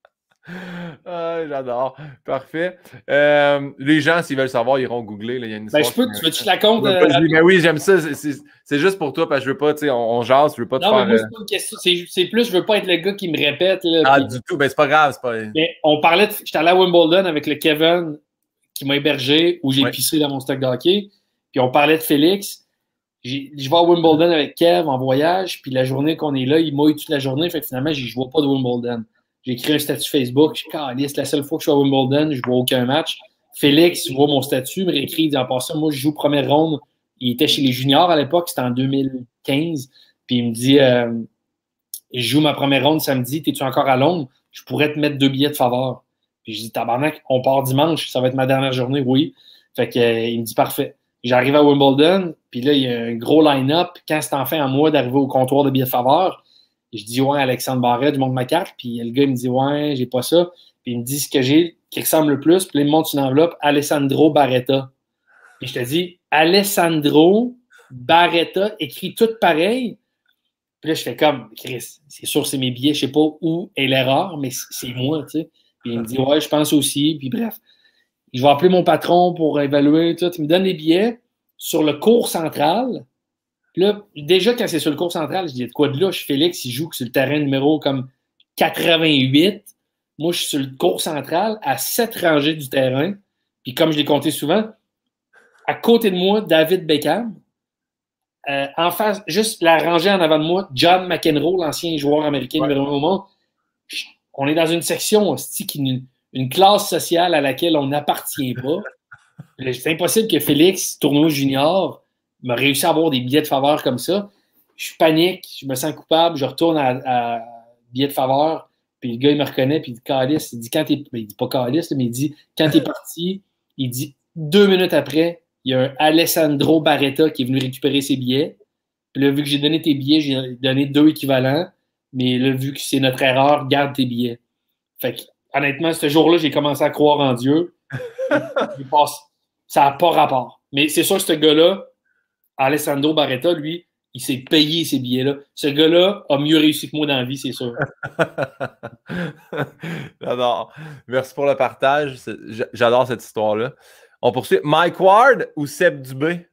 Ah, j'adore. Parfait. Euh, les gens, s'ils veulent savoir, ils iront googler. Là, il y a une ben, je peux, tu veux-tu la compte? Euh, mais oui, j'aime ça. C'est juste pour toi, parce que je veux pas, tu sais, on, on jase, je veux pas te non, faire... mais moi, c'est pas une question. C'est plus, je veux pas être le gars qui me répète. Là, ah, puis... du tout. Ben, c'est pas grave. Pas... Mais on parlait de... J'étais allé à Wimbledon avec le Kevin qui m'a hébergé, où j'ai ouais. pissé dans mon stock de hockey. Puis on parlait de Félix. Je vais à Wimbledon avec Kev en voyage, puis la journée qu'on est là, il mouille toute la journée. Fait que finalement, je vois pas de Wimbledon. J'ai écrit un statut Facebook. Je dis, c'est la seule fois que je suis à Wimbledon, je vois aucun match. Félix voit mon statut, me réécrit, il dit, en passant, moi, je joue première ronde. Il était chez les juniors à l'époque, c'était en deux mille quinze. Puis il me dit, euh, je joue ma première ronde samedi, t'es-tu encore à Londres? Je pourrais te mettre deux billets de faveur. Puis je dis, tabarnak, on part dimanche, ça va être ma dernière journée, oui. Fait que, euh, il me dit, parfait. J'arrive à Wimbledon, puis là, il y a un gros line-up. Quand c'est enfin à moi d'arriver au comptoir de billets de faveur, je dis, ouais, Alexandre Barrette, je montre ma carte. Puis le gars, il me dit, ouais, j'ai pas ça. Puis il me dit ce que j'ai qui ressemble le plus. Puis là, il me montre une enveloppe, Alessandro Barretta. Puis je te dis, Alessandro Barretta, écrit tout pareil. Puis là, je fais comme, Chris, c'est sûr, c'est mes billets. Je sais pas où est l'erreur, mais c'est moi, tu sais. Puis il me dit, ouais, je pense aussi. Puis bref. Je vais appeler mon patron pour évaluer. Tout. Il me donne les billets sur le cours central. Puis là, déjà, quand c'est sur le cours central, je dis, de quoi de là? Je Félix, il joue sur le terrain numéro comme quatre-vingt-huit. Moi, je suis sur le cours central, à sept rangées du terrain. Puis comme je l'ai compté souvent, à côté de moi, David Beckham. Euh, en face, juste la rangée en avant de moi, John McEnroe, l'ancien joueur américain ouais. numéro un au monde. On est dans une section, qui une classe sociale à laquelle on n'appartient pas. C'est impossible que Félix, tournoi junior, m'a réussi à avoir des billets de faveur comme ça. Je panique, je me sens coupable, je retourne à, à billets de faveur, puis le gars, il me reconnaît, puis il dit, Calice, il dit, quand t'es, ben, il dit pas Calice, mais il dit, quand t'es parti, il dit, deux minutes après, il y a un Alessandro Barretta qui est venu récupérer ses billets. Puis là, vu que j'ai donné tes billets, j'ai donné deux équivalents, mais là, vu que c'est notre erreur, garde tes billets. Fait que, honnêtement, ce jour-là, j'ai commencé à croire en Dieu. Passe, ça n'a pas rapport. Mais c'est sûr que ce gars-là, Alessandro Barretta, lui, il s'est payé ces billets-là. Ce gars-là a mieux réussi que moi dans la vie, c'est sûr. J'adore. Merci pour le partage. J'adore cette histoire-là. On poursuit. Mike Ward ou Seb Dubé?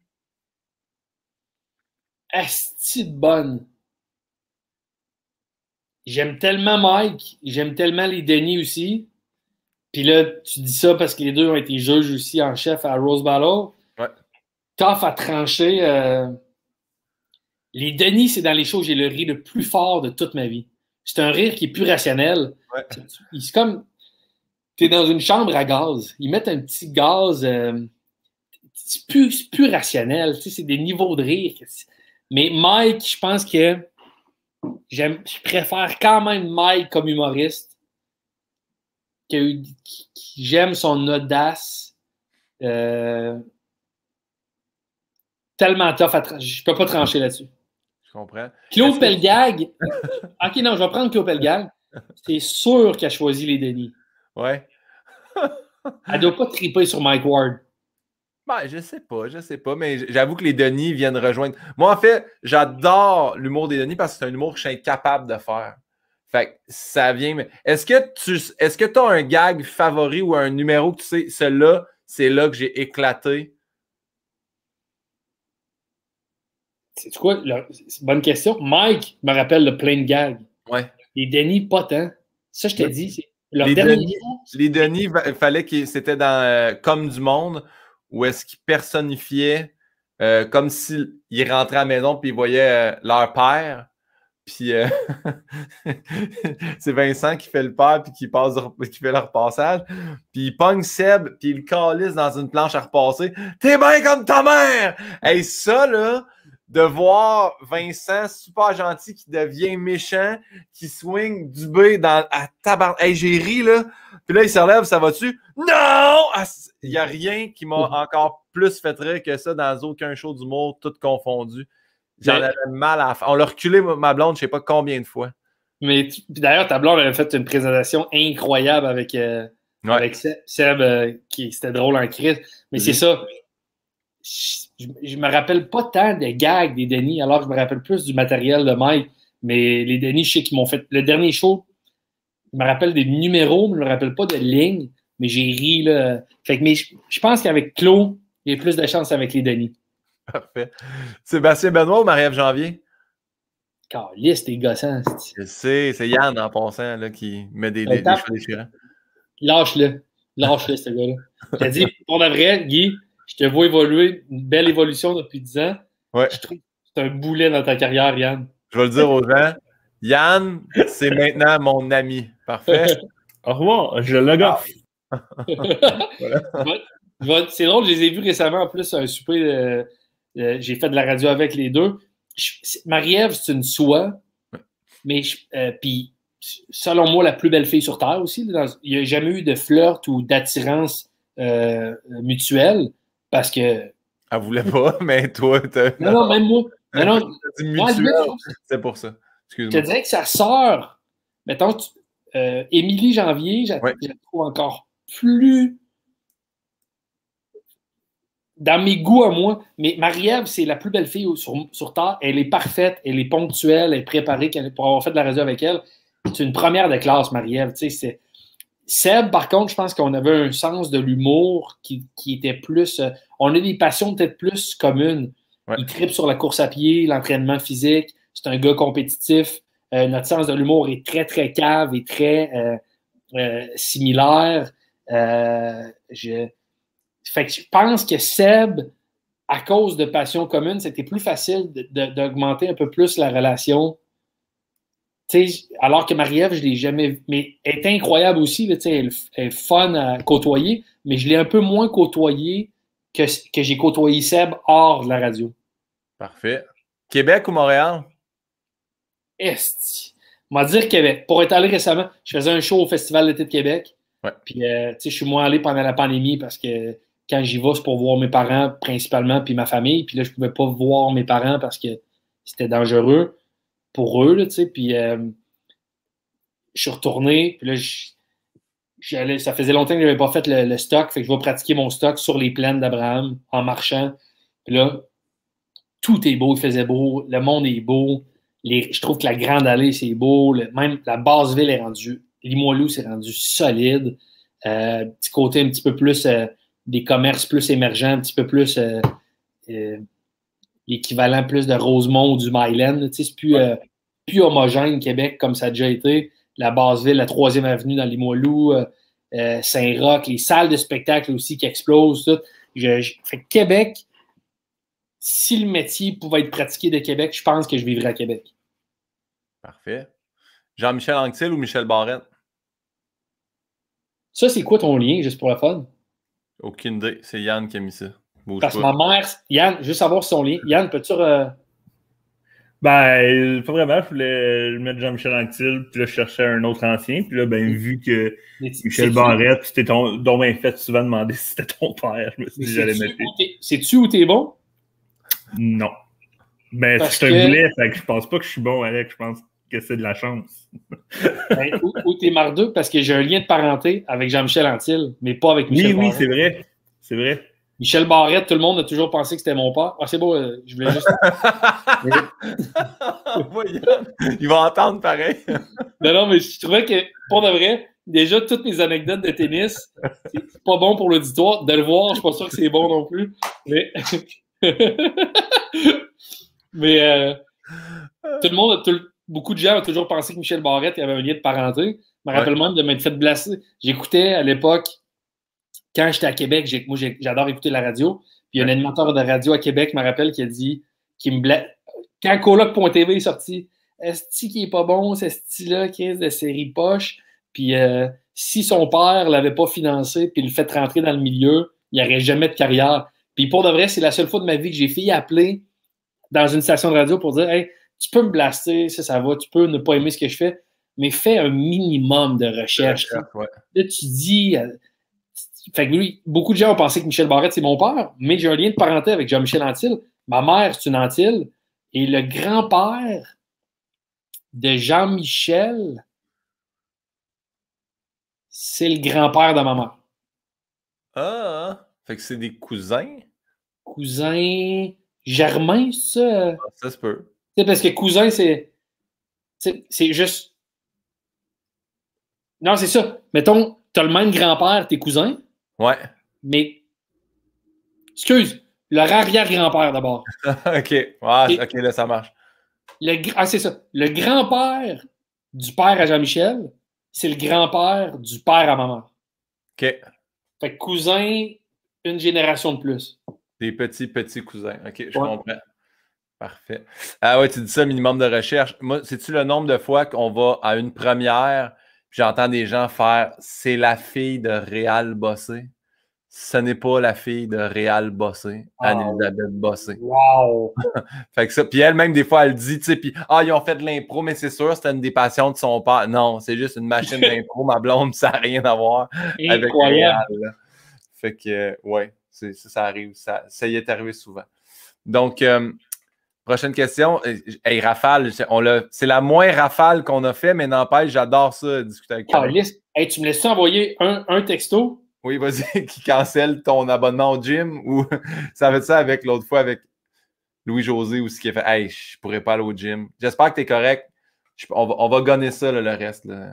Asti de bonne. J'aime tellement Mike, j'aime tellement les Denis aussi. Puis là, tu dis ça parce que les deux ont été juges aussi en chef à Rose Battle. Ouais. Tough à trancher. Euh... Les Denis, c'est dans les shows où j'ai le rire le plus fort de toute ma vie. C'est un rire qui est plus rationnel. Ouais. C'est comme... T'es dans une chambre à gaz. Ils mettent un petit gaz... Euh... C'est plus, plus rationnel. Tu sais, c'est des niveaux de rire. Mais Mike, je pense que j'aime, je préfère quand même Mike comme humoriste. Que, j'aime son audace. Euh, tellement tough à trancher. Je peux pas trancher là-dessus. Je comprends. Claude Pelgag. Ok, non, je vais prendre Claude Pelgag. C'est sûr qu'elle a choisi les Denis. Ouais. Elle doit pas triper sur Mike Ward. Ben, je sais pas, je sais pas, mais j'avoue que les Denis viennent rejoindre. Moi, en fait, j'adore l'humour des Denis parce que c'est un humour que je suis incapable de faire. Fait que ça vient. Mais est-ce que tu est-ce que tu as un gag favori ou un numéro que tu sais, celui-là, c'est là que j'ai éclaté? C'est quoi? C'est une bonne question. Mike me rappelle le plein de gags. Ouais. Les Denis, pas tant. Ça, je t'ai dit, c'est leur les dernier Denis, show, les Denis, il fallait que c'était dans euh, Comme du monde, où est-ce qu'ils personnifiaient euh, comme s'ils rentraient à la maison puis ils voyaient euh, leur père. Puis euh, c'est Vincent qui fait le père puis qui, passe, qui fait le repassage. Puis il pogne Seb puis il le calisse dans une planche à repasser. T'es bien comme ta mère! Hey, ça, là, de voir Vincent super gentil qui devient méchant, qui swing du B dans, à tabarn... Hey, j'ai ri, là. Puis là, il se relève, ça va-tu? Non! Il n'y a rien qui m'a encore plus fait rire que ça dans aucun show d'humour, tout confondu. J'en avais mal à faire. On l'a reculé, ma blonde, je ne sais pas combien de fois. Mais d'ailleurs, ta blonde avait fait une présentation incroyable avec, euh, ouais. avec Seb, euh, qui c'était drôle en crise. Mais mmh. c'est ça. Je, je me rappelle pas tant des gags des Denis, alors que je me rappelle plus du matériel de Mike. Mais les Denis, je sais qu'ils m'ont fait. Le dernier show, je me rappelle des numéros, mais je me rappelle pas de lignes. Mais j'ai ri, là. Fait que, mais je, je pense qu'avec Claude, il y a plus de chance avec les Denis. Parfait. Sébastien Benoît ou Marie-Ève Janvier? Caliste, t'es gossant. Je sais, c'est Yann en passant là, qui met des, des, des cheveux déchirants. Lâche-le. Lâche-le, ce gars-là. Je t'ai dit, pour de vrai, Guy, je te vois évoluer, une belle évolution depuis dix ans. Ouais. Je trouve que c'est un boulet dans ta carrière, Yann. Je vais le dire aux gens. Yann, c'est maintenant mon ami. Parfait. Au revoir, je le gaffe. Voilà. C'est drôle, je les ai vus récemment en plus à un souper. Euh, euh, j'ai fait de la radio avec les deux. Marie-Ève, c'est une soie, mais euh, puis selon moi, la plus belle fille sur Terre aussi. Dans, il n'y a jamais eu de flirt ou d'attirance euh, mutuelle parce que. Elle voulait pas, mais toi, t'as. Non, non, même moi. Non, non. Mutuel, c'est pour ça. Excuse-moi. Je te dirais que sa sœur, mettons, tu, euh, Émilie Janvier, je ouais. la trouve encore plus. Dans mes goûts à moi, mais Marie-Ève, c'est la plus belle fille sur, sur Terre. Elle est parfaite, elle est ponctuelle, elle est préparée pour avoir fait de la radio avec elle. C'est une première de classe, Marie-Ève. Seb, par contre, je pense qu'on avait un sens de l'humour qui, qui était plus... Euh, on a des passions peut-être plus communes. Ouais. Il tripe sur la course à pied, l'entraînement physique. C'est un gars compétitif. Euh, notre sens de l'humour est très, très cave et très euh, euh, similaire. Euh, je... Fait que je pense que Seb, à cause de passions communes, c'était plus facile d'augmenter un peu plus la relation. T'sais, alors que Marie-Ève, je ne l'ai jamais. Mais elle est incroyable aussi. Là, elle, elle est fun à côtoyer, mais je l'ai un peu moins côtoyé que, que j'ai côtoyé Seb hors de la radio. Parfait. Québec ou Montréal? Est. On va dire Québec. Pour être allé récemment, je faisais un show au Festival d'été de Québec. Ouais. Puis, euh, je suis moins allé pendant la pandémie parce que quand j'y vais, c'est pour voir mes parents principalement, puis ma famille. Puis là, je ne pouvais pas voir mes parents parce que c'était dangereux pour eux, tu sais. Puis euh, je suis retourné. Puis là, j'allais, ça faisait longtemps que je n'avais pas fait le, le stock. Fait que je vais pratiquer mon stock sur les plaines d'Abraham en marchant. Puis là, tout est beau. Il faisait beau. Le monde est beau. Les, je trouve que la Grande Allée, c'est beau. Le, même la Basse-Ville est rendue. Limoilou, c'est rendu solide. Euh, petit côté un petit peu plus... Euh, des commerces plus émergents, un petit peu plus euh, euh, l'équivalent plus de Rosemont ou du Myland. C'est plus, euh, plus homogène Québec comme ça a déjà été. La Basse-Ville, la troisième avenue dans Limoilou, euh, euh, Saint-Roch, les salles de spectacle aussi qui explosent. Tout. Je, je, fait que Québec, si le métier pouvait être pratiqué de Québec, je pense que je vivrais à Québec. Parfait. Jean-Michel Anctil ou Michel Barrette? Ça, c'est quoi ton lien, juste pour la fun? Aucune idée. C'est Yann qui a mis ça. Bouge Parce que pas. ma mère, Yann, juste savoir son lien. Yann, peux-tu. Euh... Ben, pas vraiment. Je voulais mettre Jean-Michel Anctil, puis là, je cherchais un autre ancien. Puis là, ben, vu que Michel Barrette, c'était ton. dont ben fait souvent demander si c'était ton père, je me suis dit j'allais mettre. Sais-tu où t'es bon? Non. Ben, c'est un boulet, fait que je pense pas que je suis bon avec. Je pense que c'est de la chance. Ben, où où t'es mardeux? Parce que j'ai un lien de parenté avec Jean-Michel Anctil, mais pas avec Michel Oui, Barrette. oui, c'est vrai. C'est vrai. Michel Barrette, tout le monde a toujours pensé que c'était mon père. Ah, c'est beau, euh, je voulais juste. Il va entendre pareil. Non, non, mais je trouvais que, pour de vrai, déjà, toutes mes anecdotes de tennis, c'est pas bon pour l'auditoire. De le voir, je suis pas sûr que c'est bon non plus. Mais, mais euh, tout le monde, a tout... beaucoup de gens ont toujours pensé que Michel Barrette il avait un lien de parenté. Je me rappelle ouais. même de m'être fait blesser. J'écoutais à l'époque, quand j'étais à Québec, j'ai... moi j'adore écouter la radio. Puis il y a un animateur de radio à Québec, je me rappelle, qui a dit, qui me bla... quand coloc point t v est sorti, est-ce qui est pas bon, ce style-là, qui est de série poche. Puis euh, si son père l'avait pas financé puis le fait rentrer dans le milieu, il n'y aurait jamais de carrière. Puis pour de vrai, c'est la seule fois de ma vie que j'ai fait appeler dans une station de radio pour dire hey, tu peux me blaster, ça, ça va, tu peux ne pas aimer ce que je fais, mais fais un minimum de recherche. Ouais. Là, tu dis. Euh, fait que lui, beaucoup de gens ont pensé que Michel Barrette, c'est mon père, mais j'ai un lien de parenté avec Jean-Michel Anctil. Ma mère, c'est une Anctil. Et le grand-père de Jean-Michel, c'est le grand-père de ma mère. Ah, fait que c'est des cousins? Cousins germains, ça? Ah, ça se peut. C'est parce que cousin, c'est. C'est juste. Non, c'est ça. Mettons, t'as le même grand-père, tes cousins. Ouais. Mais. Excuse, leur arrière-grand-père d'abord. OK. Ah, Et... OK, là, ça marche. Le... Ah, c'est ça. Le grand-père du père à Jean-Michel, c'est le grand-père du père à ma mère. OK. Fait que cousin, une génération de plus. Des petits, petits cousins. OK, je ouais. comprends. Parfait. Ah ouais, tu dis ça, minimum de recherche. Moi, sais-tu le nombre de fois qu'on va à une première, puis j'entends des gens faire « c'est la fille de Réal Bossé ». Ce n'est pas la fille de Réal Bossé, Anne-Elisabeth Bossé. Wow! Fait que ça, puis elle-même, des fois, elle dit, tu sais, puis ah, ils ont fait de l'impro, mais c'est sûr, c'était une des passions de son père. Non, c'est juste une machine d'impro, ma blonde, ça n'a rien à voir avec Réal. Fait que, ouais, ça, ça arrive, ça, ça y est arrivé souvent. Donc, euh, prochaine question. Hey, rafale, c'est la moins rafale qu'on a fait, mais n'empêche, j'adore ça, discuter avec toi. Hey, tu me laisses envoyer un, un texto? Oui, vas-y, qui cancelle ton abonnement au gym ou ça fait ça avec l'autre fois avec Louis-José aussi qui a fait hey, je pourrais pas aller au gym. J'espère que tu es correct. Je, on, va, on va gonner ça, là, le reste. Là.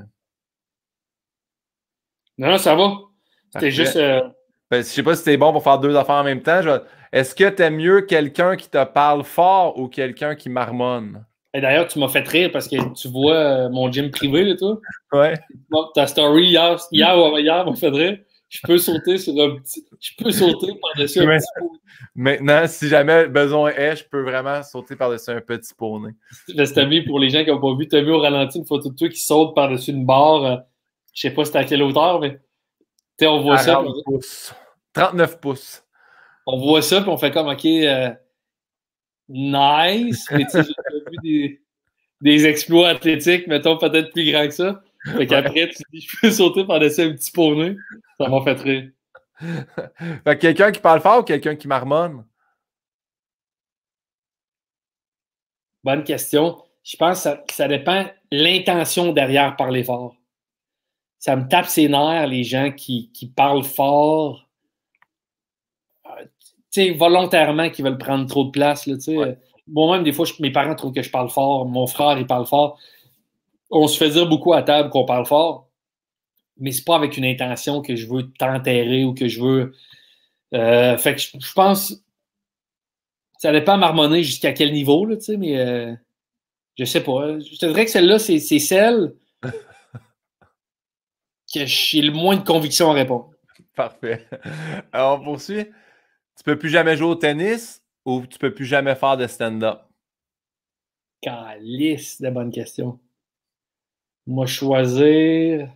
Non, non, ça va. C'était juste. Euh... Ben, je sais pas si c'est bon pour faire deux affaires en même temps. Je... Est-ce que tu aimes mieux quelqu'un qui te parle fort ou quelqu'un qui marmonne? Et d'ailleurs, tu m'as fait rire parce que tu vois euh, mon gym privé, là, toi. Ouais. Ta story hier, hier ou hier m'a fait rire. Je peux sauter sur un petit. Je peux sauter par-dessus un petit pot. Maintenant, si jamais besoin est, je peux vraiment sauter par-dessus un petit poney. T'as mis pour les gens qui n'ont pas vu, t'as mis au ralenti une photo de toi qui saute par-dessus une barre. Euh, je sais pas c'était à quelle hauteur, mais on voit ça. Pouces. trente-neuf pouces. On voit ça, puis on fait comme OK, euh, nice. Mais tu sais, j'ai vu des, des exploits athlétiques, mettons, peut-être plus grands que ça. Fait qu'après, tu dis, je peux sauter par-dessus un petit poney. Ça m'a fait rire. Fait que quelqu'un qui parle fort ou quelqu'un qui marmonne? Bonne question. Je pense que ça, ça dépend l'intention derrière parler fort. Ça me tape ses nerfs, les gens qui, qui parlent fort, euh, tu sais, volontairement, qui veulent prendre trop de place. Là, ouais. Moi-même, des fois, je, mes parents trouvent que je parle fort. Mon frère, il parle fort. On se fait dire beaucoup à table qu'on parle fort, mais c'est pas avec une intention que je veux t'enterrer ou que je veux... Euh, fait que je, je pense... Ça dépend marmonner jusqu'à quel niveau, là, tu sais, mais euh, je sais pas. Je te dirais que celle-là, c'est, c'est celle que j'ai le moins de conviction à répondre. Parfait. Alors, on poursuit. Tu peux plus jamais jouer au tennis ou tu peux plus jamais faire de stand-up? Calice de bonnes questions. Moi, choisir...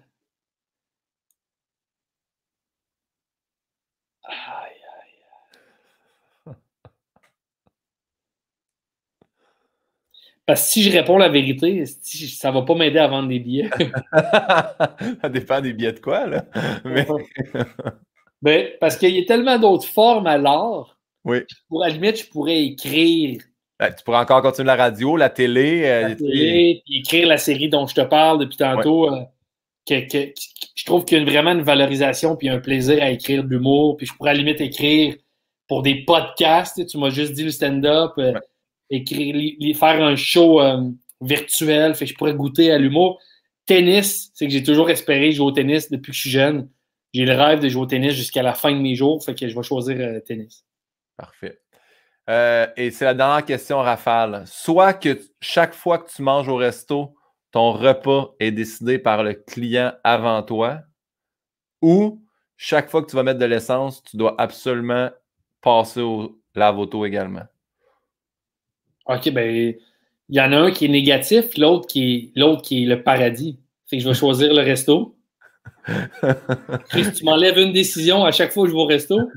Parce que si je réponds la vérité, ça ne va pas m'aider à vendre des billets. Ça dépend des billets de quoi, là? Mais... ben, parce qu'il y a tellement d'autres formes à l'art. Oui. Pour, à la limite, je pourrais écrire. Ben, tu pourrais encore continuer la radio, la télé. La euh, télé, puis écrire la série dont je te parle depuis tantôt. Ouais. Euh, que, que, que, je trouve qu'il y a vraiment une valorisation puis un plaisir à écrire de l'humour. Puis je pourrais à la limite écrire pour des podcasts. Tu m'as juste dit le stand-up, euh, ouais. écrire, li, li, faire un show euh, virtuel, fait que je pourrais goûter à l'humour. Tennis, c'est que j'ai toujours espéré jouer au tennis depuis que je suis jeune. J'ai le rêve de jouer au tennis jusqu'à la fin de mes jours, fait que je vais choisir euh, tennis. Parfait. Euh, et c'est la dernière question, rafale. Soit que chaque fois que tu manges au resto, ton repas est décidé par le client avant toi, ou chaque fois que tu vas mettre de l'essence, tu dois absolument passer au lave-auto également. OK, ben il y en a un qui est négatif, l'autre qui est l'autre qui est le paradis. Fait que je vais choisir le resto. Chris, tu m'enlèves une décision à chaque fois que je vais au resto.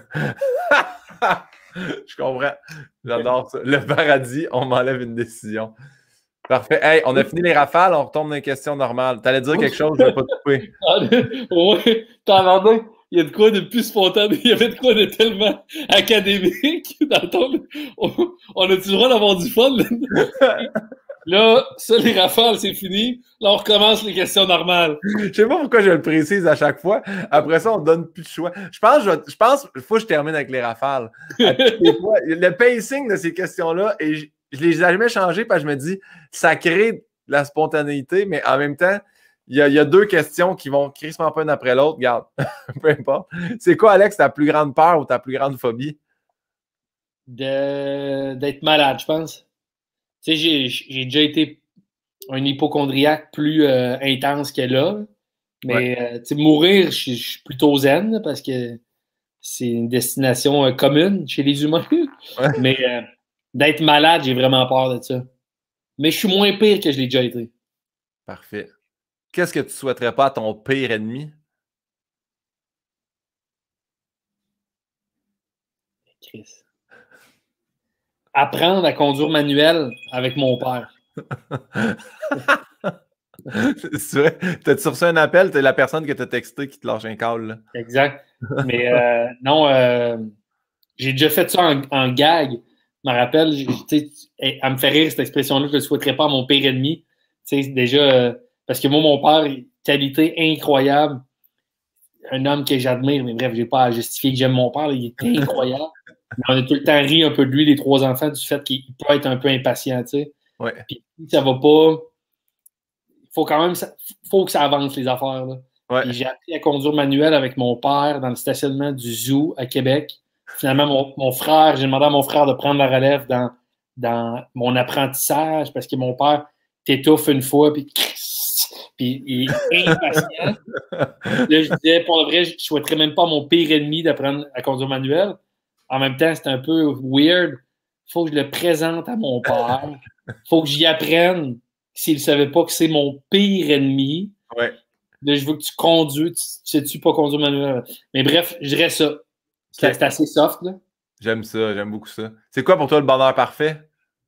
Je comprends. J'adore ça. Le paradis, on m'enlève une décision. Parfait. Hey, on a fini les rafales, on retombe dans les questions normales. T'allais dire quelque chose, je ne vais pas te couper. Oui, t'en as il y a de quoi de plus spontané, il y avait de quoi de tellement académique dans ton... On, on a-tu le droit d'avoir du fun? Là? Là, ça, les rafales, c'est fini. Là, on recommence les questions normales. Je sais pas pourquoi je le précise à chaque fois. Après ça, on donne plus de choix. Je pense, je, je pense, il faut que je termine avec les rafales. Fois, le pacing de ces questions-là, et je, je les ai jamais changés parce que je me dis, ça crée de la spontanéité, mais en même temps, il y a, il y a deux questions qui vont crissement pas une après l'autre. Regarde, peu importe. C'est quoi, Alex, ta plus grande peur ou ta plus grande phobie? De, d'être malade, je pense. Tu sais, j'ai, j'ai déjà été un hypochondriaque plus euh, intense que là. Mais ouais. euh, tu sais, mourir, je, je suis plutôt zen parce que c'est une destination euh, commune chez les humains. Ouais. Mais euh, d'être malade, j'ai vraiment peur de ça. Mais je suis moins pire que je l'ai déjà été. Parfait. Qu'est-ce que tu souhaiterais pas à ton pire ennemi? Chris. Apprendre à conduire manuel avec mon père. C'est vrai? T'as-tu reçu un appel? T'es la personne que t'as texté qui te lâche un call. Là. Exact. Mais euh, non, euh, j'ai déjà fait ça en, en gag. Je me rappelle, elle me fait rire cette expression-là que je ne souhaiterais pas à mon pire ennemi. Tu sais, déjà, euh, parce que moi, mon père, qualité incroyable. Un homme que j'admire, mais bref, j'ai pas à justifier que j'aime mon père. Là, il est incroyable. Mais on a tout le temps ri un peu de lui, les trois enfants, du fait qu'il peut être un peu impatient, tu sais. Ouais. Puis ça va pas. Il faut quand même faut que ça avance, les affaires. Là. Ouais. J'ai appris à conduire manuel avec mon père dans le stationnement du Zoo à Québec. Finalement, mon, mon frère, j'ai demandé à mon frère de prendre la relève dans, dans mon apprentissage parce que mon père t'étouffe une fois, puis, puis il est impatient. Là, je disais, pour le vrai, je ne souhaiterais même pas à mon pire ennemi d'apprendre à conduire manuel. En même temps, c'est un peu weird. Il faut que je le présente à mon père. Il faut que j'y apprenne s'il ne savait pas que c'est mon pire ennemi. Ouais. Là, je veux que tu conduis. Tu sais-tu pas conduire manuel? Mais bref, je dirais ça. C'est, okay. c'est assez soft, là. J'aime ça, j'aime beaucoup ça. C'est quoi pour toi le bonheur parfait?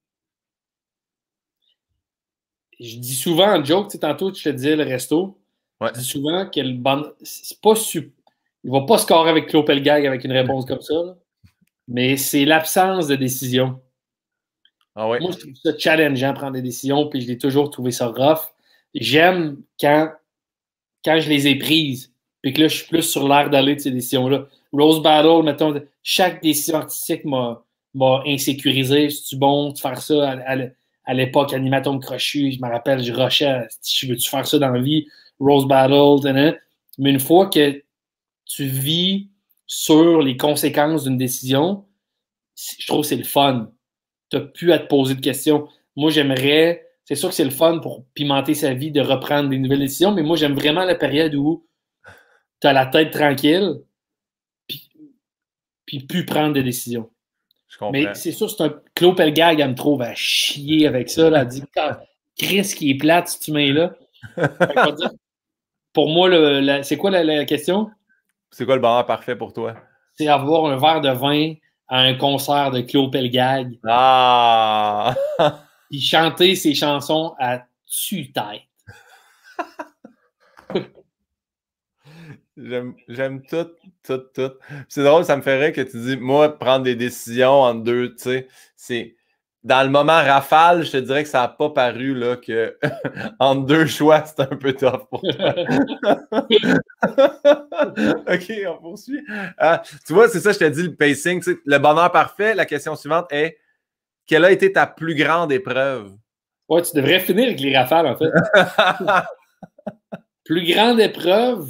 Je dis souvent en joke, tu sais, tantôt, je te disais le resto. Ouais. Je dis souvent que le bonheur. C'est pas super. Il va pas scorer avec Claude Pelgag avec une réponse comme ça, là. Mais c'est l'absence de décision. Ah ouais. Moi, je trouve ça challengeant prendre des décisions, puis je l'ai toujours trouvé ça rough. J'aime quand, quand je les ai prises, puis que là, je suis plus sur l'air d'aller de ces décisions-là. Rose Battle, mettons, chaque décision artistique m'a, m'a insécurisé. C'est-tu bon de faire ça à, à, à l'époque, Animaton Crochu, je me rappelle, je rushais, je veux-tu faire ça dans la vie? Rose Battle, t'en, mais une fois que tu vis sur les conséquences d'une décision, je trouve que c'est le fun. Tu n'as plus à te poser de questions. Moi, j'aimerais, c'est sûr que c'est le fun pour pimenter sa vie de reprendre des nouvelles décisions, mais moi, j'aime vraiment la période où tu as la tête tranquille puis, puis plus prendre de décisions. Je comprends. Mais c'est sûr, c'est un Claude Pelgag, elle me trouve à chier avec ça. Là. Elle dit, Chris qui est plate, si tu mets là. Dire, pour moi, le, la, c'est quoi la, la question? C'est quoi le bonheur parfait pour toi? C'est avoir un verre de vin à un concert de Claude Pelgag. Ah! Puis chanter ses chansons à tue-tête. J'aime, j'aime tout, tout, tout. C'est drôle, ça me ferait que tu dis, moi, prendre des décisions en deux, tu sais, c'est... dans le moment rafale, je te dirais que ça n'a pas paru là, que entre deux choix, c'est un peu tough pour toi. OK, on poursuit. Euh, tu vois, c'est ça, je te dis, le pacing. Tu sais, le bonheur parfait, la question suivante est quelle a été ta plus grande épreuve? Ouais, tu devrais finir avec les rafales, en fait. Plus grande épreuve.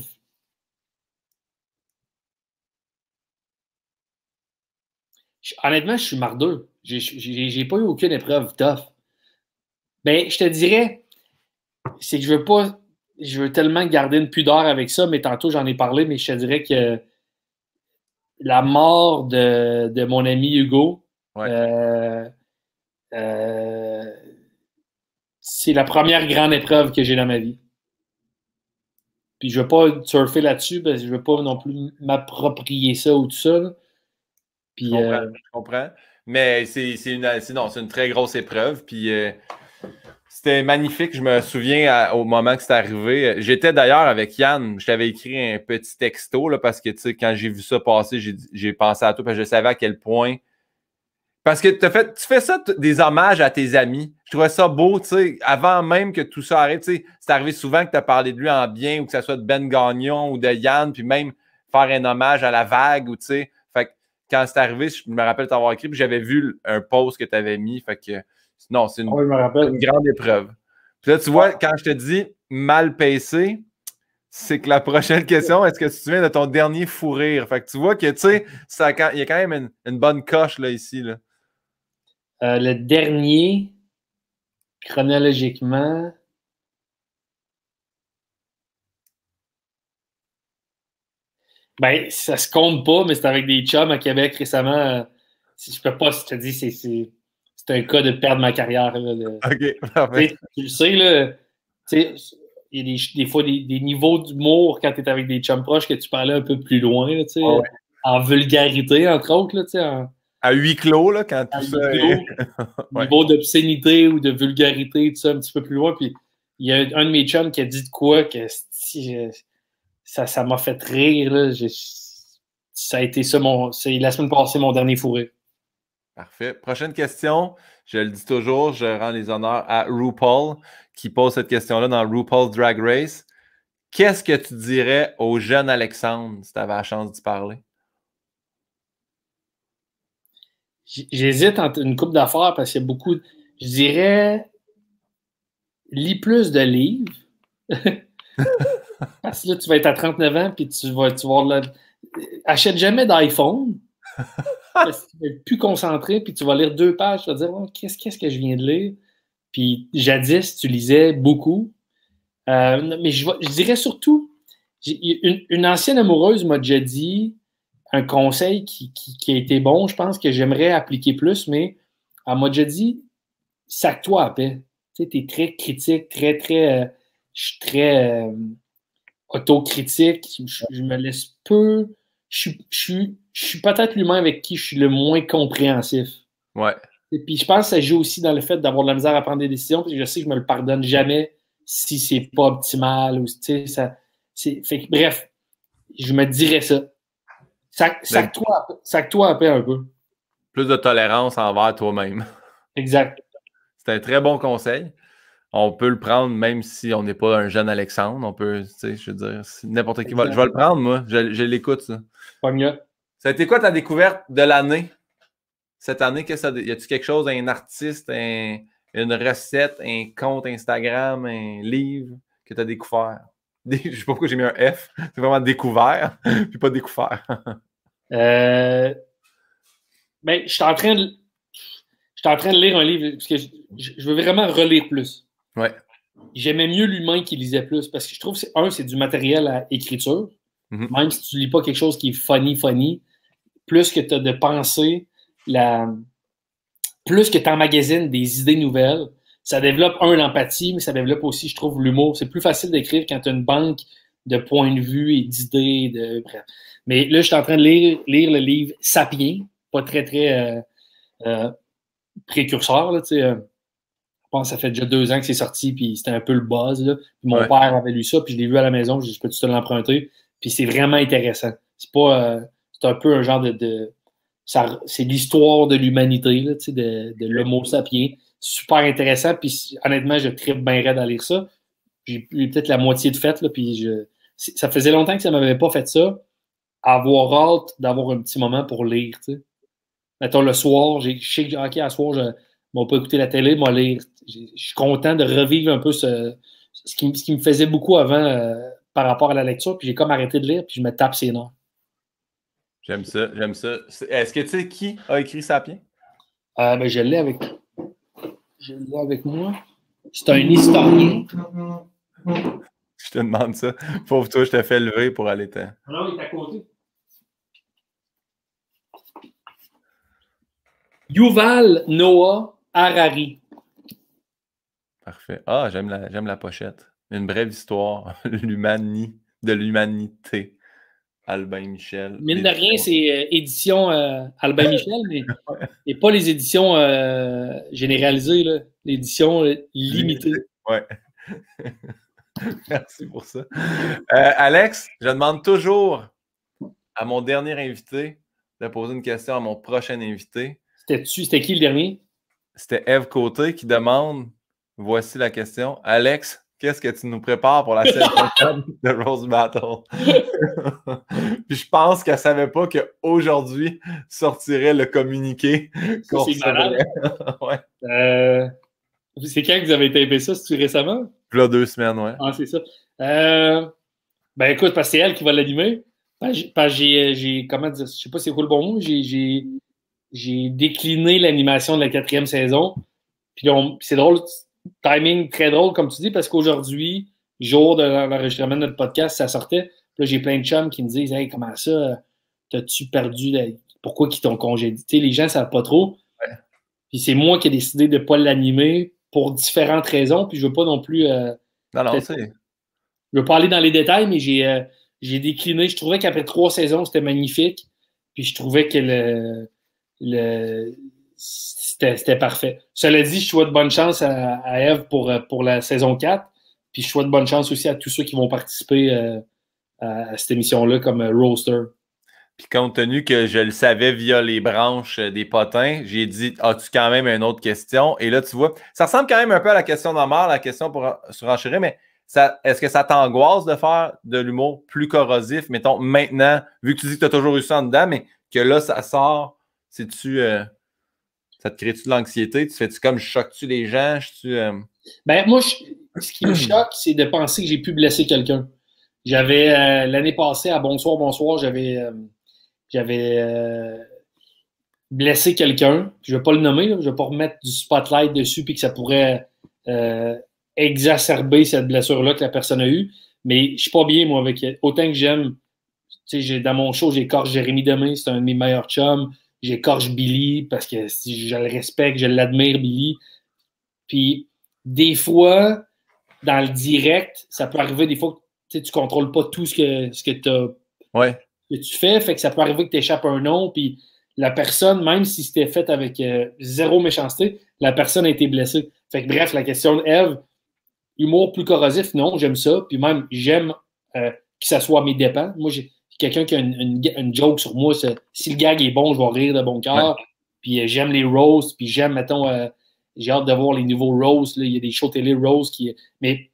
Je, honnêtement, je suis mardeux. J'ai pas eu aucune épreuve tough. Ben, je te dirais, c'est que je veux pas, je veux tellement garder une pudeur avec ça, mais tantôt j'en ai parlé, mais je te dirais que la mort de, de mon ami Hugo, ouais. euh, euh, c'est la première grande épreuve que j'ai dans ma vie. Puis je veux pas surfer là-dessus, parce que je veux pas non plus m'approprier ça ou tout ça. Là. Puis, je comprends, euh, je comprends. Mais c'est une, une très grosse épreuve. Puis euh, c'était magnifique. Je me souviens à, au moment que c'est arrivé. J'étais d'ailleurs avec Yann. Je t'avais écrit un petit texto là, parce que tu sais, quand j'ai vu ça passer, j'ai pensé à toi parce que je savais à quel point. Parce que as fait, tu fais ça des hommages à tes amis. Je trouvais ça beau, tu sais, avant même que tout ça arrive. Tu sais, c'est arrivé souvent que tu as parlé de lui en bien ou que ce soit de Ben Gagnon ou de Yann, puis même faire un hommage à la vague ou tu sais. Fait que quand c'est arrivé, je me rappelle t'avoir écrit, puis j'avais vu un post que tu avais mis. Fait que non, c'est une, oui, une grande épreuve. Puis là, tu vois, quand je te dis mal pacé, c'est que la prochaine question, est-ce que tu te souviens de ton dernier fou rire? Fait que tu vois que, tu sais, il y a quand même une, une bonne coche là, ici. Là. Euh, le dernier, chronologiquement, ben, ça se compte pas, mais c'est avec des chums à Québec récemment. Si je peux pas, si je te dis, c'est un cas de perdre ma carrière. Là, de, OK. Tu le sais, là, il y a des, des fois des, des niveaux d'humour quand tu es avec des chums proches que tu parlais un peu plus loin, là, oh, ouais. En vulgarité, entre autres. Là, en, à huis clos, là, quand tout ça est... ouais. Niveau d'obscénité ou de vulgarité, tout ça, un petit peu plus loin. Puis il y a un de mes chums qui a dit de quoi que ça m'a fait rire. Là. Ça a été ça, mon, c'est la semaine passée, mon dernier fou rire. Parfait. Prochaine question. Je le dis toujours, je rends les honneurs à RuPaul qui pose cette question-là dans RuPaul Drag Race. Qu'est-ce que tu dirais au jeune Alexandre si tu avais la chance d'y parler? J'hésite entre une couple d'affaires parce qu'il y a beaucoup. De... Je dirais lis plus de livres. Parce que là, tu vas être à trente-neuf ans puis tu vas, tu vas avoir le... Achète jamais d'iPhone. Parce que tu vas être plus concentré puis tu vas lire deux pages. Tu vas dire oh, qu'est-ce qu'est-ce que je viens de lire? Puis jadis, tu lisais beaucoup. Euh, mais je, je dirais surtout, une, une ancienne amoureuse m'a déjà dit un conseil qui, qui, qui a été bon, je pense que j'aimerais appliquer plus, mais elle m'a déjà dit sac-toi à paix. Tu sais, t'es très critique, très, très. Euh, je suis très euh, autocritique. Je, je me laisse peu. Je, je, je suis peut-être l'humain avec qui je suis le moins compréhensif. Ouais. Et puis je pense que ça joue aussi dans le fait d'avoir de la misère à prendre des décisions, parce que je sais que je me le pardonne jamais si c'est pas optimal ou tu sais, ça. Fait que, bref, je me dirais ça. Sac-toi sac à paix un peu. Plus de tolérance envers toi-même. Exact. C'est un très bon conseil. On peut le prendre même si on n'est pas un jeune Alexandre. On peut, tu sais, je veux dire, n'importe qui va. Je vais le prendre, moi. Je, je l'écoute, ça. Pas mieux. Ça a été quoi ta découverte de l'année? Cette année, que ça, y a-tu quelque chose, un artiste, un, une recette, un compte Instagram, un livre que tu as découvert? Je ne sais pas pourquoi j'ai mis un F. C'est vraiment découvert, puis pas découvert. euh, ben, je suis en train de. Je suis en train de lire un livre parce que je, je veux vraiment relire plus. Ouais. J'aimais mieux l'humain qui lisait plus parce que je trouve que, un, c'est du matériel à écriture. Mm-hmm. Même si tu ne lis pas quelque chose qui est funny, funny, plus que tu as de pensée, la... plus que tu emmagasines des idées nouvelles, ça développe, un, l'empathie, mais ça développe aussi, je trouve, l'humour. C'est plus facile d'écrire quand tu as une banque de points de vue et d'idées. De... Bref. Mais là, je suis en train de lire, lire le livre Sapiens, pas très, très euh, euh, précurseur. Là, euh, je pense que ça fait déjà deux ans que c'est sorti, puis c'était un peu le buzz. Là. Puis mon ouais. père avait lu ça, puis je l'ai vu à la maison, je, je peux-tu te l'emprunter? Puis c'est vraiment intéressant. C'est pas... Euh, c'est un peu un genre de... de ça, c'est l'histoire de l'humanité, là, de, de l'homo sapiens. Super intéressant, puis honnêtement, je tripe bien raide à lire ça. J'ai eu peut-être la moitié de fait, là, puis je, ça faisait longtemps que ça ne m'avait pas fait ça. Avoir hâte d'avoir un petit moment pour lire, tu sais. Mettons, le soir, je sais que, OK, à soir, je ne vais pas écouter la télé, moi lire. Je suis content de revivre un peu ce, ce, qui, ce qui me faisait beaucoup avant euh, par rapport à la lecture, puis j'ai comme arrêté de lire, puis je me tape ses nerfs. J'aime ça, j'aime ça. Est-ce que tu sais qui a écrit Sapiens? Euh, ben, je l'ai avec, je l'ai avec moi. C'est un historien. Je te demande ça. Pauvre toi, je te fais lever pour aller te... Non, il est à côté. Yuval Noah Harari. Parfait. Ah, j'aime la, j'aime la pochette. Une brève histoire l'humani, de l'humanité. Albin Michel. Mine de rien, c'est euh, édition euh, Albin Michel, mais et pas les éditions euh, généralisées, là. L'édition euh, limitée. Ouais. Merci pour ça. Euh, Alex, je demande toujours à mon dernier invité de poser une question à mon prochain invité. C'était-tu, c'était qui le dernier? C'était Eve Côté qui demande, voici la question. Alex, qu'est-ce que tu nous prépares pour la saison quatre de Rose Battle? Puis je pense qu'elle ne savait pas qu'aujourd'hui sortirait le communiqué. Ça, c'est malade. Ouais. Euh, c'est quand que vous avez tapé ça? C'est-tu récemment? Là, deux semaines, ouais. Ah, c'est ça. Euh, ben écoute, parce que c'est elle qui va l'animer. Parce que j'ai, j'ai, comment dire, je sais pas si c'est quoi le bon mot, j'ai, j'ai, j'ai décliné l'animation de la quatrième saison. Puis on, c'est drôle, timing très drôle, comme tu dis, parce qu'aujourd'hui, jour de l'enregistrement de notre podcast, ça sortait. Puis là, j'ai plein de chums qui me disent, hey, comment ça, t'as-tu perdu, la... pourquoi qu'ils t'ont congédié? Tu sais, les gens ne savent pas trop. Ouais. Puis c'est moi qui ai décidé de ne pas l'animer pour différentes raisons. Puis je veux pas non plus. Euh, non, non, c'est. Je veux pas aller dans les détails, mais j'ai, euh, j'ai décliné. Je trouvais qu'après trois saisons, c'était magnifique. Puis je trouvais que le. le c'était, c'était parfait. Cela dit, je souhaite bonne chance à, à Eve pour, pour la saison quatre. Puis je souhaite bonne chance aussi à tous ceux qui vont participer euh, à, à cette émission-là comme euh, roaster. Puis compte tenu que je le savais via les branches des potins, j'ai dit, as-tu quand même une autre question? Et là, tu vois, ça ressemble quand même un peu à la question d'Omar, la question pour surenchérir, mais ça, est-ce que ça t'angoisse de faire de l'humour plus corrosif, mettons, maintenant, vu que tu dis que tu as toujours eu ça en dedans, mais que là, ça sort, c'est-tu, euh, ça te crée-tu de l'anxiété? Tu fais-tu comme, je choque-tu les gens? Je-tu, euh... Ben, moi, je, ce qui me choque, c'est de penser que j'ai pu blesser quelqu'un. J'avais, euh, l'année passée, à Bonsoir, Bonsoir, j'avais... Euh, J'avais euh, blessé quelqu'un. Je ne vais pas le nommer, là, je ne vais pas remettre du spotlight dessus puis que ça pourrait euh, exacerber cette blessure-là que la personne a eue. Mais je ne suis pas bien, moi, avec autant que j'aime. Tu sais, dans mon show, j'écorche Jérémy Demé, c'est un de mes meilleurs chums. J'écorche Billy parce que si je le respecte, je l'admire, Billy. Puis des fois, dans le direct, ça peut arriver des fois que tu ne contrôles pas tout ce que, ce que tu as. Ouais. Que tu fais, fait que ça peut arriver que tu échappes un nom, puis la personne, même si c'était fait avec euh, zéro méchanceté, la personne a été blessée. Fait que bref, la question de Eve, humour plus corrosif, non, j'aime ça, puis même j'aime euh, que ça soit à mes dépens. Moi, j'ai quelqu'un qui a une, une, une joke sur moi, si le gag est bon, je vais rire de bon cœur, ouais. Puis euh, j'aime les roasts, puis j'aime, mettons, euh, j'ai hâte de voir les nouveaux roasts, là. Il y a des shows télé roasts qui... Mais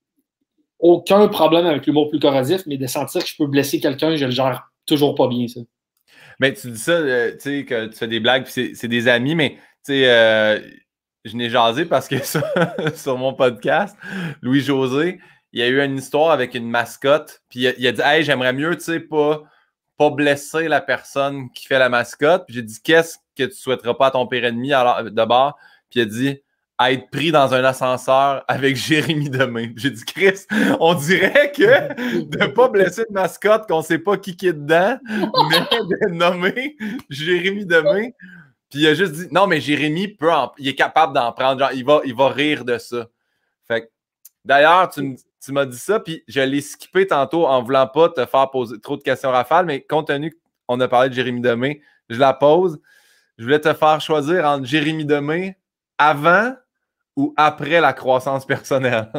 aucun problème avec l'humour plus corrosif, mais de sentir que je peux blesser quelqu'un, je le gère toujours pas bien, ça. Mais tu dis ça, euh, tu sais, que tu fais des blagues, puis c'est, c'est des amis, mais tu sais, euh, je n'ai jasé parce que sur, sur mon podcast, Louis-José, il y a eu une histoire avec une mascotte, puis il a, il a dit « Hey, j'aimerais mieux, tu sais, pas, pas blesser la personne qui fait la mascotte. » Puis j'ai dit « Qu'est-ce que tu souhaiteras pas à ton pire ennemi alors, de bord? » Puis il a dit à être pris dans un ascenseur avec Jérémy Demé. J'ai dit, Chris, on dirait que de ne pas blesser une mascotte qu'on ne sait pas qui qui est dedans, mais de nommer Jérémy Demé. Puis il a juste dit, non, mais Jérémy peut en, il est capable d'en prendre. Genre, il va, il va rire de ça. Fait que, d'ailleurs, tu, tu m'as dit ça, puis je l'ai skippé tantôt en ne voulant pas te faire poser trop de questions rafales, mais compte tenu qu'on a parlé de Jérémy Demé, je la pose. Je voulais te faire choisir entre Jérémy Demé avant ou après la croissance personnelle?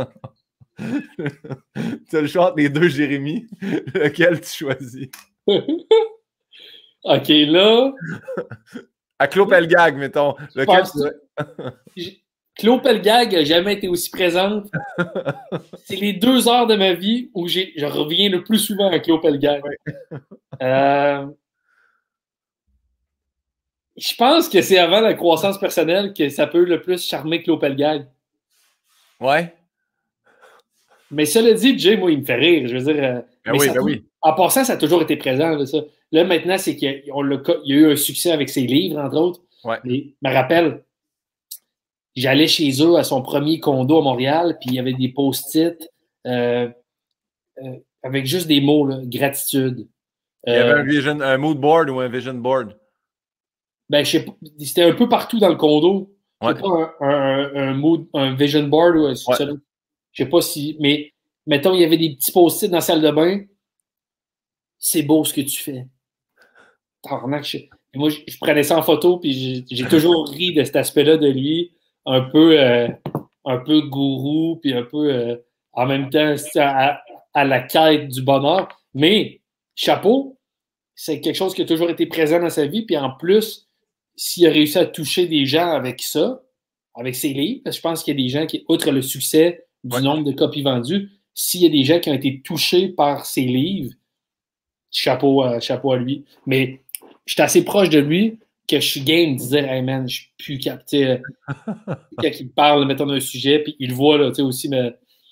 Tu as le choix entre les deux, Jérémy. Lequel tu choisis? OK, là. À Claude Pelgag, mettons. Lequel tu... Claude Pelgag n'a jamais été aussi présente. C'est les deux heures de ma vie où j'ai... je reviens le plus souvent à Claude Pelgag. Ouais. Euh... Je pense que c'est avant la croissance personnelle que ça peut le plus charmer Claude Pelgag. Ouais. Mais cela dit, Jay, moi, il me fait rire. Je veux dire, euh, ben mais oui, ça, ben oui. En passant, ça a toujours été présent. Là, ça. Là maintenant, c'est qu'il y a, on il y a eu un succès avec ses livres, entre autres. Ouais. Mais je me rappelle, j'allais chez eux à son premier condo à Montréal, puis il y avait des post-it euh, euh, avec juste des mots, là, gratitude. Il y avait euh, un, vision, un mood board ou un vision board? Ben, je sais pas, c'était un peu partout dans le condo. Ouais. Je sais pas, un, un, un, mood, un vision board ou un, ouais. Je sais pas si. Mais mettons, il y avait des petits post-it dans la salle de bain. C'est beau ce que tu fais. Je, moi, je, je prenais ça en photo, puis j'ai toujours ri de cet aspect-là de lui, un peu, euh, un peu gourou, puis un peu euh, en même temps à, à la quête du bonheur. Mais chapeau, c'est quelque chose qui a toujours été présent dans sa vie, puis en plus, s'il a réussi à toucher des gens avec ça, avec ses livres, parce que je pense qu'il y a des gens qui, outre le succès du ouais. nombre de copies vendues, s'il y a des gens qui ont été touchés par ses livres, chapeau, euh, chapeau à lui. Mais je suis assez proche de lui que je suis game de dire, hey man, je suis plus capté. Quand il parle, mettons, d'un sujet, puis il le voit, là, tu sais, aussi, mais,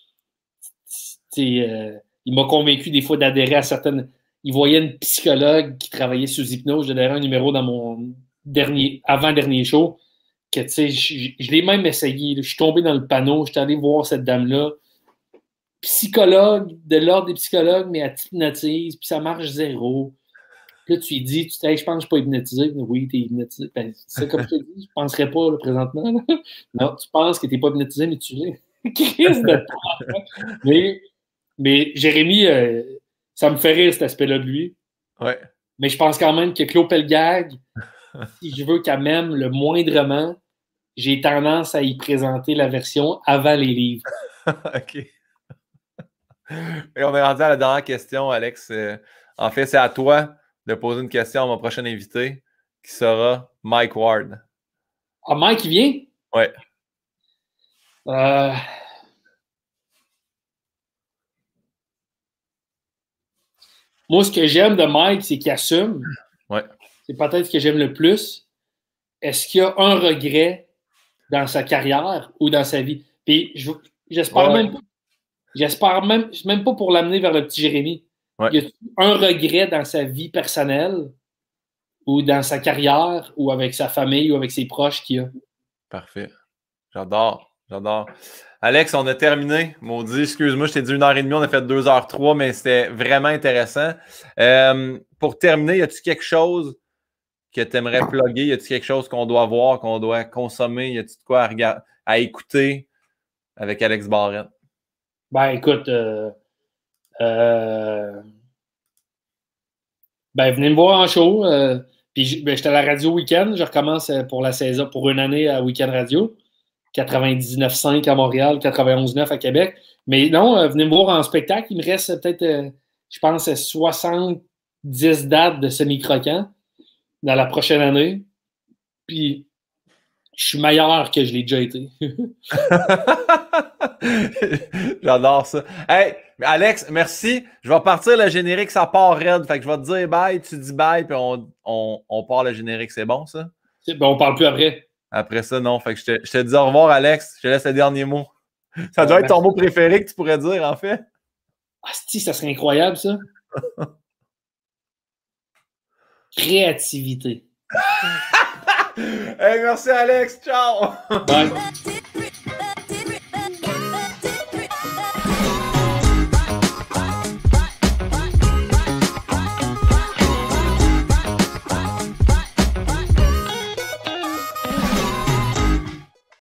euh, il m'a convaincu des fois d'adhérer à certaines. Il voyait une psychologue qui travaillait sous hypnose. J'ai d'ailleurs un numéro dans mon dernier, avant-dernier show, que, tu sais, je, je l'ai même essayé. Là. Je suis tombé dans le panneau, je suis allé voir cette dame-là. Psychologue, de l'ordre des psychologues, mais à hypnotise, puis ça marche zéro. Puis là, tu lui dis, tu hey, je pense que je ne suis pas hypnotisé. Oui, tu es hypnotisé. Ben, c'est comme je te dis, je ne penserais pas là, présentement. Là. Non, tu penses que tu n'es pas hypnotisé, mais tu l'es. Crise de temps. Mais, mais Jérémy, euh, ça me fait rire cet aspect-là de lui. Ouais. Mais je pense quand même que Claude Pelgag, si je veux qu'elle m'aime le moindrement, j'ai tendance à y présenter la version avant les livres. OK. Et on est rendu à la dernière question, Alex. Euh, en fait, c'est à toi de poser une question à mon prochain invité, qui sera Mike Ward. Ah, Mike, il vient? Ouais. Euh... Moi, ce que j'aime de Mike, c'est qu'il assume. Ouais. C'est peut-être ce que j'aime le plus. Est-ce qu'il y a un regret dans sa carrière ou dans sa vie? Puis, je, j'espère ouais. même pas. J'espère même, même pas pour l'amener vers le petit Jérémy. Ouais. Il y a un regret dans sa vie personnelle ou dans sa carrière ou avec sa famille ou avec ses proches qu'il a. Parfait. J'adore. J'adore. Alex, on a terminé. Maudit, excuse-moi, je t'ai dit une heure et demie, on a fait deux heures trois, mais c'était vraiment intéressant. Euh, pour terminer, y a-tu quelque chose que tu aimerais plugger? Y a-tu quelque chose qu'on doit voir, qu'on doit consommer? Y a-tu de quoi à, regarder, à écouter avec Alex Barrette? Ben, écoute, euh, euh, ben, venez me voir en show. Euh, puis, ben, j'étais à la radio week-end. Je recommence pour la saison, pour une année à Week-end Radio. quatre-vingt-dix-neuf virgule cinq à Montréal, quatre-vingt-onze virgule neuf à Québec. Mais non, euh, venez me voir en spectacle. Il me reste peut-être, euh, je pense, soixante-dix dates de semi-croquant dans la prochaine année. Puis, je suis meilleur que je l'ai déjà été. J'adore ça. Hey, Alex, merci. Je vais partir le générique, ça part raide. Fait que je vais te dire bye, tu dis bye, puis on, on, on part le générique. C'est bon, ça? Ben, on parle plus après. Après ça, non. Fait que je te, je te dis au revoir, Alex. Je te laisse le dernier mot. Ça doit euh, être ton mot préféré que tu pourrais dire, en fait. Ah, si, ça serait incroyable, ça. Créativité. Hey, merci, Alex. Ciao. Bye.